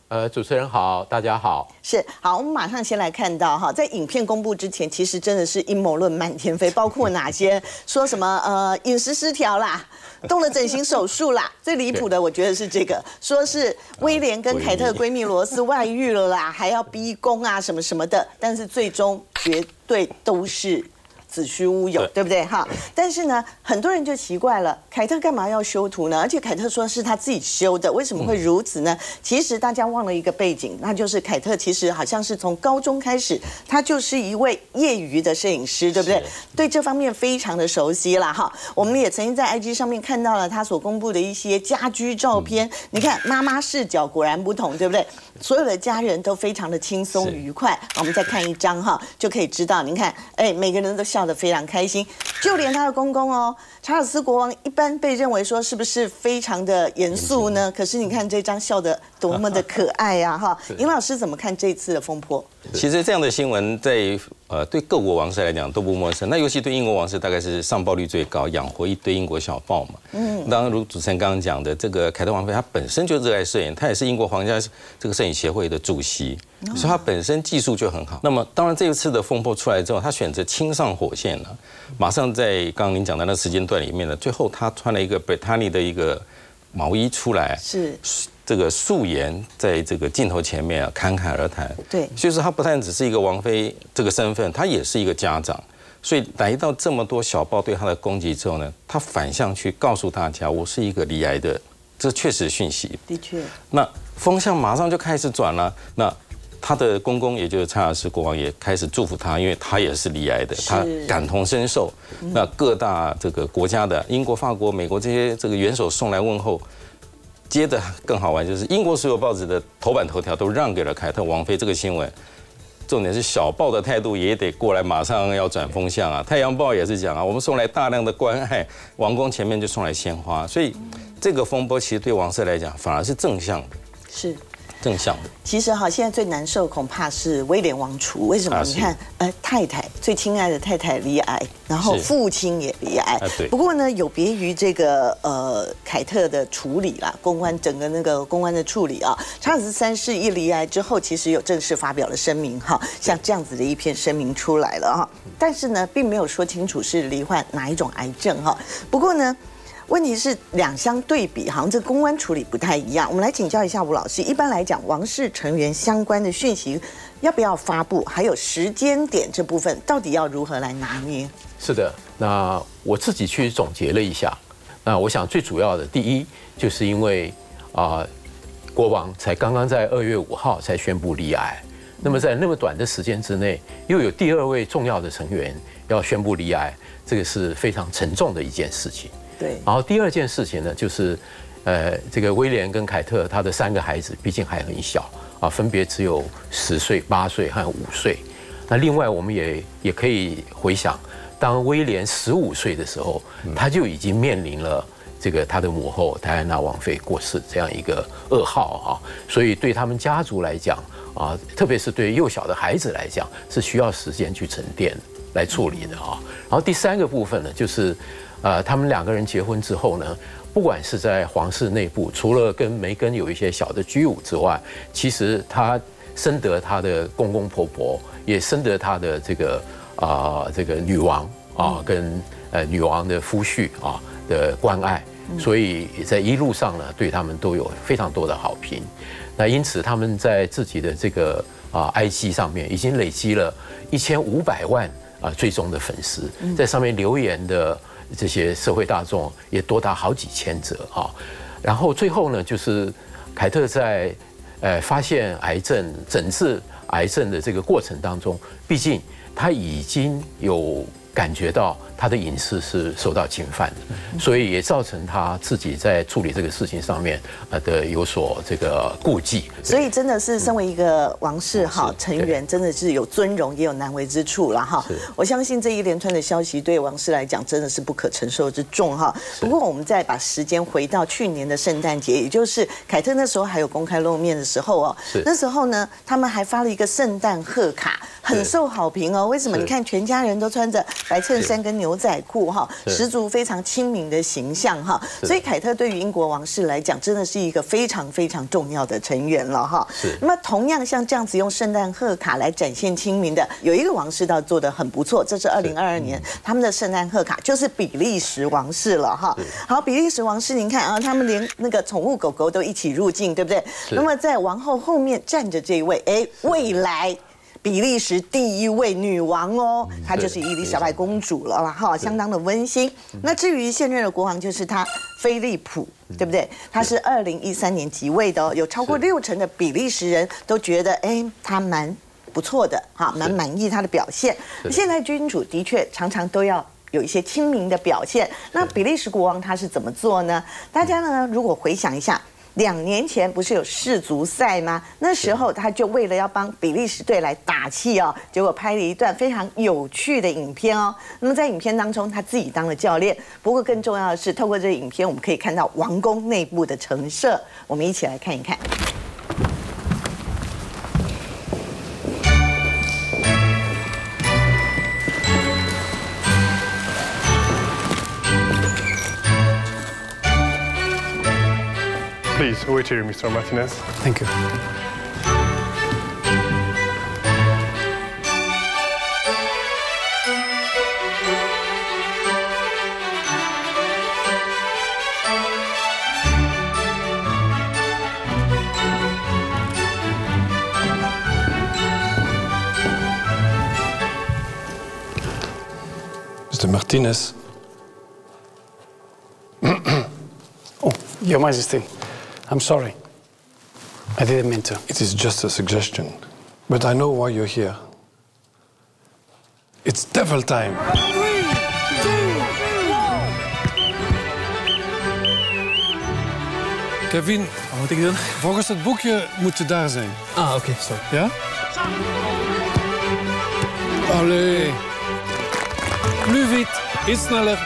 呃，主持人好，大家好。 是好，我们马上先来看到哈，在影片公布之前，其实真的是阴谋论满天飞，包括哪些说什么呃饮食失调啦，动了整形手术啦，最离谱的我觉得是这个，说是威廉跟凯特闺蜜罗斯外遇了啦，还要逼宫啊什么什么的，但是最终绝对都是子虚乌有，对不对哈？但是呢，很多人就奇怪了，凯特干嘛要修图呢？而且凯特说是他自己修的，为什么会如此呢？其实大家忘了一个背景，那就是凯特其实好像是从高中开始，他就是一位业余的摄影师，对不对？对这方面非常的熟悉啦哈。我们也曾经在 I G 上面看到了他所公布的一些家居照片，你看妈妈视角果然不同，对不对？所有的家人都非常的轻松愉快。我们再看一张哈，就可以知道，您看，哎，每个人都笑得非常开心，就连他的公公哦，查尔斯国王一般被认为说是不是非常的严肃呢？可是你看这张笑得多么的可爱呀、啊、哈！尹老师怎么看这次的风波？ 其实这样的新闻在呃对各国王室来讲都不陌生，那尤其对英国王室大概是上报率最高，养活一堆英国小报嘛。嗯，当然如主持人刚刚讲的，这个凯特王妃她本身就热爱摄影，她也是英国皇家这个摄影协会的主席，所以她本身技术就很好。那么当然这一次的风波出来之后，她选择亲上火线了，马上在刚刚您讲的那时间段里面呢，最后她穿了一个 Brittany 的一个毛衣出来， 是。 这个素颜在这个镜头前面啊侃侃而谈， 对， 就是她不但只是一个王妃这个身份，她也是一个家长，所以来到这么多小报对她的攻击之后呢，她反向去告诉大家，我是一个罹癌的，这确实讯息， 的确， 那风向马上就开始转了，那她的公公也就是查尔斯国王也开始祝福她，因为他也是罹癌的，他感同身受，那各大这个国家的英国、法国、美国这些这个元首送来问候。接着更好玩，就是英国所有报纸的头版头条都让给了凯特王妃这个新闻。重点是小报的态度也得过来，马上要转风向啊。太阳报也是讲啊，我们送来大量的关爱，王宫前面就送来鲜花，所以这个风波其实对王室来讲反而是正向的。 是。 正向的， 其实哈，现在最难受恐怕是威廉王储。为什么？你看，呃，太太最亲爱的太太罹癌，然后父亲也罹癌。不过呢，有别于这个呃凯特的处理啦，公关整个那个公关的处理啊，查尔斯三世一罹癌之后，其实有正式发表了声明哈，像这样子的一篇声明出来了哈。但是呢，并没有说清楚是罹患哪一种癌症哈。不过呢。问题是两相对比，好像这公关处理不太一样。我们来请教一下吴老师，一般来讲，王室成员相关的讯息要不要发布，还有时间点这部分，到底要如何来拿捏？ 是的，那我自己去总结了一下，那我想最主要的，第一就是因为啊、呃，国王才刚刚在二月五号才宣布罹癌，那么在那么短的时间之内，又有第二位重要的成员要宣布罹癌，这个是非常沉重的一件事情。 对， 然后第二件事情呢，就是，呃，这个威廉跟凯特他的三个孩子，毕竟还很小啊，分别只有十岁、八岁和五岁。那另外，我们也也可以回想，当威廉十五岁的时候，他就已经面临了这个他的母后戴安娜王妃过世这样一个噩耗啊，所以对他们家族来讲啊，特别是对幼小的孩子来讲，是需要时间去沉淀来处理的啊。然后第三个部分呢，就是。呃，他们两个人结婚之后呢，不管是在皇室内部，除了跟梅根有一些小的居舞之外，其实他深得他的公公婆婆，也深得他的这个啊、呃、这个女王啊跟呃女王的夫婿啊的关爱，所以在一路上呢，对他们都有非常多的好评。那因此他们在自己的这个啊 I G 上面已经累积了一千五百万啊追踪的粉丝，在上面留言的。这些社会大众也多达好几千则啊，然后最后呢，就是凯特在呃发现癌症、诊治癌症的这个过程当中，毕竟他已经有感觉到他的隐私是受到侵犯的，所以也造成他自己在处理这个事情上面呃的有所这个顾忌。 所以真的是身为一个王室哈成员，真的是有尊荣也有难为之处了哈。我相信这一连串的消息对王室来讲真的是不可承受之重哈。不过我们再把时间回到去年的圣诞节，也就是凯特那时候还有公开露面的时候哦，那时候呢他们还发了一个圣诞贺卡。 很受好评哦。为什么？你看全家人都穿着白衬衫跟牛仔裤哈，十足非常亲民的形象哈。所以凯特对于英国王室来讲，真的是一个非常非常重要的成员了哈。那么同样像这样子用圣诞贺卡来展现亲民的，有一个王室倒做得很不错，这是二零二二年他们的圣诞贺卡，就是比利时王室了哈。好，比利时王室，您看啊，他们连那个宠物狗狗都一起入境，对不对？那么在王后后面站着这一位，哎，未来比利时第一位女王哦，她就是伊丽莎白公主了啦，哈，相当的温馨。那至于现任的国王，就是她菲利普，对不对？他是二零一三年即位的哦，有超过六成的比利时人都觉得，哎，他蛮不错的，哈，蛮满意他的表现。现在君主的确常常都要有一些亲民的表现。那比利时国王他是怎么做呢？大家呢，如果回想一下。两年前不是有世足赛吗？那时候他就为了要帮比利时队来打气哦，结果拍了一段非常有趣的影片哦。那么在影片当中，他自己当了教练。不过更重要的是，透过这个影片，我们可以看到王宫内部的陈设。我们一起来看一看。 Please, wait here, Mister Martinez. Thank you. Mister Martinez. Oh, Your Majesty. I'm sorry. I didn't mean to. It is just a suggestion, but I know why you're here. It's devil time. Three, two, one. Kevin, wat moet ik doen? Volgens het boekje moet je daar zijn. Ah, oké, okay, sorry. Ja? Allee. Plus vite, iets sneller.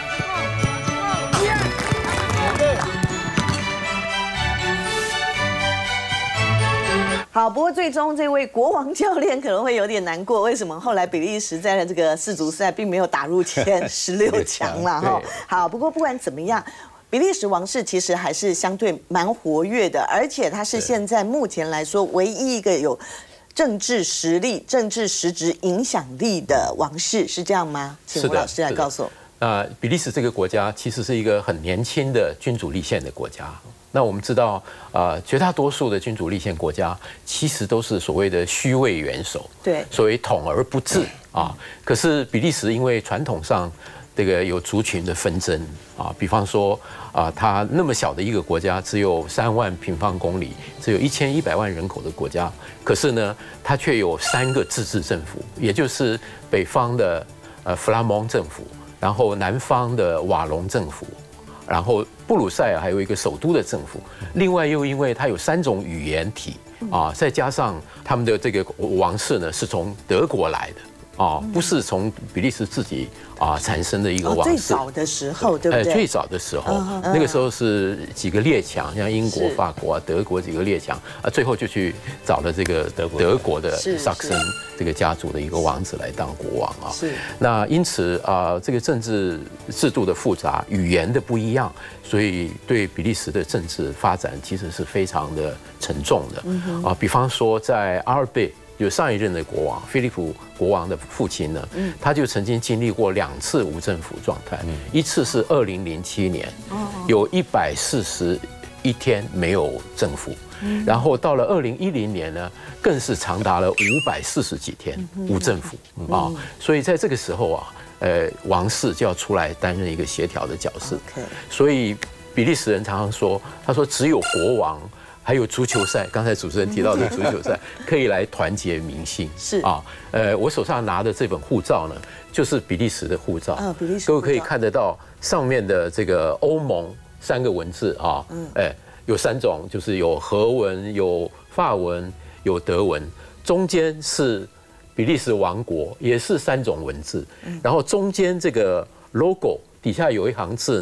好，不过最终这位国王教练可能会有点难过，为什么？后来比利时在了这个世足赛并没有打入前十六强了哈。好，不过不管怎么样。比利时王室其实还是相对蛮活跃的，而且它是现在目前来说唯一一个有政治实力、政治实质影响力的王室，是这样吗？请吴老师来告诉我。 那比利时这个国家其实是一个很年轻的君主立宪的国家。那我们知道，呃，绝大多数的君主立宪国家其实都是所谓的虚位元首， 对， 所谓统而不治啊。可是比利时因为传统上这个有族群的纷争啊，比方说啊，它那么小的一个国家，只有三万平方公里，只有一千一百万人口的国家，可是呢，它却有三个自治政府，也就是北方的呃弗拉蒙政府，然后南方的瓦隆政府。然后布鲁塞尔还有一个首都的政府，另外又因为它有三种语言体啊，再加上他们的这个王室呢是从德国来的啊，不是从比利时自己啊产生的一个王室。 最早的时候，对不对？ 最早的时候，那个时候是几个列强，像英国、法国啊、德国几个列强啊，最后就去找了这个德国德国的萨克森这个家族的一个王子来当国王啊。 是。那因此啊，这个政治制度的复杂，语言的不一样，所以对比利时的政治发展其实是非常的沉重的啊。比方说，在阿尔贝。有上一任的国王菲利普国王的父亲呢，他就曾经经历过两次无政府状态，一次是二零零七年，有一百四十一天没有政府，然后到了二零一零年呢，更是长达了五百四十几天无政府啊，所以在这个时候啊，呃，王室就要出来担任一个协调的角色，所以比利时人常常说，他说只有国王。还有足球赛，刚才主持人提到的足球赛，可以来团结民心。 是啊，呃，我手上拿的这本护照呢，就是比利时的护照。 啊，比利时。 各位可以看得到上面的这个欧盟三个文字啊，嗯，哎，有三种，就是有荷文、有法文、有德文，中间是比利时王国，也是三种文字。然后中间这个 logo 底下有一行字呢。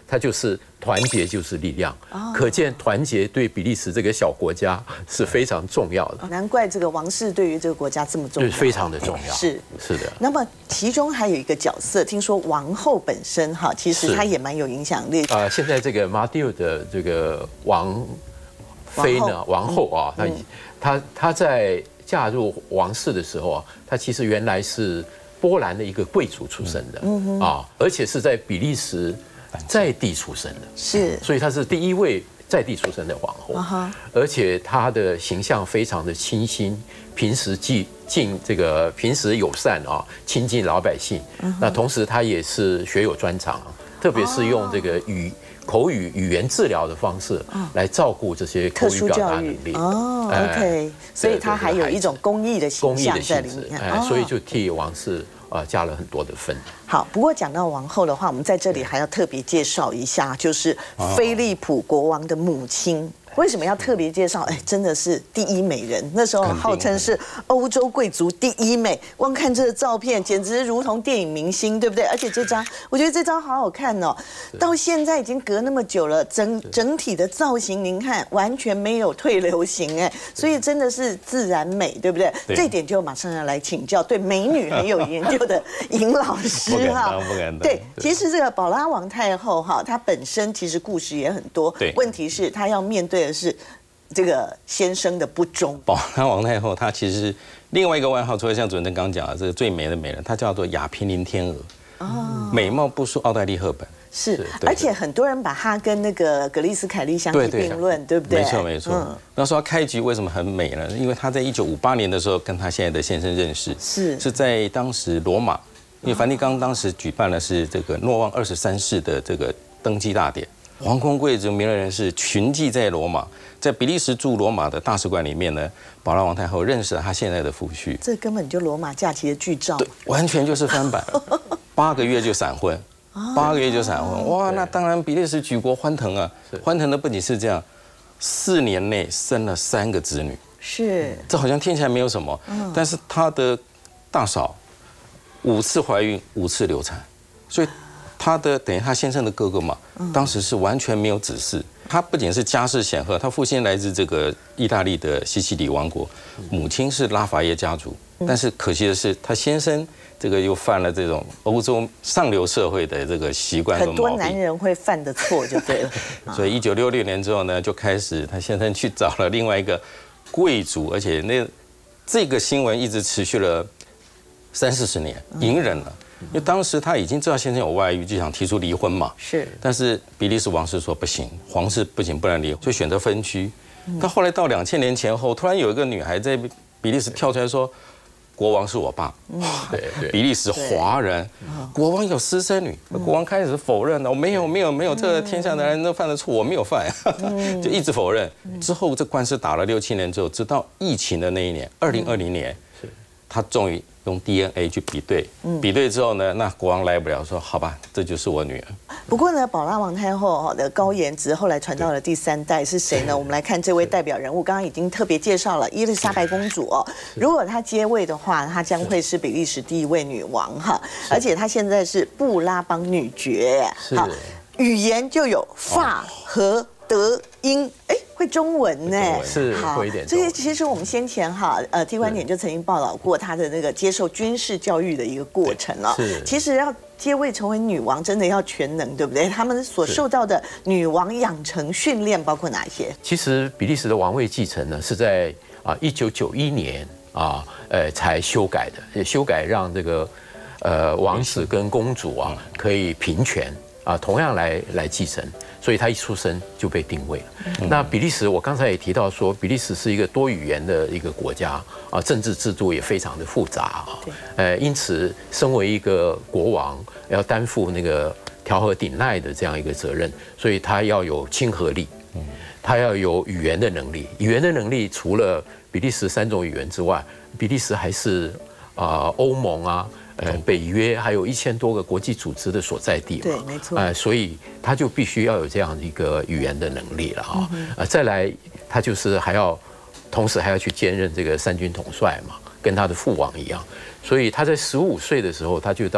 它就是团结就是力量，可见团结对比利时这个小国家是非常重要的。 难怪这个王室对于这个国家这么重要， 对，非常的重要。 是是的。 那么其中还有一个角色，听说王后本身哈，其实她也蛮有影响力。 啊，现在这个马蒂尔的这个王妃呢，王后啊，她她她在嫁入王室的时候啊，她其实原来是波兰的一个贵族出身的啊，而且是在比利时在地出生的， 是， 所以她是第一位在地出生的王后，而且她的形象非常的清新，平时尽尽这个平时友善啊，亲近老百姓。那同时她也是学有专长，特别是用这个语口语语言治疗的方式来照顾这些口语表达能力。 哦 ，OK， 所以她还有一种公益的形象在里面， 哎，所以就替王室啊加了很多的分。 好，不过讲到王后的话，我们在这里还要特别介绍一下，就是菲利普国王的母亲。为什么要特别介绍？哎，真的是第一美人，那时候号称是欧洲贵族第一美。光看这个照片，简直如同电影明星，对不对？而且这张，我觉得这张好好看哦。到现在已经隔那么久了，整整体的造型，您看完全没有退流行哎，所以真的是自然美，对不对？ 对这点就马上要来请教对美女很有研究的尹老师哈。 不敢当。 对，其实这个宝拉王太后哈，她本身其实故事也很多。 对， 问题是她要面对的是这个先生的不忠。 宝拉王太后她其实另外一个外号，除了像主持人刚讲的这个最美的美人，她叫做亚平宁天鹅。哦，美貌不输奥黛丽·赫本。 是，而且很多人把她跟那个格丽斯·凯利相提并论，对不对？ 没错没错。嗯，那说她开局为什么很美呢？因为她在一九五八年的时候跟她现在的先生认识， 是是在当时罗马，因为梵蒂冈当时举办的是这个诺旺二十三世的这个登基大典。皇宫贵族、名人人士群聚在罗马，在比利时驻罗马的大使馆里面呢，宝拉王太后认识了她现在的夫婿。 这根本就罗马假期的剧照， 对，完全就是翻版，八个月就闪婚，八个月就闪婚，哇，那当然比利时举国欢腾啊！欢腾的不仅是这样，四年内生了三个子女， 是， 这好像听起来没有什么，但是她的大嫂五次怀孕，五次流产，所以。他的等于他先生的哥哥嘛，当时是完全没有子嗣。他不仅是家世显赫，他父亲来自这个意大利的西西里王国，母亲是拉法耶家族。但是可惜的是，他先生这个又犯了这种欧洲上流社会的这个习惯和毛病。 很多男人会犯的错就对了。 所以一九六六年之后呢，就开始他先生去找了另外一个贵族，而且那这个新闻一直持续了三四十年，隐忍了。因为当时他已经知道先生有外遇，就想提出离婚嘛。 是。 但是比利时王室说不行，皇室不仅不能离，就选择分居。但后来到两千年前后，突然有一个女孩在比利时跳出来说：“国王是我爸。”对对。比利时华人，国王有私生女，国王开始否认了，我没有没有没有，这个天下男人都犯的错，我没有犯，就一直否认。之后这官司打了六七年之后，直到疫情的那一年，二零二零年，他终于。用 D N A 去比对，比对之后呢，那国王来不了，说好吧，这就是我女儿。 不过呢，宝拉王太后的高颜值后来传到了第三代是谁呢？我们来看这位代表人物，刚刚已经特别介绍了伊丽莎白公主哦。如果她接位的话，她将会是比利时第一位女王哈，而且她现在是布拉邦女爵。好，语言就有法、和、德、英，哎。会中文呢， 是会一点。 这些其实我们先前哈，呃，T观点就曾经报道过她的那个接受军事教育的一个过程了。 是， 其实要接位成为女王，真的要全能，对不对？他们所受到的女王养成训练包括哪些？ 其实比利时的王位继承呢，是在啊一九九一年啊，呃才修改的，修改让这个呃王子跟公主啊可以平权啊，同样来来继承。所以他一出生就被定位了。嗯、那比利时，我刚才也提到说，比利时是一个多语言的一个国家啊，政治制度也非常的复杂啊。呃，因此，身为一个国王，要担负那个调和顶赖的这样一个责任，所以他要有亲和力，他要有语言的能力。语言的能力除了比利时三种语言之外，比利时还是啊欧盟啊。呃，北约还有一千多个国际组织的所在地嘛， 对，没错。 呃，所以他就必须要有这样一个语言的能力了啊。呃，再来，他就是还要，同时还要去兼任这个三军统帅嘛，跟他的父王一样。所以他在十五岁的时候，他就到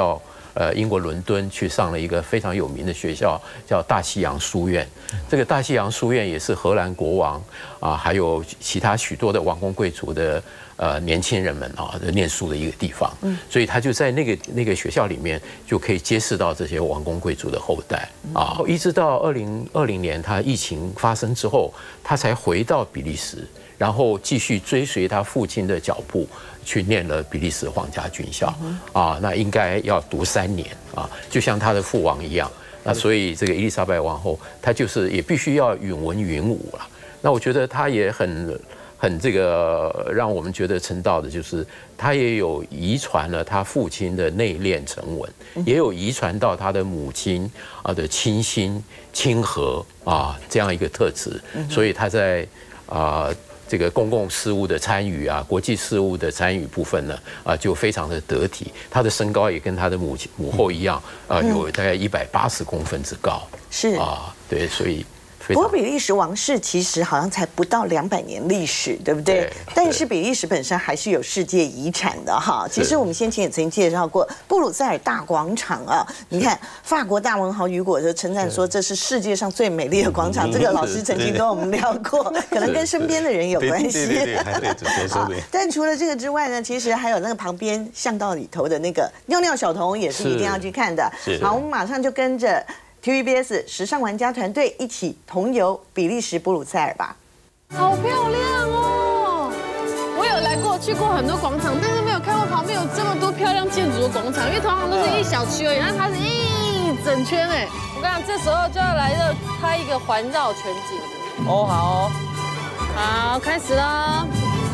呃英国伦敦去上了一个非常有名的学校，叫大西洋书院。这个大西洋书院也是荷兰国王啊，还有其他许多的王公贵族的呃年轻人们啊念书的一个地方。所以他就在那个那个学校里面就可以结识到这些王公贵族的后代啊，一直到二零二零年他疫情发生之后，他才回到比利时。然后继续追随他父亲的脚步，去念了比利时皇家军校啊，那应该要读三年啊，就像他的父王一样。那所以这个伊丽莎白王后，她就是也必须要允文允武了。那我觉得她也很很这个让我们觉得称道的，就是她也有遗传了她父亲的内敛沉稳，也有遗传到她的母亲啊的清新亲和啊这样一个特质，所以她在啊。这个公共事务的参与啊，国际事务的参与部分呢，啊，就非常的得体。他的身高也跟他的母亲母后一样，啊，有大概一百八十公分之高。 是啊，对，所以。 不过比利时王室其实好像才不到两百年历史，对不对？但是比利时本身还是有世界遗产的哈。其实我们先前也曾经介绍过布鲁塞尔大广场啊，你看法国大文豪雨果就称赞说这是世界上最美丽的广场，这个老师曾经跟我们聊过，可能跟身边的人有关系。 对对对，还对主持人说对。 但除了这个之外呢，其实还有那个旁边巷道里头的那个尿尿小童也是一定要去看的。好，我们马上就跟着。T V B S 时尚玩家团队一起同游比利时布鲁塞尔吧。 好漂亮哦！我有来过，去过很多广场，但是没有看过旁边有这么多漂亮建筑的广场，因为通常都是一小区而已，但它是一整圈哎。我跟你讲，这时候就要来这拍一个环绕全景。 哦，好哦， 好，开始了。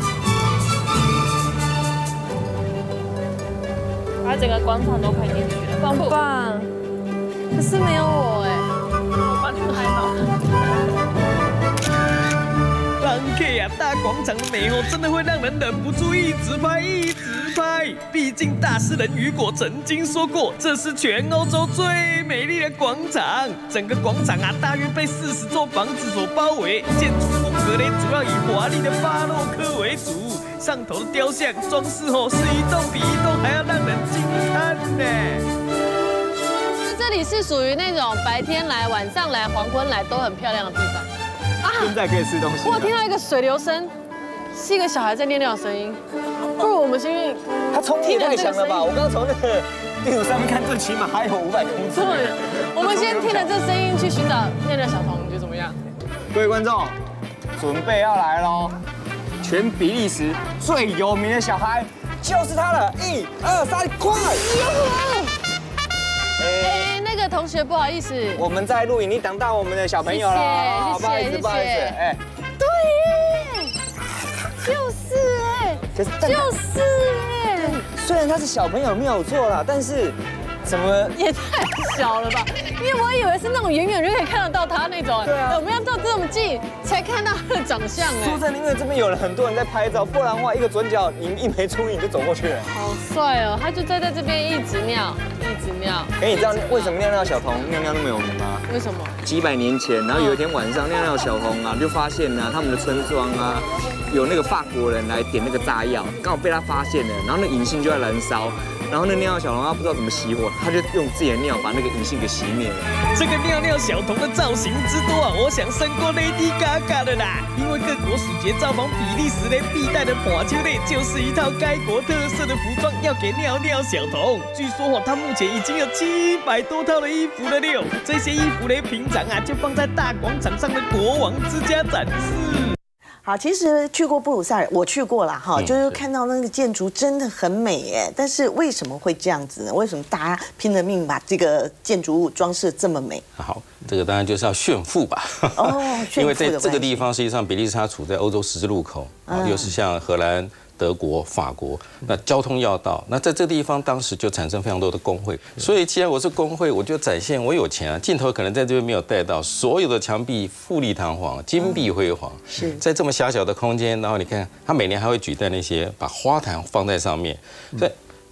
把整个广场都拍进去了，棒不棒？可是没有我哎，我帮你拍好。 兰克亚大广场的美哦，真的会让人忍不住一直拍一直拍。毕竟大诗人雨果曾经说过，这是全欧洲最美丽的广场。整个广场啊，大约被四十座房子所包围，建筑风格呢，主要以华丽的巴洛克为主。上头的雕像装饰哦，是一栋比一栋还要让人惊叹呢。 这里是属于那种白天来、晚上来、黄昏来都很漂亮的地方啊！ 现在可以吃东西。 我听到一个水流声，是一个小孩在尿尿的声音。不如我们先去。 他冲力太强了吧！我刚刚从那个地图上面看，最起码还有五百公尺。 对，我们先听着这声音去寻找尿尿小童，你觉得怎么样？ 各位观众，准备要来喽！全比利时最有名的小孩就是他了！一、二、三，快！ 哎，那个同学，不好意思， 我们在录影，你挡到我们的小朋友了， 谢谢， 不好意思，不好意思，哎， 对耶，就是哎，就是哎， 虽然他是小朋友没有错啦，但是怎么也太小了吧？因为我以为是那种远远就可以看得到他那种，对啊，我们要到这么近才看到他的长相哎。 说真的，因为这边有人很多人在拍照，不然的话一个转角你一没注意你就走过去了。 好帅哦，他就站在这边一直尿。一直尿。 哎，你知道为什么尿尿小童尿尿那么有名吗？ 为什么？ 几百年前，然后有一天晚上，尿尿小童啊，就发现呢，他们的村庄啊，有那个法国人来点那个炸药，刚好被他发现了，然后那引信就在燃烧，然后那尿尿小童他不知道怎么熄火，他就用自己的尿把那个引信给熄灭了。 这个尿尿小童的造型之多啊，我想胜过 Lady Gaga 的啦。因为各国使节造访比利时呢，必带的盘秋呢，就是一套该国特色的服装，要给尿尿小童。据说哦，他目前已经有七百多套的衣服了六。这些衣服呢，平常啊就放在大广场上的国王之家展示。 好，其实去过布鲁塞尔，我去过了哈，就是看到那个建筑真的很美耶。但是为什么会这样子呢？为什么大家拼了命把这个建筑物装饰这么美？ 好，这个当然就是要炫富吧。 哦， 因为在这个地方，实际上比利时它处在欧洲十字路口，啊，又是像荷兰、德国、法国，那交通要道，那在这地方当时就产生非常多的工会，所以既然我是工会，我就展现我有钱啊。镜头可能在这边没有带到，所有的墙壁富丽堂皇、金碧辉煌， 是在这么狭小的空间，然后你看，他每年还会举办那些把花坛放在上面，所以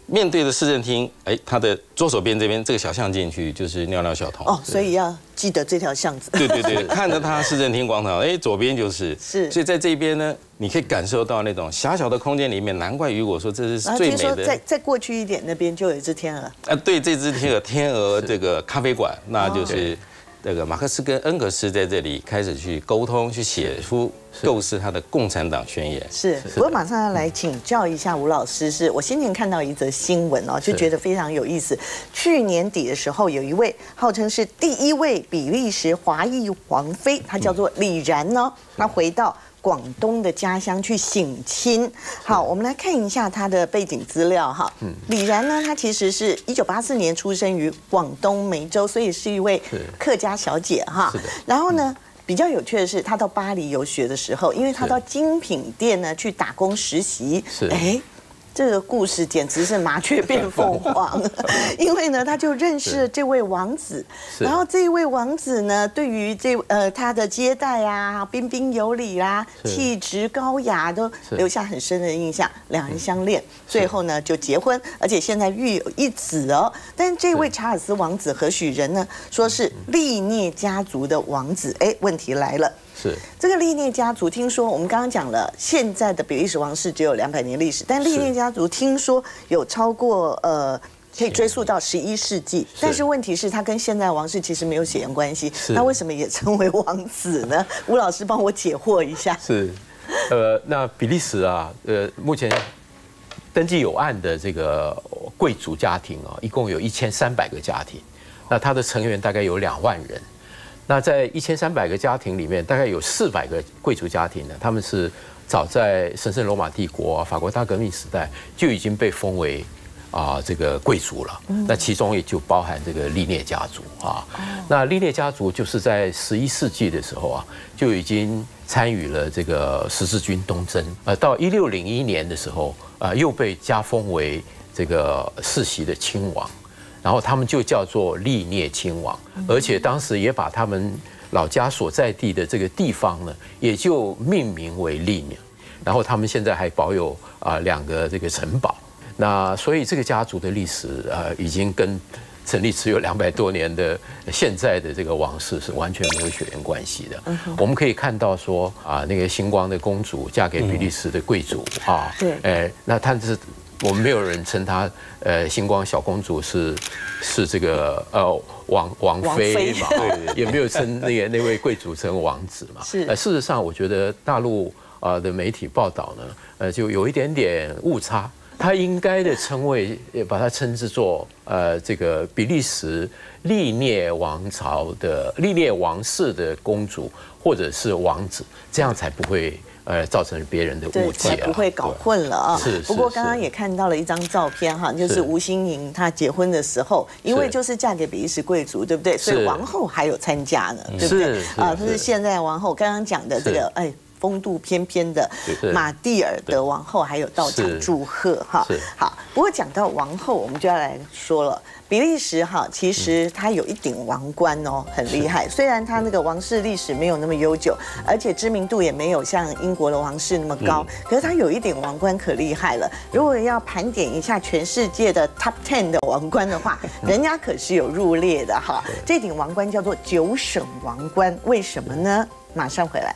面对的市政厅，哎，它的左手边这边这个小巷进去就是尿尿小童哦，所以要记得这条巷子。 对对对，看着它市政厅广场，哎，左边就是是， 所以在这边呢，你可以感受到那种狭小的空间里面，难怪雨果说这是最美的。 再再过去一点，那边就有一只天鹅。 啊，对，这只天鹅天鹅这个咖啡馆，那就是这个马克思跟恩格斯在这里开始去沟通，去写出构思他的共产党宣言。 是，我马上要来请教一下吴老师，是我先前看到一则新闻哦，就觉得非常有意思。去年底的时候，有一位号称是第一位比利时华裔王妃，她叫做李然呢，她回到广东的家乡去省亲。好，我们来看一下她的背景资料哈。李然呢，她其实是一九八四年出生于广东梅州，所以是一位客家小姐哈。然后呢，比较有趣的是，她到巴黎游学的时候，因为她到精品店呢去打工实习，哎。这个故事简直是麻雀变凤凰，因为呢，他就认识了这位王子，然后这一位王子呢，对于这呃他的接待啊，彬彬有礼啦、啊，气质高雅，都留下很深的印象。两人相恋，最后呢就结婚，而且现在育有一子哦。但这位查尔斯王子何许人呢？说是利涅家族的王子。哎，问题来了。 是这个利涅家族，听说我们刚刚讲了，现在的比利时王室只有两百年历史，但利涅家族听说有超过呃，可以追溯到十一世纪。但是问题是，他跟现在王室其实没有血缘关系，那为什么也称为王子呢？吴老师帮我解惑一下。 是，呃，那比利时啊，呃，目前登记有案的这个贵族家庭啊，一共有一千三百个家庭，那他的成员大概有两万人。那在一千三百个家庭里面，大概有四百个贵族家庭呢，他们是早在神圣罗马帝国、啊、法国大革命时代就已经被封为啊这个贵族了。那其中也就包含这个利涅家族啊。那利涅家族就是在十一世纪的时候啊，就已经参与了这个十字军东征。呃，到一六零一年的时候，啊、呃，又被加封为这个世袭的亲王。然后他们就叫做利涅亲王，而且当时也把他们老家所在地的这个地方呢，也就命名为利涅。然后他们现在还保有啊两个这个城堡。那所以这个家族的历史啊，已经跟成立只有两百多年的现在的这个王室是完全没有血缘关系的。我们可以看到说啊，那个星光的公主嫁给比利时的贵族啊，对，哎，那她是。我们没有人称她，呃，星光小公主是是这个呃王王妃嘛，对，也没有称那个那位贵族称王子嘛。是，呃，事实上，我觉得大陆啊的媒体报道呢，呃，就有一点点误差。她应该的称谓，把它称之作呃这个比利时利涅王朝的利涅王室的公主或者是王子，这样才不会。呃，造成别人的误解、啊， 不会搞混了啊。 是。 不过刚刚也看到了一张照片哈，就是吴欣盈她结婚的时候，因为就是嫁给比利时贵族，对不对？所以王后还有参加呢，对不对？啊，她是现在王后。刚刚讲的这个，哎。风度翩翩的玛蒂尔德王后还有到场祝贺哈。好，不过讲到王后，我们就要来说了。比利时哈，其实它有一顶王冠哦，很厉害。虽然它那个王室历史没有那么悠久，而且知名度也没有像英国的王室那么高，可是它有一顶王冠可厉害了。如果要盘点一下全世界的 Top Ten 的王冠的话，人家可是有入列的哈。这顶王冠叫做九省王冠，为什么呢？马上回来。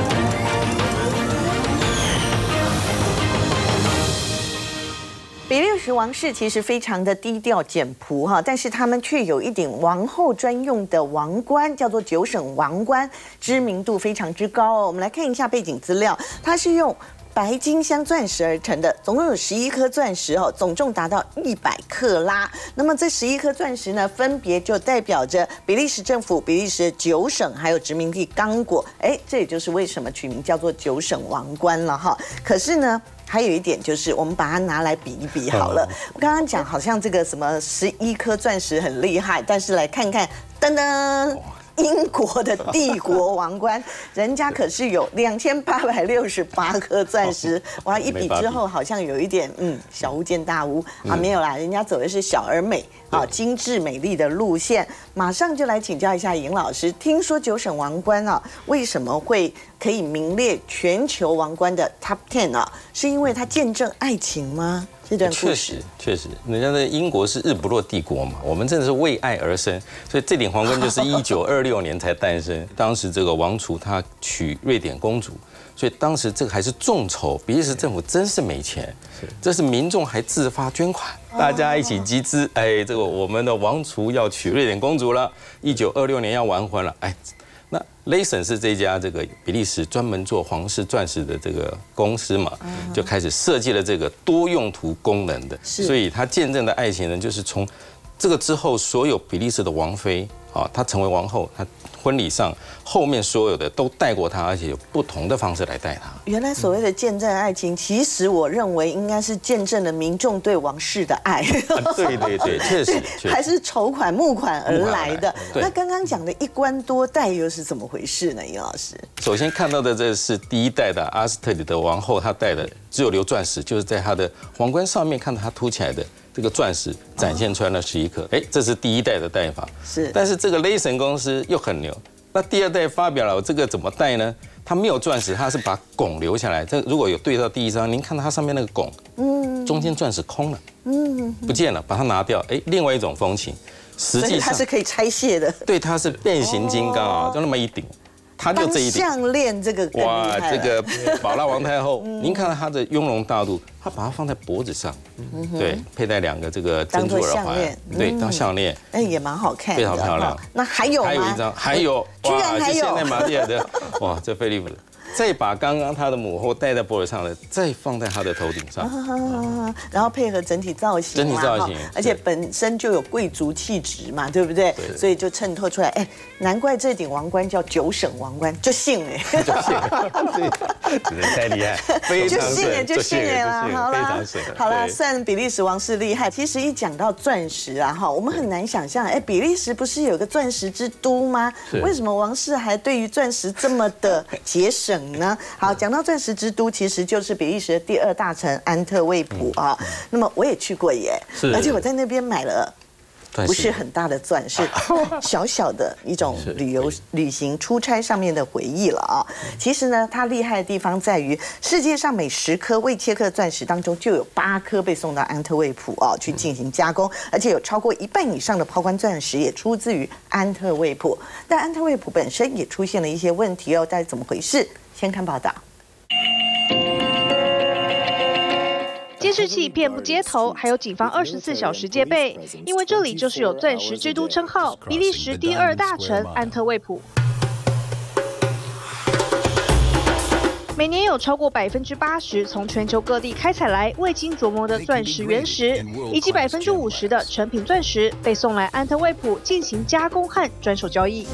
比利时王室其实非常的低调简朴哈，但是他们却有一顶王后专用的王冠，叫做九省王冠，知名度非常之高哦。我们来看一下背景资料，它是用白金镶钻石而成的，总共有十一颗钻石哦，总重达到一百克拉。那么这十一颗钻石呢，分别就代表着比利时政府、比利时九省还有殖民地刚果。哎，这也就是为什么取名叫做九省王冠了哈。可是呢。还有一点就是，我们把它拿来比一比好了。我刚刚讲好像这个什么十一颗钻石很厉害，但是来看看，噔噔，英国的帝国王冠，人家可是有两千八百六十八颗钻石。哇，一比之后好像有一点嗯小巫见大巫啊，没有啦，人家走的是小而美啊，精致美丽的路线。马上就来请教一下尹老师，听说九省王冠啊，为什么会可以名列全球王冠的 Top Ten 啊？是因为它见证爱情吗？ 这段故确事实确实，人家的英国是日不落帝国嘛，我们真的是为爱而生，所以这顶皇冠就是一九二六年才诞生。当时这个王储他娶瑞典公主，所以当时这个还是众筹，比利时政府真是没钱，这是民众还自发捐款，大家一起集资，哎，这个我们的王储要娶瑞典公主了，一九二六年要完婚了，哎。那雷神是这家这个比利时专门做皇室钻石的这个公司嘛，就开始设计了这个多用途功能的，所以它见证的爱情呢，就是从这个之后，所有比利时的王妃啊，她成为王后，她婚礼上后面所有的都带过她，而且有不同的方式来带她。 原来所谓的见证爱情，其实我认为应该是见证了民众对王室的爱。 对对对，确实， 还是筹款募款而来的。 对那刚刚讲的一冠多代又是怎么回事呢？尹老师， 首先看到的这是第一代的阿斯特里的王后，她戴的只有留钻石，就是在她的皇冠上面看到她凸起来的这个钻石展现出来的十一颗，哎，这是第一代的戴法。 是， 但是这个雷神公司又很牛，那第二代发表了这个怎么戴呢？它没有钻石，它是把汞留下来。这如果有对到第一张，您看到它上面那个汞，嗯，中间钻石空了，嗯，不见了，把它拿掉，哎，另外一种风情。实际上它是可以拆卸的。 对，它是变形金刚啊，就那么一顶。他就这一点项链，这个哇，这个宝拉王太后，您看到她的雍容大度，她把它放在脖子上，对，佩戴两个这个珍珠耳环，对，当项链， 哎，也蛮好看， 非常漂亮。 那还有吗？ 还有一张，还有， 居然还有， 现在玛丽亚的，哇，这菲利普的。再把刚刚他的母后戴在脖子上的，再放在他的头顶上， 啊、然后配合整体造型， 整体造型， 而且本身就有贵族气质嘛，对不对？对，所以就衬托出来。哎，难怪这顶王冠叫九省王冠，就信哎， 就信，真的太厉害，非常就信哎，就信哎了，好了，好了，算比利时王室厉害。其实一讲到钻石啊，哈，我们很难想象，哎，比利时不是有个钻石之都吗？为什么王室还对于钻石这么的节省？呢？好，讲到钻石之都，其实就是比利时的第二大城安特卫普啊。那么我也去过耶，而且我在那边买了。不是很大的钻，是小小的一种旅游、旅行、出差上面的回忆了啊。其实呢，它厉害的地方在于，世界上每十颗未切割钻石当中，就有八颗被送到安特卫普啊去进行加工，而且有超过一半以上的抛光钻石也出自于安特卫普。但安特卫普本身也出现了一些问题哦，到底怎么回事？先看报道。 监视器遍布街头，还有警方二十四小时戒备，因为这里就是有钻石之都称号，比利时第二大城安特卫普。每年有超过百分之八十从全球各地开采来未经琢磨的钻石原石，以及百分之五十的成品钻石被送来安特卫普进行加工和转手交易。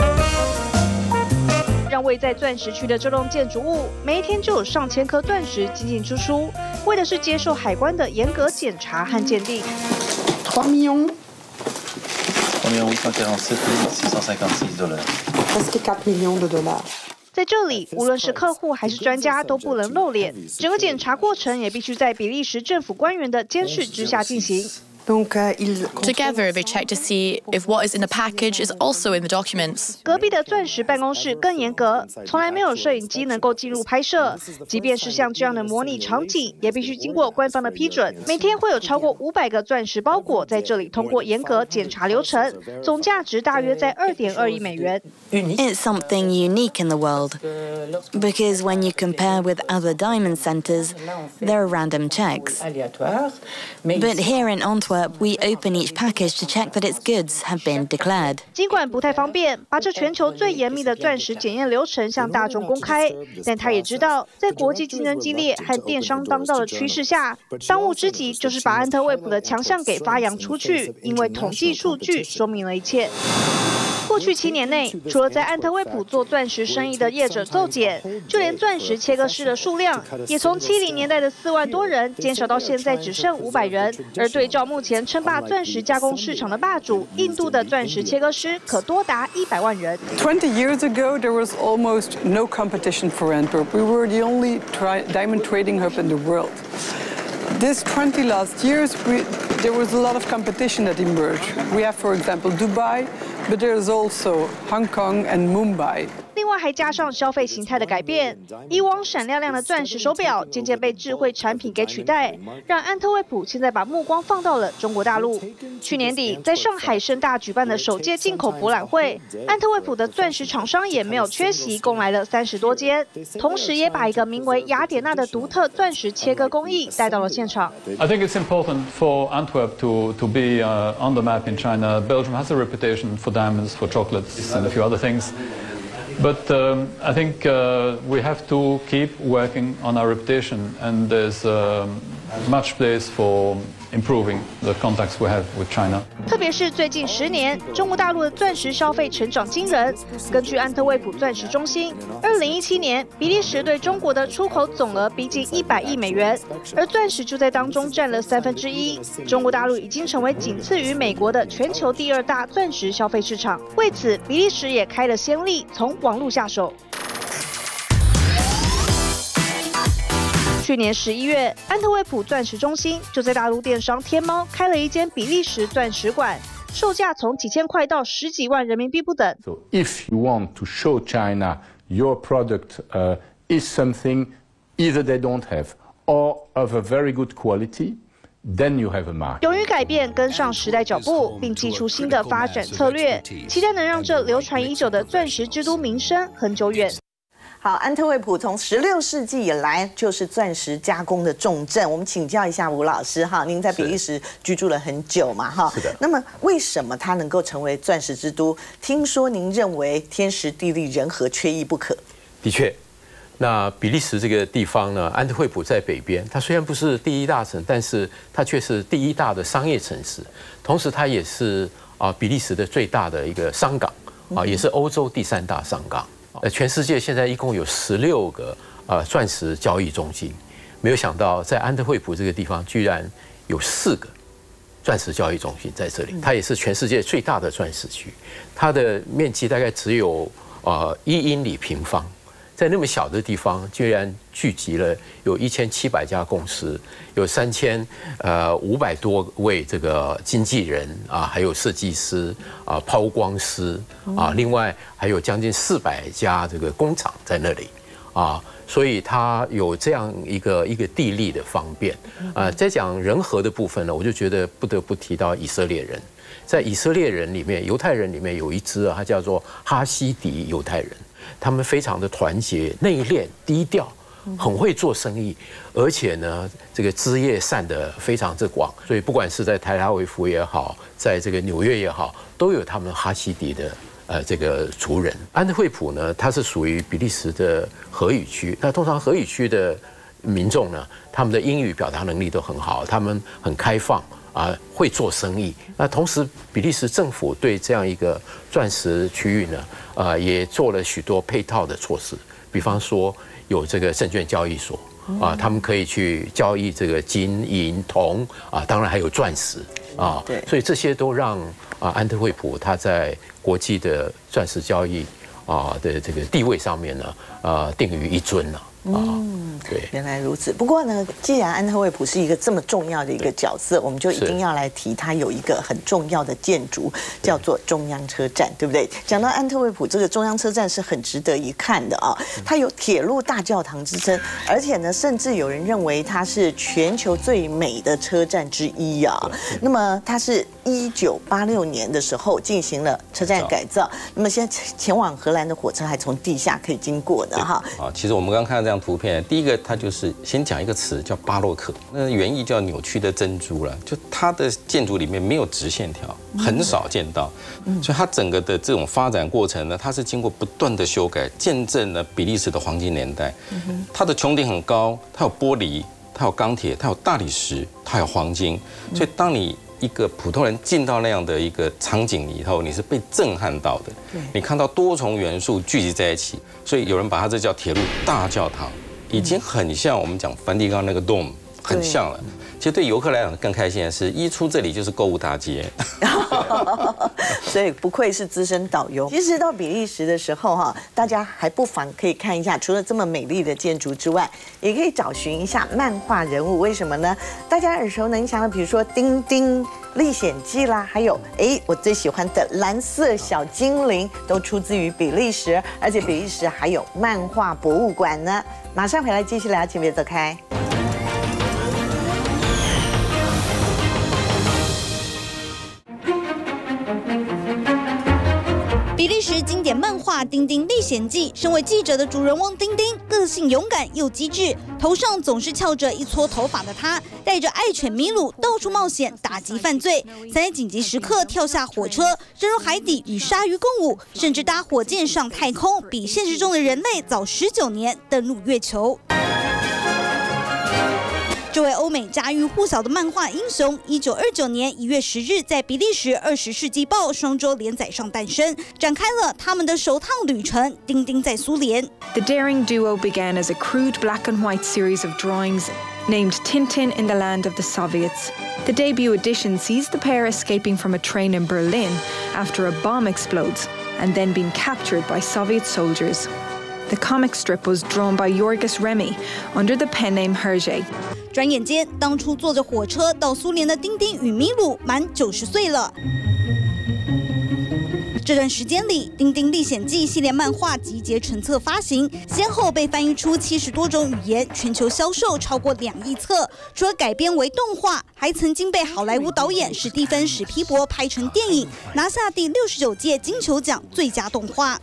让位在钻石区的这栋建筑物，每一天就有上千颗钻石进进出出，为的是接受海关的严格检查和鉴定。 trois millions trois millions huit cent quarante-sept mille six cent cinquante-six dollars presque quatre millions de dollars。 在这里，无论是客户还是专家都不能露脸，整个检查过程也必须在比利时政府官员的监视之下进行。 Together, they check to see if what is in the package is also in the documents. 隔壁的钻石办公室更严格，从来没有摄影机能够进入拍摄，即便是像这样的模拟场景，也必须经过官方的批准。每天会有超过五百个钻石包裹在这里通过严格检查流程，总价值大约在二点二亿美元。 It's something unique in the world, because when you compare with other diamond centers, there are random checks. But here in Antwerp, we open each package to check that its goods have been declared. 尽管不太方便把这全球最严密的钻石检验流程向大众公开，但他也知道，在国际竞争激烈和电商当道的趋势下，当务之急就是把安特卫普的强项给发扬出去，因为统计数据说明了一切。过去七年内，除了在安特卫普做钻石生意的业者骤减，就连钻石切割师的数量也从七零年代的四万多人减少到现在只剩五百人。而对照目前称霸钻石加工市场的霸主印度的钻石切割师，可多达一百万人。 Twenty years ago, there was almost no competition for Antwerp. We were the only tri diamond trading hub in the world. This twenty last years, we, there was a lot of competition that emerged. We have, for example, Dubai, but there's also Hong Kong and Mumbai. 另外还加上消费形态的改变，以往闪亮亮的钻石手表渐渐被智慧产品给取代，让安特卫普现在把目光放到了中国大陆。去年底在上海盛大举办的首届进口博览会，安特卫普的钻石厂商也没有缺席，共来了三十多间，同时也把一个名为雅典娜的独特钻石切割工艺带到了现场。 I think it's important for Antwerp to to be uh, on the map in China. Belgium has a reputation for diamonds, for chocolates, and a few other things. But um, I think uh, we have to keep working on our reputation, and there's uh, much place for improving the contacts we have with China. 特别是最近十年，中国大陆的钻石消费成长惊人。根据安特卫普钻石中心，二零一七年比利时对中国的出口总额逼近一百亿美元，而钻石就在当中占了三分之一。中国大陆已经成为仅次于美国的全球第二大钻石消费市场。为此，比利时也开了先例，从网络下手。去年十一月，安特卫普钻石中心就在大陆电商天猫开了一间比利时钻石馆，售价从几千块到十几万人民币不等。 So if you want to show China your product uh, is something either they don't have or of a very good quality, then you have a market. 勇于改变，跟上时代脚步，并祭出新的发展策略，期待能让这流传已久的钻石之都名声很久远。 好，安特卫普从十六世纪以来就是钻石加工的重镇。我们请教一下吴老师哈，您在比利时居住了很久嘛哈？ 是的。 那么为什么它能够成为钻石之都？听说您认为天时地利人和缺一不可。 的确，那比利时这个地方呢，安特卫普在北边，它虽然不是第一大城，但是它却是第一大的商业城市，同时它也是啊比利时的最大的一个商港啊，也是欧洲第三大商港。呃，全世界现在一共有十六个呃钻石交易中心，没有想到在安特卫普这个地方居然有四个钻石交易中心在这里。它也是全世界最大的钻石区，它的面积大概只有呃一英里平方，在那么小的地方，居然聚集了有一千七百家公司，有三千呃五百多位这个经纪人啊，还有设计师啊、抛光师啊，另外还有将近四百家这个工厂在那里啊，所以它有这样一个一个地利的方便啊。在讲人和的部分呢，我就觉得不得不提到以色列人，在以色列人里面，犹太人里面有一支啊，它叫做哈西迪犹太人。他们非常的团结、内敛、低调，很会做生意，而且呢，这个枝叶散得非常之广。所以不管是在台拉维夫也好，在这个纽约也好，都有他们哈西迪的呃这个族人。安特卫普呢，它是属于比利时的荷语区。那通常荷语区的民众呢，他们的英语表达能力都很好，他们很开放。啊，会做生意。那同时，比利时政府对这样一个钻石区域呢，呃，也做了许多配套的措施。比方说，有这个证券交易所啊，他们可以去交易这个金银铜啊，当然还有钻石啊。对。所以这些都让啊安特卫普它在国际的钻石交易啊的这个地位上面呢，呃，定于一尊了。 嗯，对，原来如此。不过呢，既然安特卫普是一个这么重要的一个角色，我们就一定要来提它有一个很重要的建筑，叫做中央车站，对不对？讲到安特卫普这个中央车站是很值得一看的啊，它有铁路大教堂之称，而且呢，甚至有人认为它是全球最美的车站之一啊。那么它是一九八六年的时候进行了车站改造，那么现在前往荷兰的火车还从地下可以经过的哈。 啊，其实我们刚刚看到这张图片，第一个它就是先讲一个词叫巴洛克，那原意叫扭曲的珍珠了，就它的建筑里面没有直线条，很少见到，所以它整个的这种发展过程呢，它是经过不断的修改，见证了比利时的黄金年代。它的穹顶很高，它有玻璃，它有钢铁，它有大理石，它有黄金，所以当你一个普通人进到那样的一个场景里头，你是被震撼到的。你看到多重元素聚集在一起，所以有人把它这叫铁路大教堂，已经很像我们讲梵蒂冈那个 dome， 很像了。 其实对游客来讲更开心的是，一出这里就是购物大街。 所以不愧是资深导游。其实到比利时的时候哈，大家还不妨可以看一下，除了这么美丽的建筑之外，也可以找寻一下漫画人物。为什么呢？大家耳熟能详的，比如说《丁丁历险记》啦，还有哎我最喜欢的蓝色小精灵，都出自于比利时，而且比利时还有漫画博物馆呢。马上回来继续聊，请别走开。 比利时经典漫画《丁丁历险记》，身为记者的主人翁丁丁，个性勇敢又机智，头上总是翘着一撮头发的他，带着爱犬米鲁到处冒险，打击犯罪，在紧急时刻跳下火车，深入海底与鲨鱼共舞，甚至搭火箭上太空，比现实中的人类早十九年登陆月球。这位欧美家喻户晓的漫画英雄，一九二九年一月十日在比利时《二十世纪报》双周连载上诞生，展开了他们的首趟旅程。丁丁在苏联。 The daring duo began as a crude black and white series of drawings named Tintin in the Land of the Soviets. The debut edition sees the pair escaping from a train in Berlin after a bomb explodes and then being captured by Soviet soldiers. The comic strip was drawn by Yorgos Remy under the pen name Hergé. 转眼间，当初坐着火车到苏联的丁丁与米鲁满九十岁了。这段时间里，《丁丁历险记》系列漫画集结成册发行，先后被翻译出七十多种语言，全球销售超过两亿册。除了改编为动画，还曾经被好莱坞导演史蒂芬·史皮伯拍成电影，拿下第六十九届金球奖最佳动画。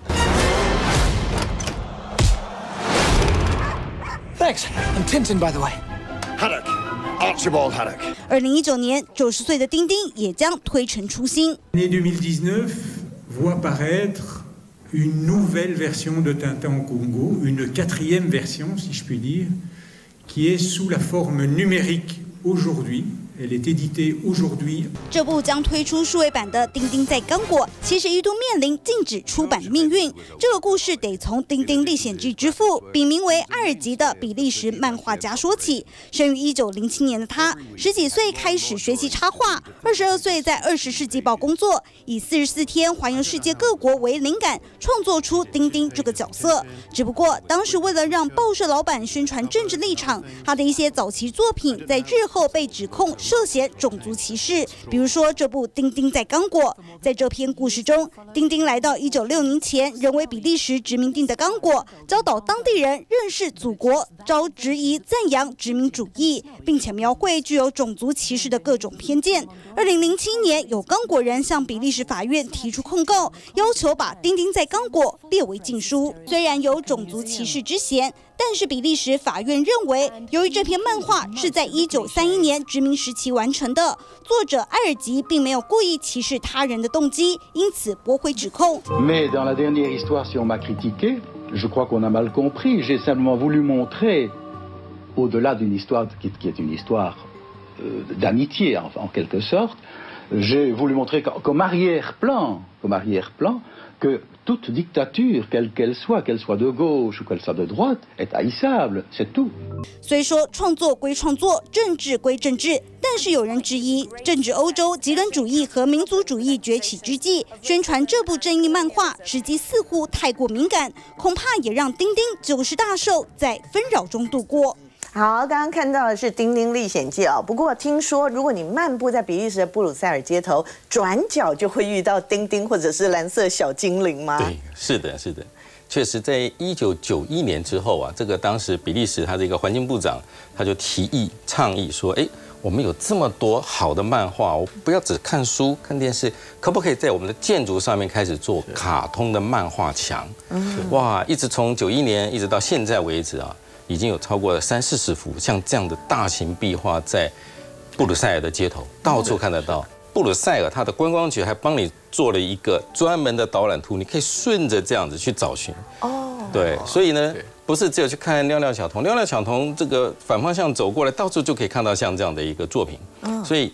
Thanks. I'm Tintin, by the way. Haddock. Archibald Haddock. 二零一九年，九十岁的丁丁也将推陈出新。 L'année deux mille dix-neuf voit paraître une nouvelle version de Tintin au Congo, une quatrième version, si je puis dire, qui est sous la forme numérique aujourd'hui. Elle est éditée aujourd'hui. 这部将推出数位版的《丁丁在刚果》，其实一度面临禁止出版的命运。这个故事得从《丁丁历险记》之父，笔名为阿尔吉的比利时漫画家说起。生于一九零七年的他，十几岁开始学习插画，二十二岁在《二十世纪报》工作，以四十四天环游世界各国为灵感，创作出丁丁这个角色。只不过当时为了让报社老板宣传政治立场，他的一些早期作品在日后被指控涉嫌种族歧视，比如说这部《丁丁在刚果》。在这篇故事中，丁丁来到一九六零前仍为比利时殖民地的刚果，教导当地人认识祖国，遭质疑赞扬殖民主义，并且描绘具有种族歧视的各种偏见。二零零七年，有刚果人向比利时法院提出控告，要求把《丁丁在刚果》列为禁书。虽然有种族歧视之嫌，但是比利时法院认为，由于这篇漫画是在一九三一年殖民时期完成的，作者埃尔吉并没有故意歧视他人的动机，因此驳回指控。 Mais dans la dernière histoire, si on m'a critiqué, je crois qu'on a mal compris. J'ai simplement voulu montrer, au-delà d'une histoire qui est une histoire d'amitié en, en quelque sorte, j'ai voulu montrer comme arrière-plan, comme arrière-plan, que toute dictature, quelle qu'elle soit, qu'elle soit de gauche ou qu'elle soit de droite, est haïssable, c'est tout. 虽说创作归创作，政治归政治，但是有人质疑，正值欧洲极端主义和民族主义崛起之际，宣传这部正义漫画时机似乎太过敏感，恐怕也让丁丁九十大寿在纷扰中度过。 好，刚刚看到的是《丁丁历险记》啊。不过听说，如果你漫步在比利时的布鲁塞尔街头，转角就会遇到丁丁或者是蓝色小精灵吗？ 对，是的，是的，确实，在一九九一年之后啊，这个当时比利时他的一个环境部长，他就提议倡议说，哎，我们有这么多好的漫画，我不要只看书、看电视，可不可以在我们的建筑上面开始做卡通的漫画墙？嗯，哇，一直从九一年一直到现在为止啊。已经有超过三四十幅像这样的大型壁画在布鲁塞尔的街头到处看得到。布鲁塞尔它的观光局还帮你做了一个专门的导览图，你可以顺着这样子去找寻。哦，对，所以呢，不是只有去看廖廖小童，廖廖小童这个反方向走过来，到处就可以看到像这样的一个作品。所以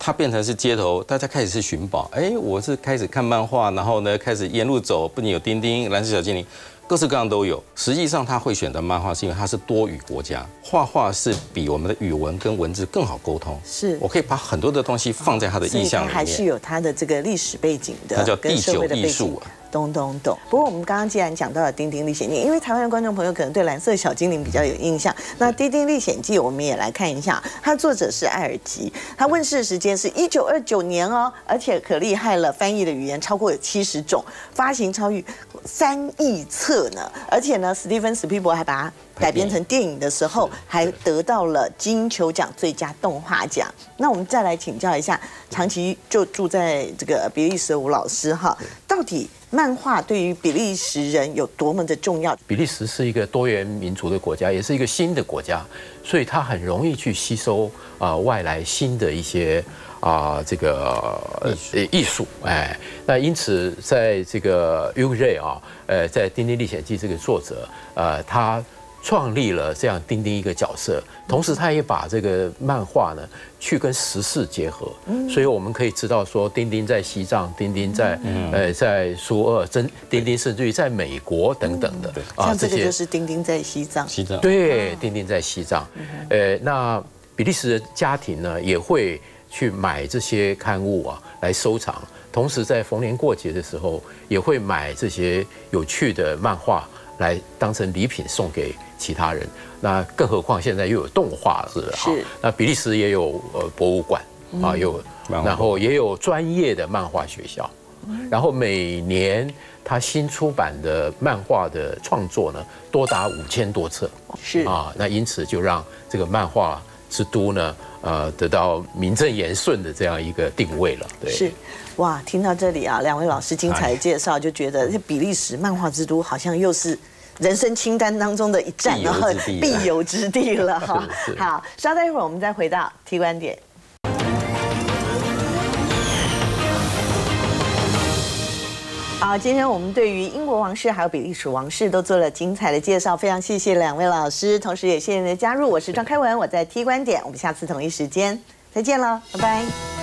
它变成是街头，大家开始是寻宝。哎，我是开始看漫画，然后呢开始沿路走，不仅有丁丁、蓝色小精灵，各式各样都有。实际上他会选择漫画，是因为它是多语国家，画画是比我们的语文跟文字更好沟通。 是我可以把很多的东西放在它的意象里面， 还是有它的这个历史背景的， 它叫第九艺术啊。 懂懂懂。不过我们刚刚既然讲到了《丁丁历险记》，因为台湾的观众朋友可能对蓝色小精灵比较有印象，那《丁丁历险记》我们也来看一下，它的作者是艾尔吉，它问世的时间是一九二九年哦，而且可厉害了，翻译的语言超过有七十种，发行超逾三亿册呢，而且呢，史蒂芬史皮伯还把它改编成电影的时候，还得到了金球奖最佳动画奖。那我们再来请教一下，长期就住在这个比利时的吴老师哈，到底漫画对于比利时人有多么的重要？ 比利时是一个多元民族的国家，也是一个新的国家，所以它很容易去吸收啊、呃、外来新的一些啊、呃、这个呃艺术，哎，那因此在这个 Hugues Rey 啊，呃，在《丁丁历险记》这个作者，呃，他创立了这样丁丁一个角色，同时他也把这个漫画呢去跟时事结合，所以我们可以知道说，丁丁在西藏，丁丁在呃在苏俄，真丁丁甚至于在美国等等的啊，像这个就是丁丁在西藏， 西藏对，丁丁在西藏，呃，那比利时的家庭呢也会去买这些刊物啊来收藏，同时在逢年过节的时候也会买这些有趣的漫画来当成礼品送给其他人，那更何况现在又有动画是哈，那比利时也有呃博物馆啊，有，然后也有专业的漫画学校，然后每年他新出版的漫画的创作呢多达五千多册， 是啊，那因此就让这个漫画之都呢，呃，得到名正言顺的这样一个定位了，对， 是。哇，听到这里啊，两位老师精彩的介绍，就觉得这比利时漫画之都好像又是人生清单当中的一站，然后必游之地了哈。好，稍待一会儿我们再回到T观点。好，今天我们对于英国王室还有比利时王室都做了精彩的介绍，非常谢谢两位老师，同时也谢谢您的加入。我是庄开文，我在T观点，我们下次同一时间再见了，拜拜。